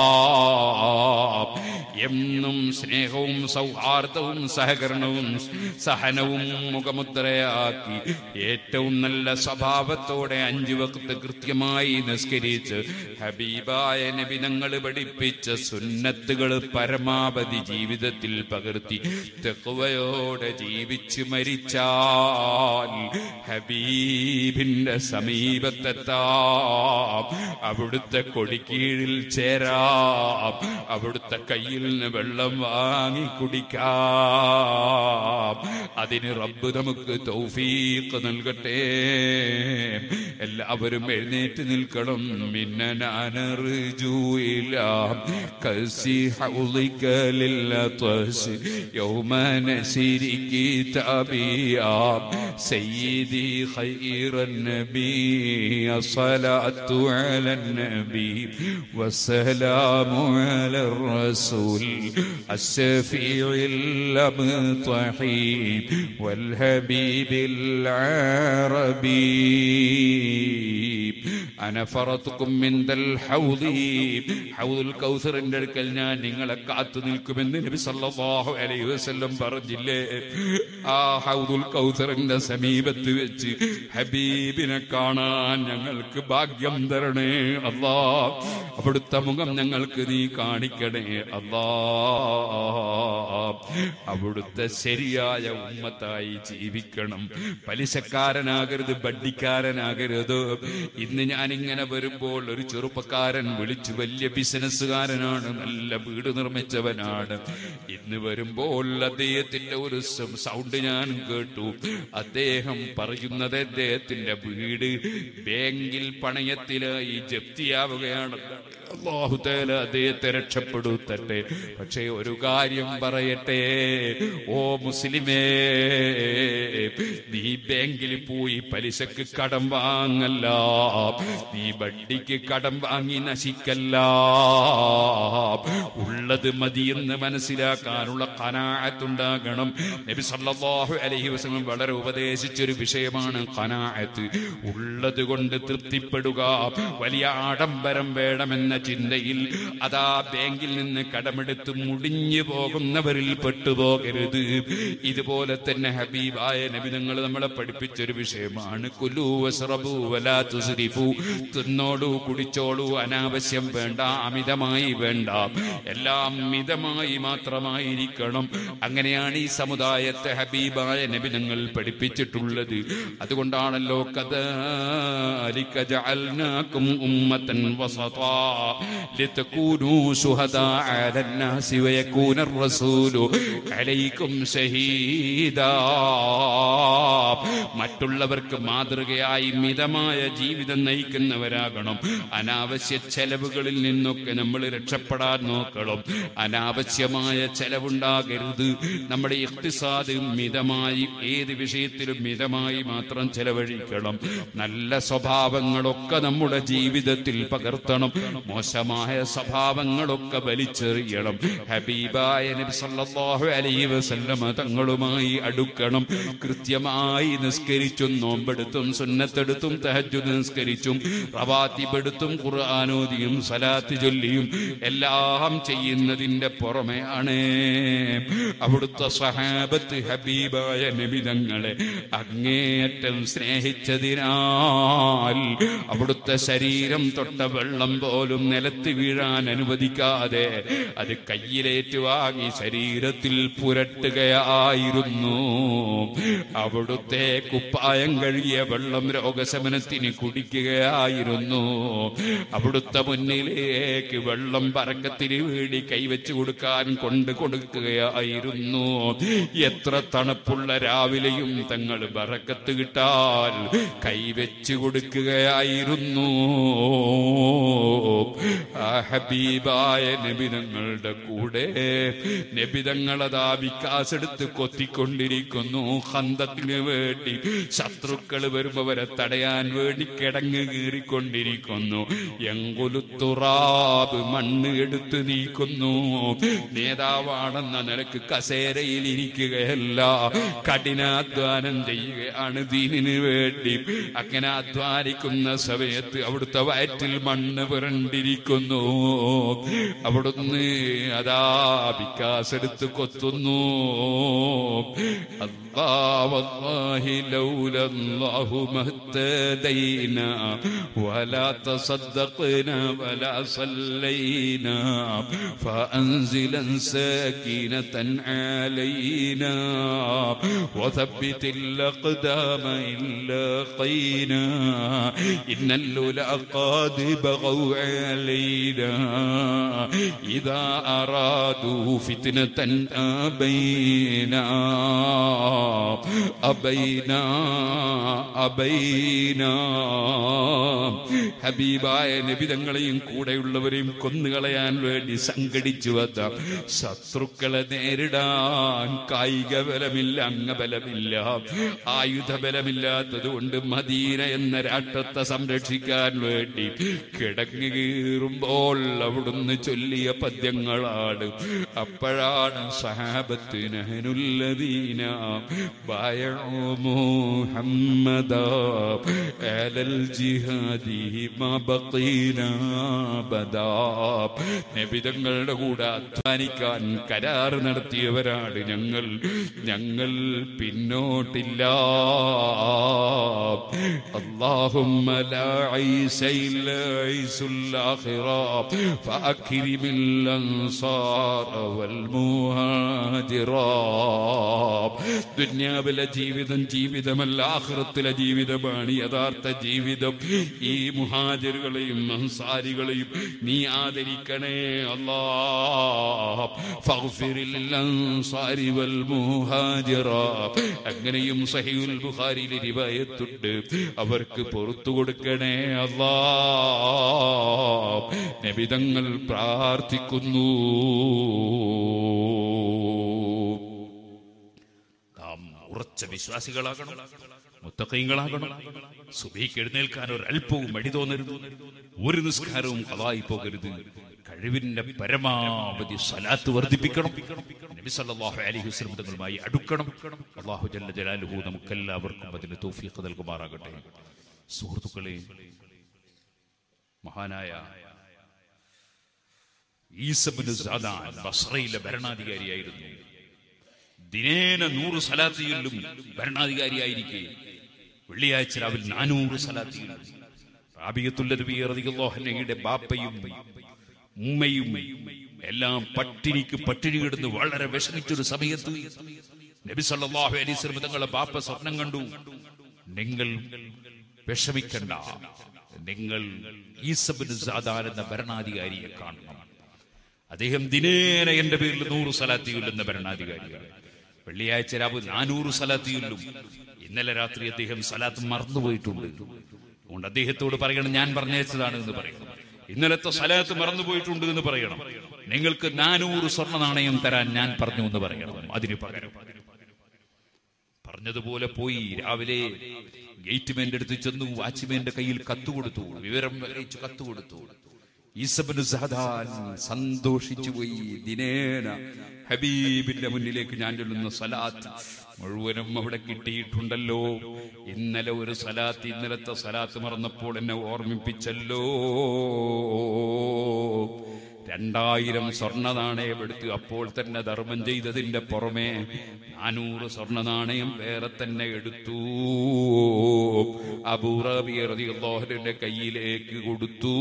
A: എന്നും സ്നേഹവും സൗഹാർദ്ദവും സഹകരണവും സഹനവും മുഖമുദ്രയാക്കി ഏറ്റവും നല്ല സ്വഭാവത്തോടെ 5 വഖ്ത് കൃത്യമായി നിസ്കരിച്ച് ഹബീബായ നബി തങ്ങൾ പഠിപ്പിച്ച സുന്നത്തുകൾ പരമാവധി ജീവിതത്തിൽ പകർത്തി തഖ്വയോടെ ജീവിച്ച് മരിച്ചാൽ ഹബീബിന്റെ സമീപത്തെത്താം, അവിടുത്തെ കൊടിക്കീഴിൽ ചേരാം, അവിടുത്തെ കയ്യിൽ നിന്ന് വെള്ളം വാങ്ങി കുടിക്കാം. അതിന് റബ്ബ് നമുക്ക് തൗഫീഖ് നൽകട്ടെ. എല്ലാവരും എഴുന്നേറ്റ് നിൽക്കണം. യൗമ നസിരി കിതാബിയാ സയ്യിദി ഖൈറൻ നബി അസ്സലാത്തു അലൻ നബി വസ്സലാമു അലർ റസൂൽ അശ്ശഫീഇൽ അബ്തഹി വൽ ഹബീബിൽ അറബി അനഫറതുകും മിൻദൽ ഹൗദി. ഹൗദുൽ കൗസറിന്റെ അടുക്കൽ ഞാൻ നിങ്ങളെ കാത്തു നിൽക്കുമെന്ന് നബി സല്ലല്ലാഹു അലൈഹി വസല്ലം പറഞ്ഞില്ലേ? ആ ഹൗദുൽ കൗസറിന്റെ സമീപത്ത് വെച്ച് ഹബീബിനെ കാണാൻ ഞങ്ങൾക്ക് ഭാഗ്യം തരണേ അല്ലാ. അവിടുത്തെ മുഖം ഞങ്ങൾക്ക് നീ കാണിക്കണേ അല്ലാ. അവിടുത്തെ ശരിയായ ഉമ്മത്തായി ജീവിക്കണം. പലിശക്കാരനാകരുത്, ബഡ്ഡിക്കാരനാകരുത്. ഇന്ന് ഞാനിങ്ങനെ വരുമ്പോൾ ഒരു ചെറുപ്പക്കാരൻ വിളിച്ചു, വലിയ ബിസിനസ്സുകാരനാണ്, നല്ല വീട് നിർമ്മിച്ചവനാണ്. ഇന്ന് വരുമ്പോൾ അദ്ദേഹത്തിന്റെ ഒരു സൗണ്ട് ഞാൻ കേട്ടു. അദ്ദേഹം പറയുന്നത് അദ്ദേഹത്തിന്റെ വീട് ബാങ്കിൽ പണയത്തിലായി ജപ്തിയാവുകയാണ്. അല്ലാഹു തആല അദ്ദേഹത്തെ രക്ഷപ്പെടുത്തട്ടെ. പക്ഷേ ഒരു കാര്യം പറയട്ടെ, ഓ മുസ്ലിമേ, നീ ബാങ്കിൽ പോയി പലിശക്ക് കടം വാങ്ങല്ല, നീ വട്ടിക്ക് കടം വാങ്ങി നശിക്കല്ല. ഉള്ളത് മതിയെന്ന് മനസ്സിലാക്കാനുള്ള ഖനാഅത്തുണ്ടാകണം. നബി സല്ലല്ലാഹു അലൈഹി വസല്ലം വളരെ ഉപദേശിച്ചൊരു വിഷയമാണ് ഖനാഅത്ത്. ഉള്ളത് കൊണ്ട് തൃപ്തിപ്പെടുക. വലിയ ആഡംബരം വേണമെന്ന ചിന്തയിൽ അതാ ബാങ്കിൽ നിന്ന് കടമെടുത്ത് മുടിഞ്ഞു പോകുന്നവരിൽ പെട്ടുപോകരുത്. ഇതുപോലെ തന്നെ ഹബീബായ നബി തങ്ങൾ നമ്മളെ പഠിപ്പിച്ചൊരു വിഷയമാണ് കുലൂ വസ്റബൂ വലാ തുസ്രിഫൂ. തിന്നോളൂ, കുടിച്ചോളൂ, അനാവശ്യം വേണ്ട, അമിതമായി വേണ്ട, എല്ലാം മിതമായി മാത്രമായിരിക്കണം. അങ്ങനെയാണ് ഈ സമുദായത്തെ ഹബീബായ നബി തങ്ങൾ പഠിപ്പിച്ചിട്ടുള്ളത്. അതുകൊണ്ടാണല്ലോ കദാലിക ജഅൽനാകും ഉമ്മതൻ വസതാ ലിതകൂനൂ ശുഹദാ അലന്നാസി വയകൂനർ റസൂലു അലൈക്കും ഷഹീദാ. മറ്റുള്ളവർക്ക് മാതൃകയായി മിതമായ ജീവിതം നയിക്കുന്നവരാകണം. അനാവശ്യ ചെലവുകളിൽ നിന്നൊക്കെ നമ്മൾ രക്ഷപ്പെടാൻ നോക്കണം. അനാവശ്യമായ ചെലവുണ്ടാകരുത്. നമ്മുടെ ഇഖ്തിസാദ് മിതമായി, ഏത് വിഷയത്തിലും മിതമായി മാത്രം ചെലവഴിക്കണം. നല്ല സ്വഭാവങ്ങളൊക്കെ നമ്മുടെ ജീവിതത്തിൽ പകർത്തണം. മോശമായ സ്വഭാവങ്ങളൊക്കെ വലിച്ചെറിയണം. ഹബീബായ നബി സല്ലല്ലാഹു അലൈഹി വസല്ലം തങ്ങളുമായി അടുക്കണം. കൃത്യമായി നിസ്കരിച്ചും നോമ്പെടുത്തും സുന്നത്തെടുത്തും തഹജ്ജുദ് നിസ്കരിച്ചും റവാത്തിബെടുത്തും ഖുർആനോദിയും സലാത്ത് ചൊല്ലിയും എല്ലാം ചെയ്യുന്നതിന്റെ പുറമെയാണ് അവിടുത്തെ സ്വഹാബത്ത് ഹബീബായ നബി തങ്ങളെ അങ്ങേയറ്റം സ്നേഹിച്ചതിനാൽ അവിടുത്തെ ശരീരം തൊട്ട വെള്ളം പോലും നിലത്ത് വീഴാൻ അനുവദിക്കാതെ അത് കയ്യിലേറ്റ് വാങ്ങി ശരീരത്തിൽ പുരട്ടുകയായിരുന്നു. അവിടുത്തെ കുപ്പായം കഴുകിയ വെള്ളം രോഗശമനത്തിന് കുടിക്കുകയായിരുന്നു. അവിടുത്തെ മുന്നിലേക്ക് വെള്ളം ബറക്കത്തിന് വേണ്ടി കൈവച്ചു കൊടുക്കാൻ കൊടുക്കുകയായിരുന്നു. എത്ര തണുപ്പുള്ള രാവിലെയും തങ്ങൾ ബറക്കത്ത് കിട്ടാൻ കൈവച്ചു കൊടുക്കുകയായിരുന്നു. ആ ഹബീബായ നബിതങ്ങളുടെ കൂടെ നബിതങ്ങളതാ വികാസെടുത്ത് കൊത്തിക്കൊണ്ടിരിക്കുന്നു. ഖന്തത്തിന് വേണ്ടി ശത്രുക്കൾ വരുമ്പവരെ തടയാൻ വേണ്ടി കിടങ്ങ് കീറിക്കൊണ്ടിരിക്കുന്നു. എങ്കുലുത്തുറാബ് മണ്ണ് എടുത്ത് നീക്കുന്നു. നേതാവാണെന്ന നിലക്ക് കസേരയിൽ ഇരിക്കുകയല്ല, കഠിനാധ്വാനം ചെയ്യുകയാണ് ദീനിന് വേണ്ടി. അങ്ങനെ അധ്വാനിക്കുന്ന സമയത്ത് അവിടുത്തെ വയറ്റിൽ മണ്ണ് പുരണ്ടി കൊണ്ടിരിക്കുന്നു. അവിടുന്ന് അതാ വികാസെടുത്ത് കൊത്തുന്നു. വല്ലാഹി ലൗലല്ലാഹു മഹ്തദൈനാ വലാ തസദ്ദഖ്നാ വലാ സല്ലൈനാ ഫഅൻസിലൻ സകീനതൻ അലൈനാ വസബ്ബിതിൽ അഖ്ദാമ ഇല്ലാ ഖൈനാ ഇന്നൽ ലുലാ ഖാദ് ബഗൗ അലൈനാ ഇദാ അറാദു ഫിത്നതൻ അബൈനാ അബൈനാ അബൈനാ. ഹബീബായ നബി തങ്ങളെയും കൂടെയുള്ളവരെയും കൊന്നുകളയാൻ വേണ്ടി സംഘടിച്ചു വന്ന ശത്രുക്കളെ നേരിടാൻ കായിക ബലമില്ല, അംഗബലമില്ല, ആയുധബലമില്ലാത്തത് കൊണ്ട് മദീന എന്ന രാഷ്ട്രത്തെ സംരക്ഷിക്കാൻ വേണ്ടി കിടങ്ങി കീറുമ്പോൾ അവിടുന്ന് ചൊല്ലിയ പദ്യങ്ങളാണ്. അപ്പോഴാണ് സഹാബത്ത് നഹ്നുല്ലദീന ബായഉ മുഹമ്മദാ അലൽ ജിഹാദി മാ ബഖീനാ ബദാ. നബിതങ്ങളുടെ കൂടെ അധ്വാനിക്കാൻ കരാർ നടത്തിയവരാണ് ഞങ്ങൾ പിന്നോട്ടില്ല. അല്ലാഹുമ്മ ലാ ഐസ ഇല്ലാ ഐസുൽ ആഖിറ ഫഅക്രിമിൽ അൻസാർ വൽ മുഹാജിറ. ദുനിയാവിലെ ജീവിതം ജീവിതമല്ല, ആഖിറത്തിലെ ജീവിതമാണ് യഥാർത്ഥ ജീവിതം. ഈ മുഹാജിറുകളെയും അൻസാരികളെയും നീ ആദരിക്കണേ അല്ലാഹ്. ഫഗ്ഫിറിൽ അൻസാരി വൽ മുഹാജിറ. അങ്ങനെയും സഹീഹുൽ ബുഖാരിയിലെ റിവായത്തുണ്ട്, അവർക്ക് പുറത്തു കൊടുക്കണേ അല്ലാഹ്. നബി തങ്ങൾ പ്രാർത്ഥിക്കുന്നു. ഉറച്ച വിശ്വാസികളാകണം, മുത്തഖീങ്ങളാകണം. സുബഹിക്ക് എഴുന്നേൽക്കാൻ ഒരല്പവും മടി തോന്നരുത്, ഒരു നിസ്കാരവും ഖളായി പോകരുത്. കഴിവിന്റെ പരമാവധി സ്വലാത്ത് വർദ്ധിപ്പിക്കണം. നബി സല്ലല്ലാഹു അലൈഹി വസല്ലം തങ്ങളുമായി അടുക്കണം. അല്ലാഹു ജല്ല ജലാലുഹു നമുക്കെല്ലാവർക്കും അതിന് തൗഫീഖ് നൽകുമാറാകട്ടെ. സുഹൃത്തുക്കളെ, മഹാനായ ഈസ ഇബ്നു സാദാൻ ബസ്രയിലെ ഭരണാധികാരിയായിരുന്നു. ദിനേന 100 സലാത്ത് ചൊല്ലും ഭരണാധികാരിയായിരിക്കെ വെള്ളിയാഴ്ച രാവിലെ 400 സലാത്ത് ചൊല്ലും. റാബിയത്തുൽ അദ്വി റളിയല്ലാഹു അൻഹയുടെ ബാപ്പയും ഉമ്മയും എല്ലാം പട്ടിണി കിടന്ന് വളരെ വിഷമിച്ചൊരു സമയത്ത് നബി സല്ലല്ലാഹു അലൈഹി വസല്ലം തങ്ങളുടെ ബാപ്പ സ്വപ്നം കണ്ടു. നിങ്ങൾ വിഷമിക്കണ്ട, നിങ്ങൾ ഈസ ഇബ്നു സാദാൻ എന്ന ഭരണാധികാരിയെ കാണണം. അദ്ദേഹം ദിനേന എന്റെ പേരിൽ 100 സലാത്ത് ചൊല്ലുന്ന ഭരണാധികാരിയാണ്. വെള്ളിയാഴ്ച രാവിലെ 400 സലാത്ത് ചൊല്ലും. ഇന്നലെ രാത്രി അദ്ദേഹം സലാത്ത് മറന്നുപോയിട്ടുണ്ട്. അതുകൊണ്ട് അദ്ദേഹത്തോട് പറയണം, ഞാൻ പറഞ്ഞയച്ചതാണ് എന്ന് പറയണം. ഇന്നലത്തെ സലാത്ത് മറന്നുപോയിട്ടുണ്ട് എന്ന് പറയണം. നിങ്ങൾക്ക് 400 സ്വർണ്ണ നാണയം തരാൻ ഞാൻ പറഞ്ഞു എന്ന് പറയണം. അതിന് പകരം പറഞ്ഞതുപോലെ പോയി രാവിലെ ഗേറ്റ്മാന്റെ അടുത്ത് ചെന്നു. വാച്ച്മാന്റെ കയ്യിൽ കത്തുകൊടുത്തു, വിവരം അറിയിച്ചു കത്തുകൊടുത്തു. ഈസ ഇബ്നു സാദാൻ സന്തോഷിച്ചു പോയി. ദിനേന ഹബീബിന്റെ മുന്നിലേക്ക് ഞാൻ ചൊല്ലുന്ന സലാത്ത് മുഴുവനും അവിടെ കിട്ടിയിട്ടുണ്ടല്ലോ. ഇന്നലെ ഒരു സലാത്ത്, ഇന്നലത്തെ സലാത്ത് മറന്നപ്പോൾ എന്നെ ഓർമ്മിപ്പിച്ചല്ലോ. 2000 സ്വർണ്ണ നാണയം എടുത്ത് അപ്പോൾ തന്നെ ധർമ്മം ചെയ്തതിന്റെ പുറമെ 400 സ്വർണ്ണ നാണയം വേറെ തന്നെ എടുത്തു. അബൂ റബീഅ റളിയല്ലാഹു അൻഹുവിന്റെ കയ്യിലേക്ക് കൊടുത്തു.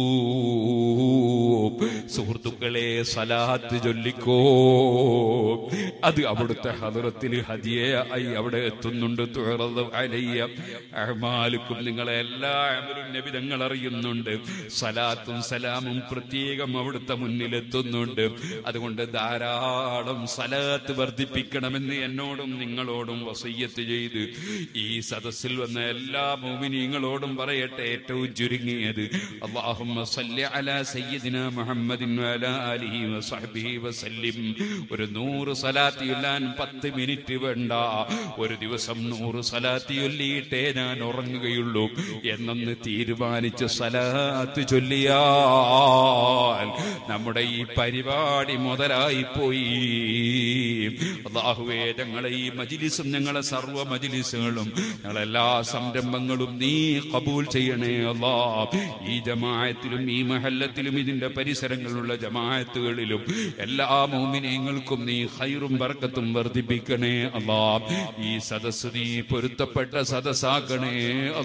A: സുഹൃത്തുക്കളെ, സലാത്ത് ചൊല്ലിക്കോ. അത് അവിടുത്തെ ഹദറത്തിൽ ഹദിയയായി അവിടെ എത്തുന്നുണ്ട്. തുഅറദു അലയ്യ അഅ്മാലുക്കും, നിങ്ങളെ എല്ലാ അമലും നബി തങ്ങൾ അറിയുന്നുണ്ട്. സലാത്തും സലാമും പ്രത്യേകം അവിടുത്തെ മുന്നിലെത്തുന്നുണ്ട്. അതുകൊണ്ട് ധാരാളം സലാത്ത് വർദ്ധിപ്പിക്കണമെന്ന് എന്നോടും നിങ്ങളോടും വസിയ്യത്ത് ചെയ്ത് ഈ സദസ്സിൽ വന്ന എല്ലാ മുഅ്മിനീങ്ങളോടും പറയട്ടെ, ഏറ്റവും ചുരുങ്ങിയത് അല്ലാഹുമ്മ സല്ലി അലാ സയ്യിദിനാ മുഹമ്മദിൻ വഅലാ ആലിഹി വസഹ്ബിഹി വസല്ലിം. ഒരു 100 സലാത്ത് സ്വലാത്ത് ചൊല്ലാൻ 10 മിനിറ്റ് വേണ്ട, ഒരു ദിവസം 100 സ്വലാത്ത് ചൊല്ലിയിട്ടേ ഞാൻ ഉറങ്ങുകയുള്ളൂ എന്നൊന്ന് തീരുമാനിച്ച് സ്വലാത്ത് ചൊല്ലിയാൽ നമ്മുടെ ഈ പരിപാടി മുതലായി പോയി. അല്ലാഹുവേ, ഞങ്ങളെ ഈ മജ്ലിസും ഞങ്ങളെ സർവ്വ മജ്ലിസുകളും ഞങ്ങളെല്ലാ സംരംഭങ്ങളും നീ ഖബൂൽ ചെയ്യണേ അല്ലാഹ്. ഈ ജമാഅത്തിലും ഈ മഹല്ലത്തിലും ഇതിന്റെ പരിസരങ്ങളിലുള്ള ജമാഅത്തുകളിലും എല്ലാ മുഅ്മിനീങ്ങൾക്കും നീ ഖൈറും ബർക്കത്തും വർദ്ധിപ്പിക്കണേ അല്ലാഹ്. ഈ സദസ്സ് നീ പൊരുത്തപ്പെട്ട സദസ്സാക്കണേ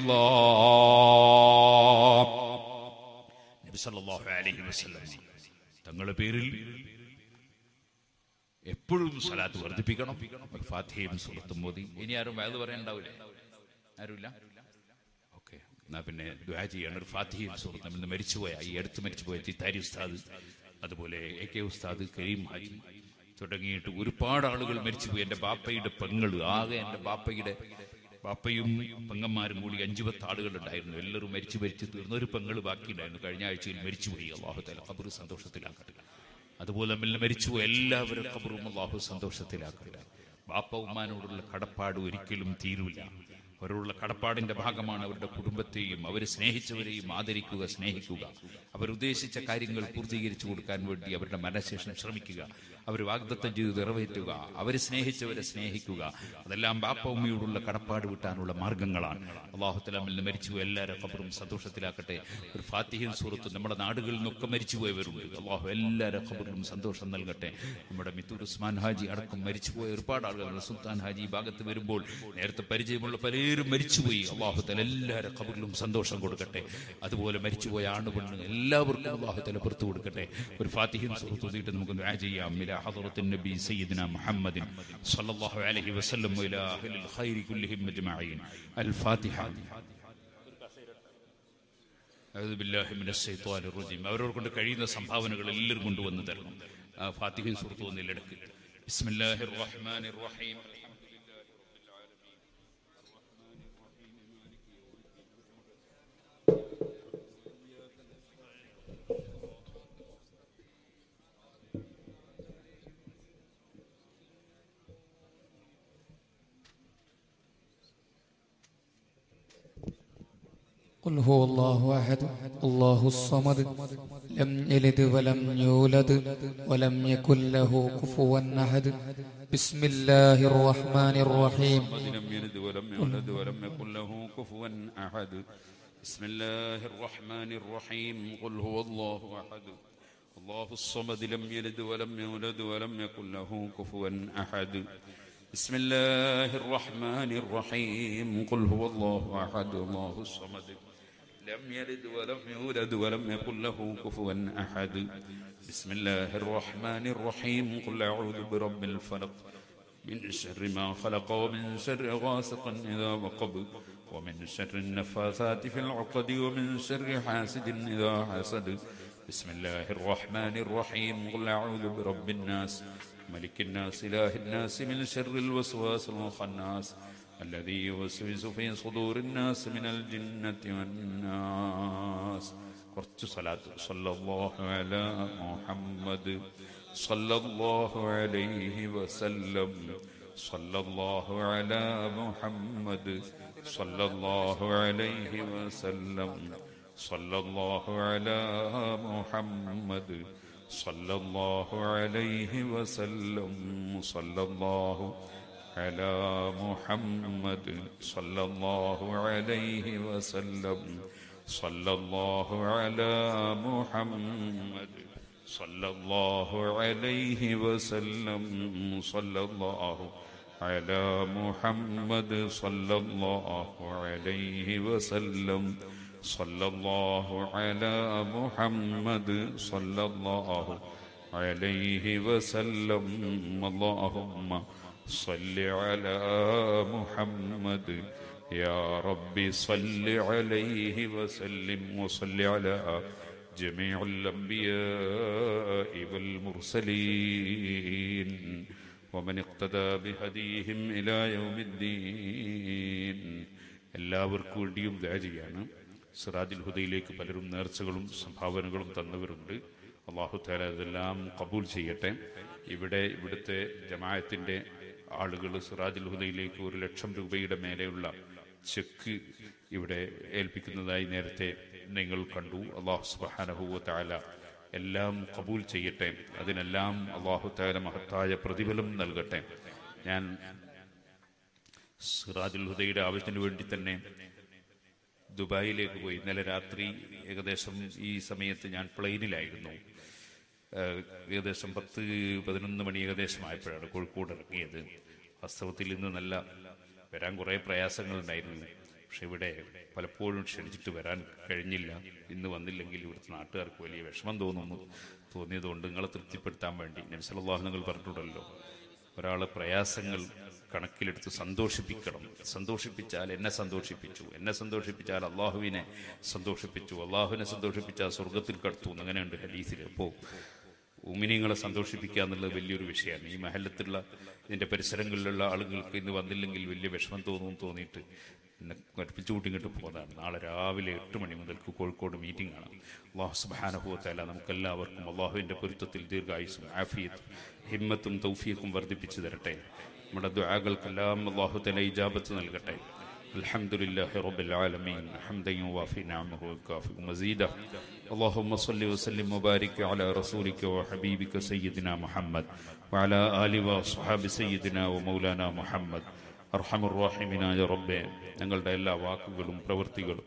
A: അല്ലാഹ്. നബി സല്ലല്ലാഹു അലൈഹി വസല്ലം തങ്ങളുടെ പേരിൽ എപ്പോഴും സ്വലാത്ത് വർദ്ധിപ്പിക്കണം. ഫാത്തിഹയും സൂറത്തും ഓതി. ഇനി ആരും വയത് പറയാനുണ്ടാവില്ലേ? ആരുമില്ല? ഓക്കെ, എന്നാ പിന്നെ ദുആ ചെയ്യണം. ഒരു ഫാത്തിഹയും സൂറത്തും. നമ്മൾ മരിച്ചുപോയ ഈ അടുത്ത് മരിച്ചുപോയ ചിത്താരി ഉസ്താദ്, അതുപോലെ AK ഉസ്താദ്, കരീം ഹാജി തുടങ്ങിയിട്ട് ഒരുപാട് ആളുകൾ മരിച്ചുപോയി. എൻ്റെ ബാപ്പയുടെ പെങ്ങൾ, ആകെ എൻ്റെ ബാപ്പയും പെങ്ങന്മാരും കൂടി 5-10 ആളുകളുണ്ടായിരുന്നു. എല്ലാവരും മരിച്ചു തീർന്ന ഒരു പെങ്ങൾ ബാക്കിയുണ്ടായിരുന്നു. കഴിഞ്ഞ ആഴ്ചയിൽ മരിച്ചുപോയി. അല്ലാഹു തആല ഖബർ സന്തോഷത്തിലാക്കട്ടെ. അതുപോലെ മരിച്ചുപോയി എല്ലാവരും ഖബറും അല്ലാഹു സന്തോഷത്തിലാക്കട്ടെ. ബാപ്പ ഉമ്മാനോടുള്ള കടപ്പാട് ഒരിക്കലും തീരൂല. അവരോടുള്ള കടപ്പാടിന്റെ ഭാഗമാണ് അവരുടെ കുടുംബത്തെയും അവരെ സ്നേഹിച്ചവരെയും ആദരിക്കുക, സ്നേഹിക്കുക. അവരുദ്ദേശിച്ച കാര്യങ്ങൾ പൂർത്തീകരിച്ചു കൊടുക്കാൻ വേണ്ടി അവരുടെ മനഃശേഷം ശ്രമിക്കുക. അവർ വാഗ്ദത്തം ചെയ്ത് നിറവേറ്റുക. അവരെ സ്നേഹിച്ചവരെ സ്നേഹിക്കുക. അതെല്ലാം ബാപ്പ ഉമ്മയോടുള്ള കടപ്പാട് വിട്ടാനുള്ള മാർഗങ്ങളാണ്. അല്ലാഹു തആല നമ്മിൽ മരിച്ചു എല്ലാവരും ഖബറും സന്തോഷത്തിലാക്കട്ടെ. ഒരു ഫാത്തിഹയും സൂറത്തും. നമ്മുടെ നാടുകളിൽ നിന്നൊക്കെ മരിച്ചുപോയവരുണ്ട്. അല്ലാഹു എല്ലാവരും ഖബറിലും സന്തോഷം നൽകട്ടെ. നമ്മുടെ മിത്തൂർ ഉസ്മാൻ ഹാജി അടക്കം മരിച്ചുപോയ ഒരുപാട് ആളുകൾ, സുൽത്താൻ ഹാജി ഈ ഭാഗത്ത് വരുമ്പോൾ നേരത്തെ പരിചയമുള്ള പലരും മരിച്ചുപോയി. അല്ലാഹു തആല എല്ലാവരും ഖബറിലും സന്തോഷം കൊടുക്കട്ടെ. അതുപോലെ മരിച്ചുപോയ ആണുപെണ്ണ് എല്ലാവർക്കും അല്ലാഹു തആല പുറത്തു കൊടുക്കട്ടെ. ഒരു ഫാത്തിഹയും സൂറത്തും ഓതിയിട്ട് നമുക്ക് ദുആ ചെയ്യാം. حضرة النبي سيدنا محمد صلى الله عليه وسلم وإلى أهل الخير كلهم أجمعين. الفاتحة. أعوذ بالله من الشيطان الرجيم. അവരോട് കൊണ്ട് കഴിയുന്ന സംഭാവനകൾ എല്ലാവരും കൊണ്ടുവന്ന് തരണം. ഫാത്തിഹയും സൂറത്തും ഒന്നിലെടുക്ക്. ബിസ്മില്ലാഹിർ റഹ്മാനിർ റഹീം.
B: قل هو الله أحد الله الصمد لم يلد ولم يولد ولم يكن له كفوا أحد. بسم الله الرحمن الرحيم.
A: لم يلد ولم يولد ولم يكن له كفوا أحد. بسم الله الرحمن الرحيم. قل هو الله أحد الله الصمد لم يلد ولم يولد ولم يكن له كفوا أحد. بسم الله الرحمن الرحيم. قل هو الله أحد الله الصمد لم يلد ولم يولد ولم يكن له كفوا أحد. بسم الله الرحمن الرحيم. قل أعوذ برب الفلق من شر ما خلق ومن شر غاسق إذا وقب ومن شر النفاثات في العقد ومن شر حاسد إذا حسد. بسم الله الرحمن الرحيم. قل أعوذ برب الناس ملك الناس إله الناس من شر الوسواس الخناس الذي يوسوس في صدور الناس من الجنة والناس. قرت صلاة صلى الله على محمد صلى الله عليه وسلم. صلى الله على محمد صلى الله عليه وسلم. صلى الله على محمد صلى الله عليه وسلم. صلى الله على محمد صلى الله عليه وسلم. صلى الله على محمد صلى الله عليه وسلم. صلى الله على محمد صلى الله عليه وسلم. صلى الله على محمد صلى الله عليه وسلم. اللهم صل على محمد يا ربي صل عليه وسلم. وصل على جميع الأنبياء والمرسلين ومن اقتدى بهديهم إلى يوم الدين. എല്ലാവർക്കും വേണ്ടിയും ദുആ ചെയ്യാണ്. സിറാജുൽ ഹുദയിലേക്ക് പലരും നേർച്ചകളും സംഭാവനകളും തന്നവരുണ്ട്. അള്ളാഹു തആല ഇതെല്ലാം കബൂൽ ചെയ്യട്ടെ. ഇവിടുത്തെ ജമാഅത്തിൻ്റെ ആളുകൾ സിറാജുൽ ഹുദയിലേക്ക് 1,00,000 രൂപയുടെ മേലെയുള്ള ചെക്ക് ഇവിടെ ഏൽപ്പിക്കുന്നതായി നേരത്തെ നിങ്ങൾ കണ്ടു. അള്ളാഹു സുബ്ഹാനഹു വ തആല എല്ലാം കബൂൽ ചെയ്യട്ടെ. അതിനെല്ലാം അള്ളാഹു തആല മഹത്തായ പ്രതിഫലം നൽകട്ടെ. ഞാൻ സിറാജുൽ ഹുദയുടെ ആവശ്യത്തിന് വേണ്ടി തന്നെ ദുബായിലേക്ക് പോയി. ഇന്നലെ രാത്രി ഏകദേശം ഈ സമയത്ത് ഞാൻ പ്ലെയിനിലായിരുന്നു. ഏകദേശം 10-11 മണി ഏകദേശമായപ്പോഴാണ് കോഴിക്കോട് ഇറങ്ങിയത്. വാസ്തവത്തിൽ ഇന്ന് വരാൻ കുറേ പ്രയാസങ്ങളുണ്ടായിരുന്നു. പക്ഷെ ഇവിടെ പലപ്പോഴും ക്ഷണിച്ചിട്ട് വരാൻ കഴിഞ്ഞില്ല. ഇന്ന് വന്നില്ലെങ്കിൽ ഇവിടുത്തെ നാട്ടുകാർക്ക് വലിയ വിഷമം തോന്നിയതുകൊണ്ട് നിങ്ങളെ തൃപ്തിപ്പെടുത്താൻ വേണ്ടി നബി സല്ലല്ലാഹു അലൈഹി വസല്ലം പറഞ്ഞിട്ടുണ്ടല്ലോ, ഒരാളെ പ്രയാസങ്ങൾ കണക്കിലെടുത്ത് സന്തോഷിപ്പിക്കണം. സന്തോഷിപ്പിച്ചാൽ എന്നെ സന്തോഷിപ്പിച്ചാൽ അള്ളാഹുവിനെ സന്തോഷിപ്പിച്ചു, അള്ളാഹുവിനെ സന്തോഷിപ്പിച്ചാൽ സ്വർഗത്തിൽ കടത്തു. അങ്ങനെയുണ്ട് ഹദീസിൽ. അപ്പോൾ ഉമിനിങ്ങളെ സന്തോഷിപ്പിക്കുക എന്നുള്ളത് വലിയൊരു വിഷയമാണ്. ഈ മഹല്ലത്തുള്ള ഇതിൻ്റെ പരിസരങ്ങളിലുള്ള ആളുകൾക്ക് ഇന്ന് വന്നില്ലെങ്കിൽ വലിയ വിഷമം തോന്നിയിട്ട് എന്നെ കൽപ്പിച്ചു കൂട്ടിങ്ങിട്ട് പോകുന്നതാണ്. നാളെ രാവിലെ 8 മണി മുതൽക്ക് കോഴിക്കോട് മീറ്റിംഗ് ആണ്. അല്ലാഹു സുബ്ഹാനഹു വ തആല നമുക്കെല്ലാവർക്കും അള്ളാഹുവിൻ്റെ പൊരുത്തത്തിൽ ദീർഘായുസ്സും ആഫിയത്തും ഹിമ്മത്തും തൗഫീഖും വർദ്ധിപ്പിച്ചു തരട്ടെ. നമ്മുടെ ദുആകൾക്കെല്ലാം അല്ലാഹു തആല ഇജാബത്ത് നൽകട്ടെ. അൽഹംദുലില്ലാഹി റബ്ബിൽ ആലമീൻ ഹംദൻ യുവാഫി നിഅമഹു വയുകാഫി മസീദ. اللهم صل وسلم وبارك على رسولك وحبيبك سيدنا محمد وعلى آله وصحاب سيدنا ومولانا محمد. അർഹമർ റഹീമിനായ റബ്ബേ, ഞങ്ങളുടെ എല്ലാ വാക്കുകളും പ്രവൃത്തികളും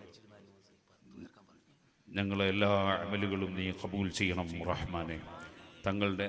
A: ഞങ്ങളെ എല്ലാ അമലുകളും നീ ഖബൂൽ ചെയ്യണം റഹ്മാനെ. തങ്ങളുടെ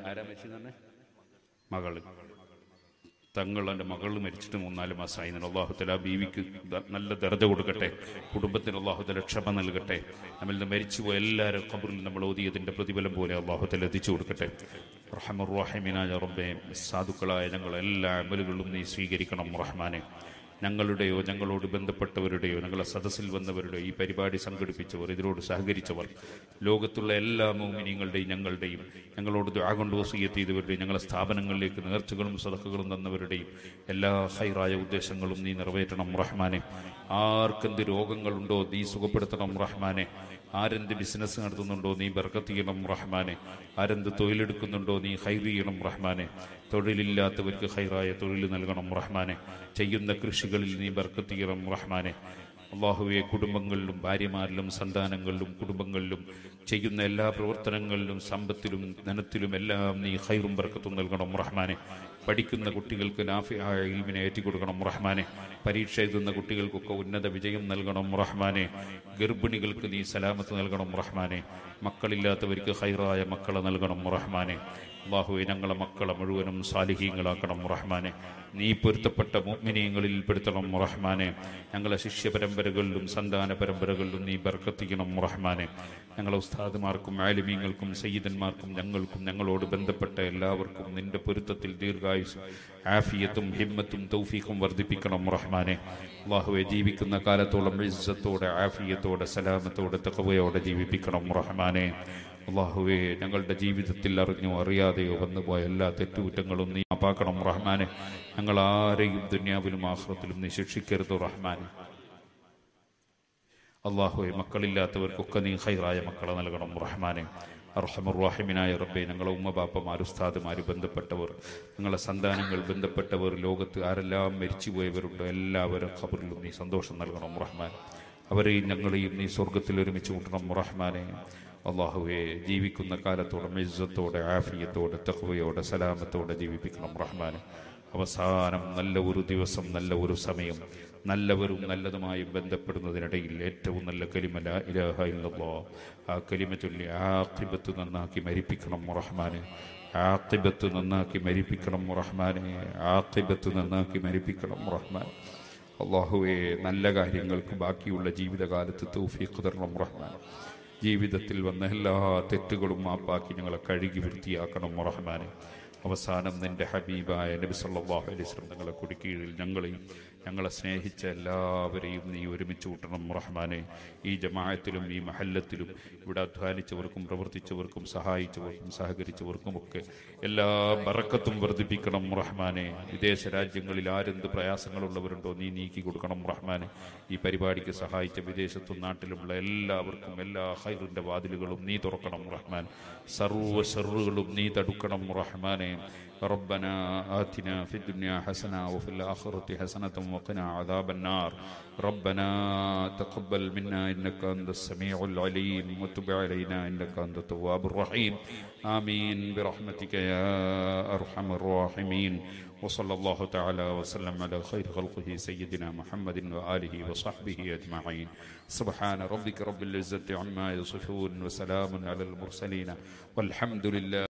A: തങ്ങളുടെ മകൾ മരിച്ചിട്ട് 3-4 മാസമായി. അല്ലാഹു തആല ബീവിക്ക് നല്ല ദർജ കൊടുക്കട്ടെ. കുടുംബത്തിന് അല്ലാഹു തആല ക്ഷമ നൽകട്ടെ. നമ്മിൽ നിന്ന് മരിച്ചുപോയ എല്ലാവരും ഖബറിൽ നമ്മൾ ഓതിയതിൻ്റെ പ്രതിഫലം പോലെ അല്ലാഹു തആല എത്തിച്ചു കൊടുക്കട്ടെ. റഹ്മർ റഹീമിനായ റബ്ബേ, സാധുക്കളായ ഞങ്ങളെല്ലാ അമലുകളും നീ സ്വീകരിക്കണം റഹ്മാനെ. ഞങ്ങളുടെയോ ഞങ്ങളോട് ബന്ധപ്പെട്ടവരുടെയോ ഞങ്ങളെ സദസ്സിൽ വന്നവരുടെയോ ഈ പരിപാടി സംഘടിപ്പിച്ചവർ, ഇതിനോട് സഹകരിച്ചവർ, ലോകത്തുള്ള എല്ലാ മുഅ്മിനീങ്ങളുടെയും ഞങ്ങളുടെയും ഞങ്ങളോട് ദുആ കൊണ്ട് വസിയ്യത്ത് ചെയ്തവരുടെയും ഞങ്ങളെ സ്ഥാപനങ്ങളിലേക്ക് നേർച്ചകളും സദഖകളും തന്നവരുടെയും എല്ലാ ഖൈറായ ഉദ്ദേശങ്ങളും നീ നിറവേറ്റണം റഹ്മാനെ. ആർക്കെന്ത് രോഗങ്ങളുണ്ടോ നീ സുഖപ്പെടുത്തണം റഹ്മാനെ. ആരെന്ത് ബിസിനസ് നടത്തുന്നുണ്ടോ നീ ബർക്കത്ത് ചെയ്യണം റഹ്മാനെ. ആരെന്ത് തൊഴിലെടുക്കുന്നുണ്ടോ നീ ഖൈർ ചെയ്യണം റഹ്മാനെ. തൊഴിലില്ലാത്തവർക്ക് ഖൈറായ തൊഴിൽ നൽകണം റഹ്മാനെ. ചെയ്യുന്ന കൃഷികളിൽ നീ ബർക്കത്ത് ചെയ്യണം റഹ്മാനെ. അല്ലാഹുവേ, കുടുംബങ്ങളിലും ഭാര്യമാരിലും സന്താനങ്ങളിലും കുടുംബങ്ങളിലും ചെയ്യുന്ന എല്ലാ പ്രവർത്തനങ്ങളിലും സമ്പത്തിലും ധനത്തിലും എല്ലാം നീ ഖൈറും ബർക്കത്തും നൽകണം റഹ്മാനെ. പഠിക്കുന്ന കുട്ടികൾക്ക് നാഫിയായ ഇൽമിനെ ഏറ്റിക്കൊടുക്കണം റഹ്മാനെ. പരീക്ഷ എഴുതുന്ന കുട്ടികൾക്കൊക്കെ ഉന്നത വിജയം നൽകണം റഹ്മാനെ. ഗർഭിണികൾക്ക് നീ സലാമത്ത് നൽകണം റഹ്മാനെ. മക്കളില്ലാത്തവർക്ക് ഖൈറായ മക്കളെ നൽകണം റഹ്മാനെ. അല്ലാഹുവേ, ഞങ്ങളെ മക്കളെ മുഴുവനും സാലിഹീങ്ങളാക്കണം റഹ്മാനെ. നീ പൊരുത്തപ്പെട്ട മുഅ്മിനീങ്ങളിൽ പെടുത്തണം റഹ്മാനെ. ഞങ്ങളെ ശിഷ്യ പരമ്പരകളിലും സന്താന പരമ്പരകളിലും നീ ബർക്കത്ത് ചെയ്യണം റഹ്മാനെ. ഞങ്ങളെ ഉസ്താദുമാർക്കും ആലിമീങ്ങൾക്കും സയ്യിദന്മാർക്കും ഞങ്ങൾക്കും ഞങ്ങളോട് ബന്ധപ്പെട്ട എല്ലാവർക്കും നിന്റെ പൊരുത്തത്തിൽ ദീർഘായുസ്സും ആഫിയത്തും ഹിമ്മത്തും തൗഫീഖും വർദ്ധിപ്പിക്കണം റഹ്മാനെ. അല്ലാഹുവേ, ജീവിക്കുന്ന കാലത്തോളം ഇസ്സത്തോടെ ആഫിയത്തോടെ സലാമത്തോടെ തഖ്വയോടെ ജീവിപ്പിക്കണം റഹ്മാനെ. അല്ലാഹുവേ, ഞങ്ങളുടെ ജീവിതത്തിൽ അറിഞ്ഞോ അറിയാതെയോ വന്നുപോയ എല്ലാ തെറ്റുകുറ്റങ്ങളും നീ മാപ്പാക്കണം റഹ്മാനെ. ഞങ്ങൾ ആരെയും ദുനിയാവിലും ആഖിറത്തിലും നീ ശിക്ഷിക്കരുത് റഹ്മാനെ. അല്ലാഹുവേ, മക്കളില്ലാത്തവർക്കൊക്കെ നീ ഖൈറായ മക്കളെ നൽകണം റഹ്മാനെ. അർഹമർ റഹീമിനായ റബ്ബേ, ഞങ്ങളെ ഉമ്മബാപ്പമാർ ഉസ്താദുമാർ ബന്ധപ്പെട്ടവർ, ഞങ്ങളെ സന്താനങ്ങൾ ബന്ധപ്പെട്ടവർ, ലോകത്ത് ആരെല്ലാം മരിച്ചുപോയവരുണ്ടോ എല്ലാവരും ഖബറിലും നീ സന്തോഷം നൽകണം റഹ്മാൻ. അവരെയും ഞങ്ങളെയും നീ സ്വർഗത്തിൽ ഒരുമിച്ച് കൂട്ടണം റഹ്മാനെ. അല്ലാഹുവേ, ജീവിക്കുന്ന കാലത്തോടെ ഇസ്സത്തോടെ ആഫിയത്തോടെ തഖ്വയോടെ സലാമത്തോടെ ജീവിപ്പിക്കണം റഹ്മാനെ. അവസാനം നല്ല ഒരു ദിവസം, നല്ല ഒരു സമയം, നല്ലവരും നല്ലതുമായും ബന്ധപ്പെടുന്നതിനിടയിൽ ഏറ്റവും നല്ല കലിമ ലാ ഇലാഹ ഇല്ലല്ലാഹ്, ആ കലിമ ചൊല്ലി ആഖിബത്ത് നന്നാക്കി മരിപ്പിക്കണം റഹ്മാനെ. ആഖിബത്ത് നന്നാക്കി മരിപ്പിക്കണം റഹ്മാനെ. ആഖിബത്ത് നന്നാക്കി മരിപ്പിക്കണം റഹ്മാൻ. അല്ലാഹുവേ, നല്ല കാര്യങ്ങൾക്ക് ബാക്കിയുള്ള ജീവിതകാലത്ത് തൗഫീഖ് തരണം റഹ്മാൻ. ജീവിതത്തിൽ വന്ന എല്ലാ തെറ്റുകളും മാപ്പാക്കി ഞങ്ങളെ കഴുകി വൃത്തിയാക്കണം റഹ്മാനെ. അവസാനം നിന്റെ ഹബീബായ നബി സല്ലല്ലാഹു അലൈഹി വസല്ലം തങ്ങളുടെ കുടിക്കീഴിൽ ഞങ്ങളെയും ഞങ്ങളെ സ്നേഹിച്ച എല്ലാവരെയും നീ ഒരുമിച്ച് കൂട്ടണം റഹ്മാനെ. ഈ ജമാഅത്തിലും ഈ മഹല്ലത്തിലും ഇവിടെ അധ്വാനിച്ചവർക്കും പ്രവർത്തിച്ചവർക്കും സഹായിച്ചവർക്കും സഹകരിച്ചവർക്കുമൊക്കെ എല്ലാ ബറക്കത്തും വർദ്ധിപ്പിക്കണം റഹ്മാനെ. വിദേശ രാജ്യങ്ങളിൽ ആരെന്ത് പ്രയാസങ്ങളുള്ളവരുണ്ടോ നീ നീക്കി കൊടുക്കണം റഹ്മാനെ. ഈ പരിപാടിക്ക് സഹായിച്ച വിദേശത്തും നാട്ടിലുമുള്ള എല്ലാവർക്കും എല്ലാ ഖൈറിന്റെ വാതിലുകളും നീ തുറക്കണം റഹ്മാൻ. സർവ്വ ശർറുകളും നീ തടുക്കണം റഹ്മാനെ. ربنا آتنا في الدنيا حسنة وفي الآخرة حسنة وقنا عذاب النار. ربنا تقبل منا إنك أنت السميع العليم وتب علينا إنك أنت التواب الرحيم. آمين برحمتك يا أرحم الراحمين. وصلى الله تعالى وسلم على خير خلقه سيدنا محمد وآله وصحبه أجمعين. سبحان ربك رب العزة عما يصفون وسلام على المرسلين والحمد لله.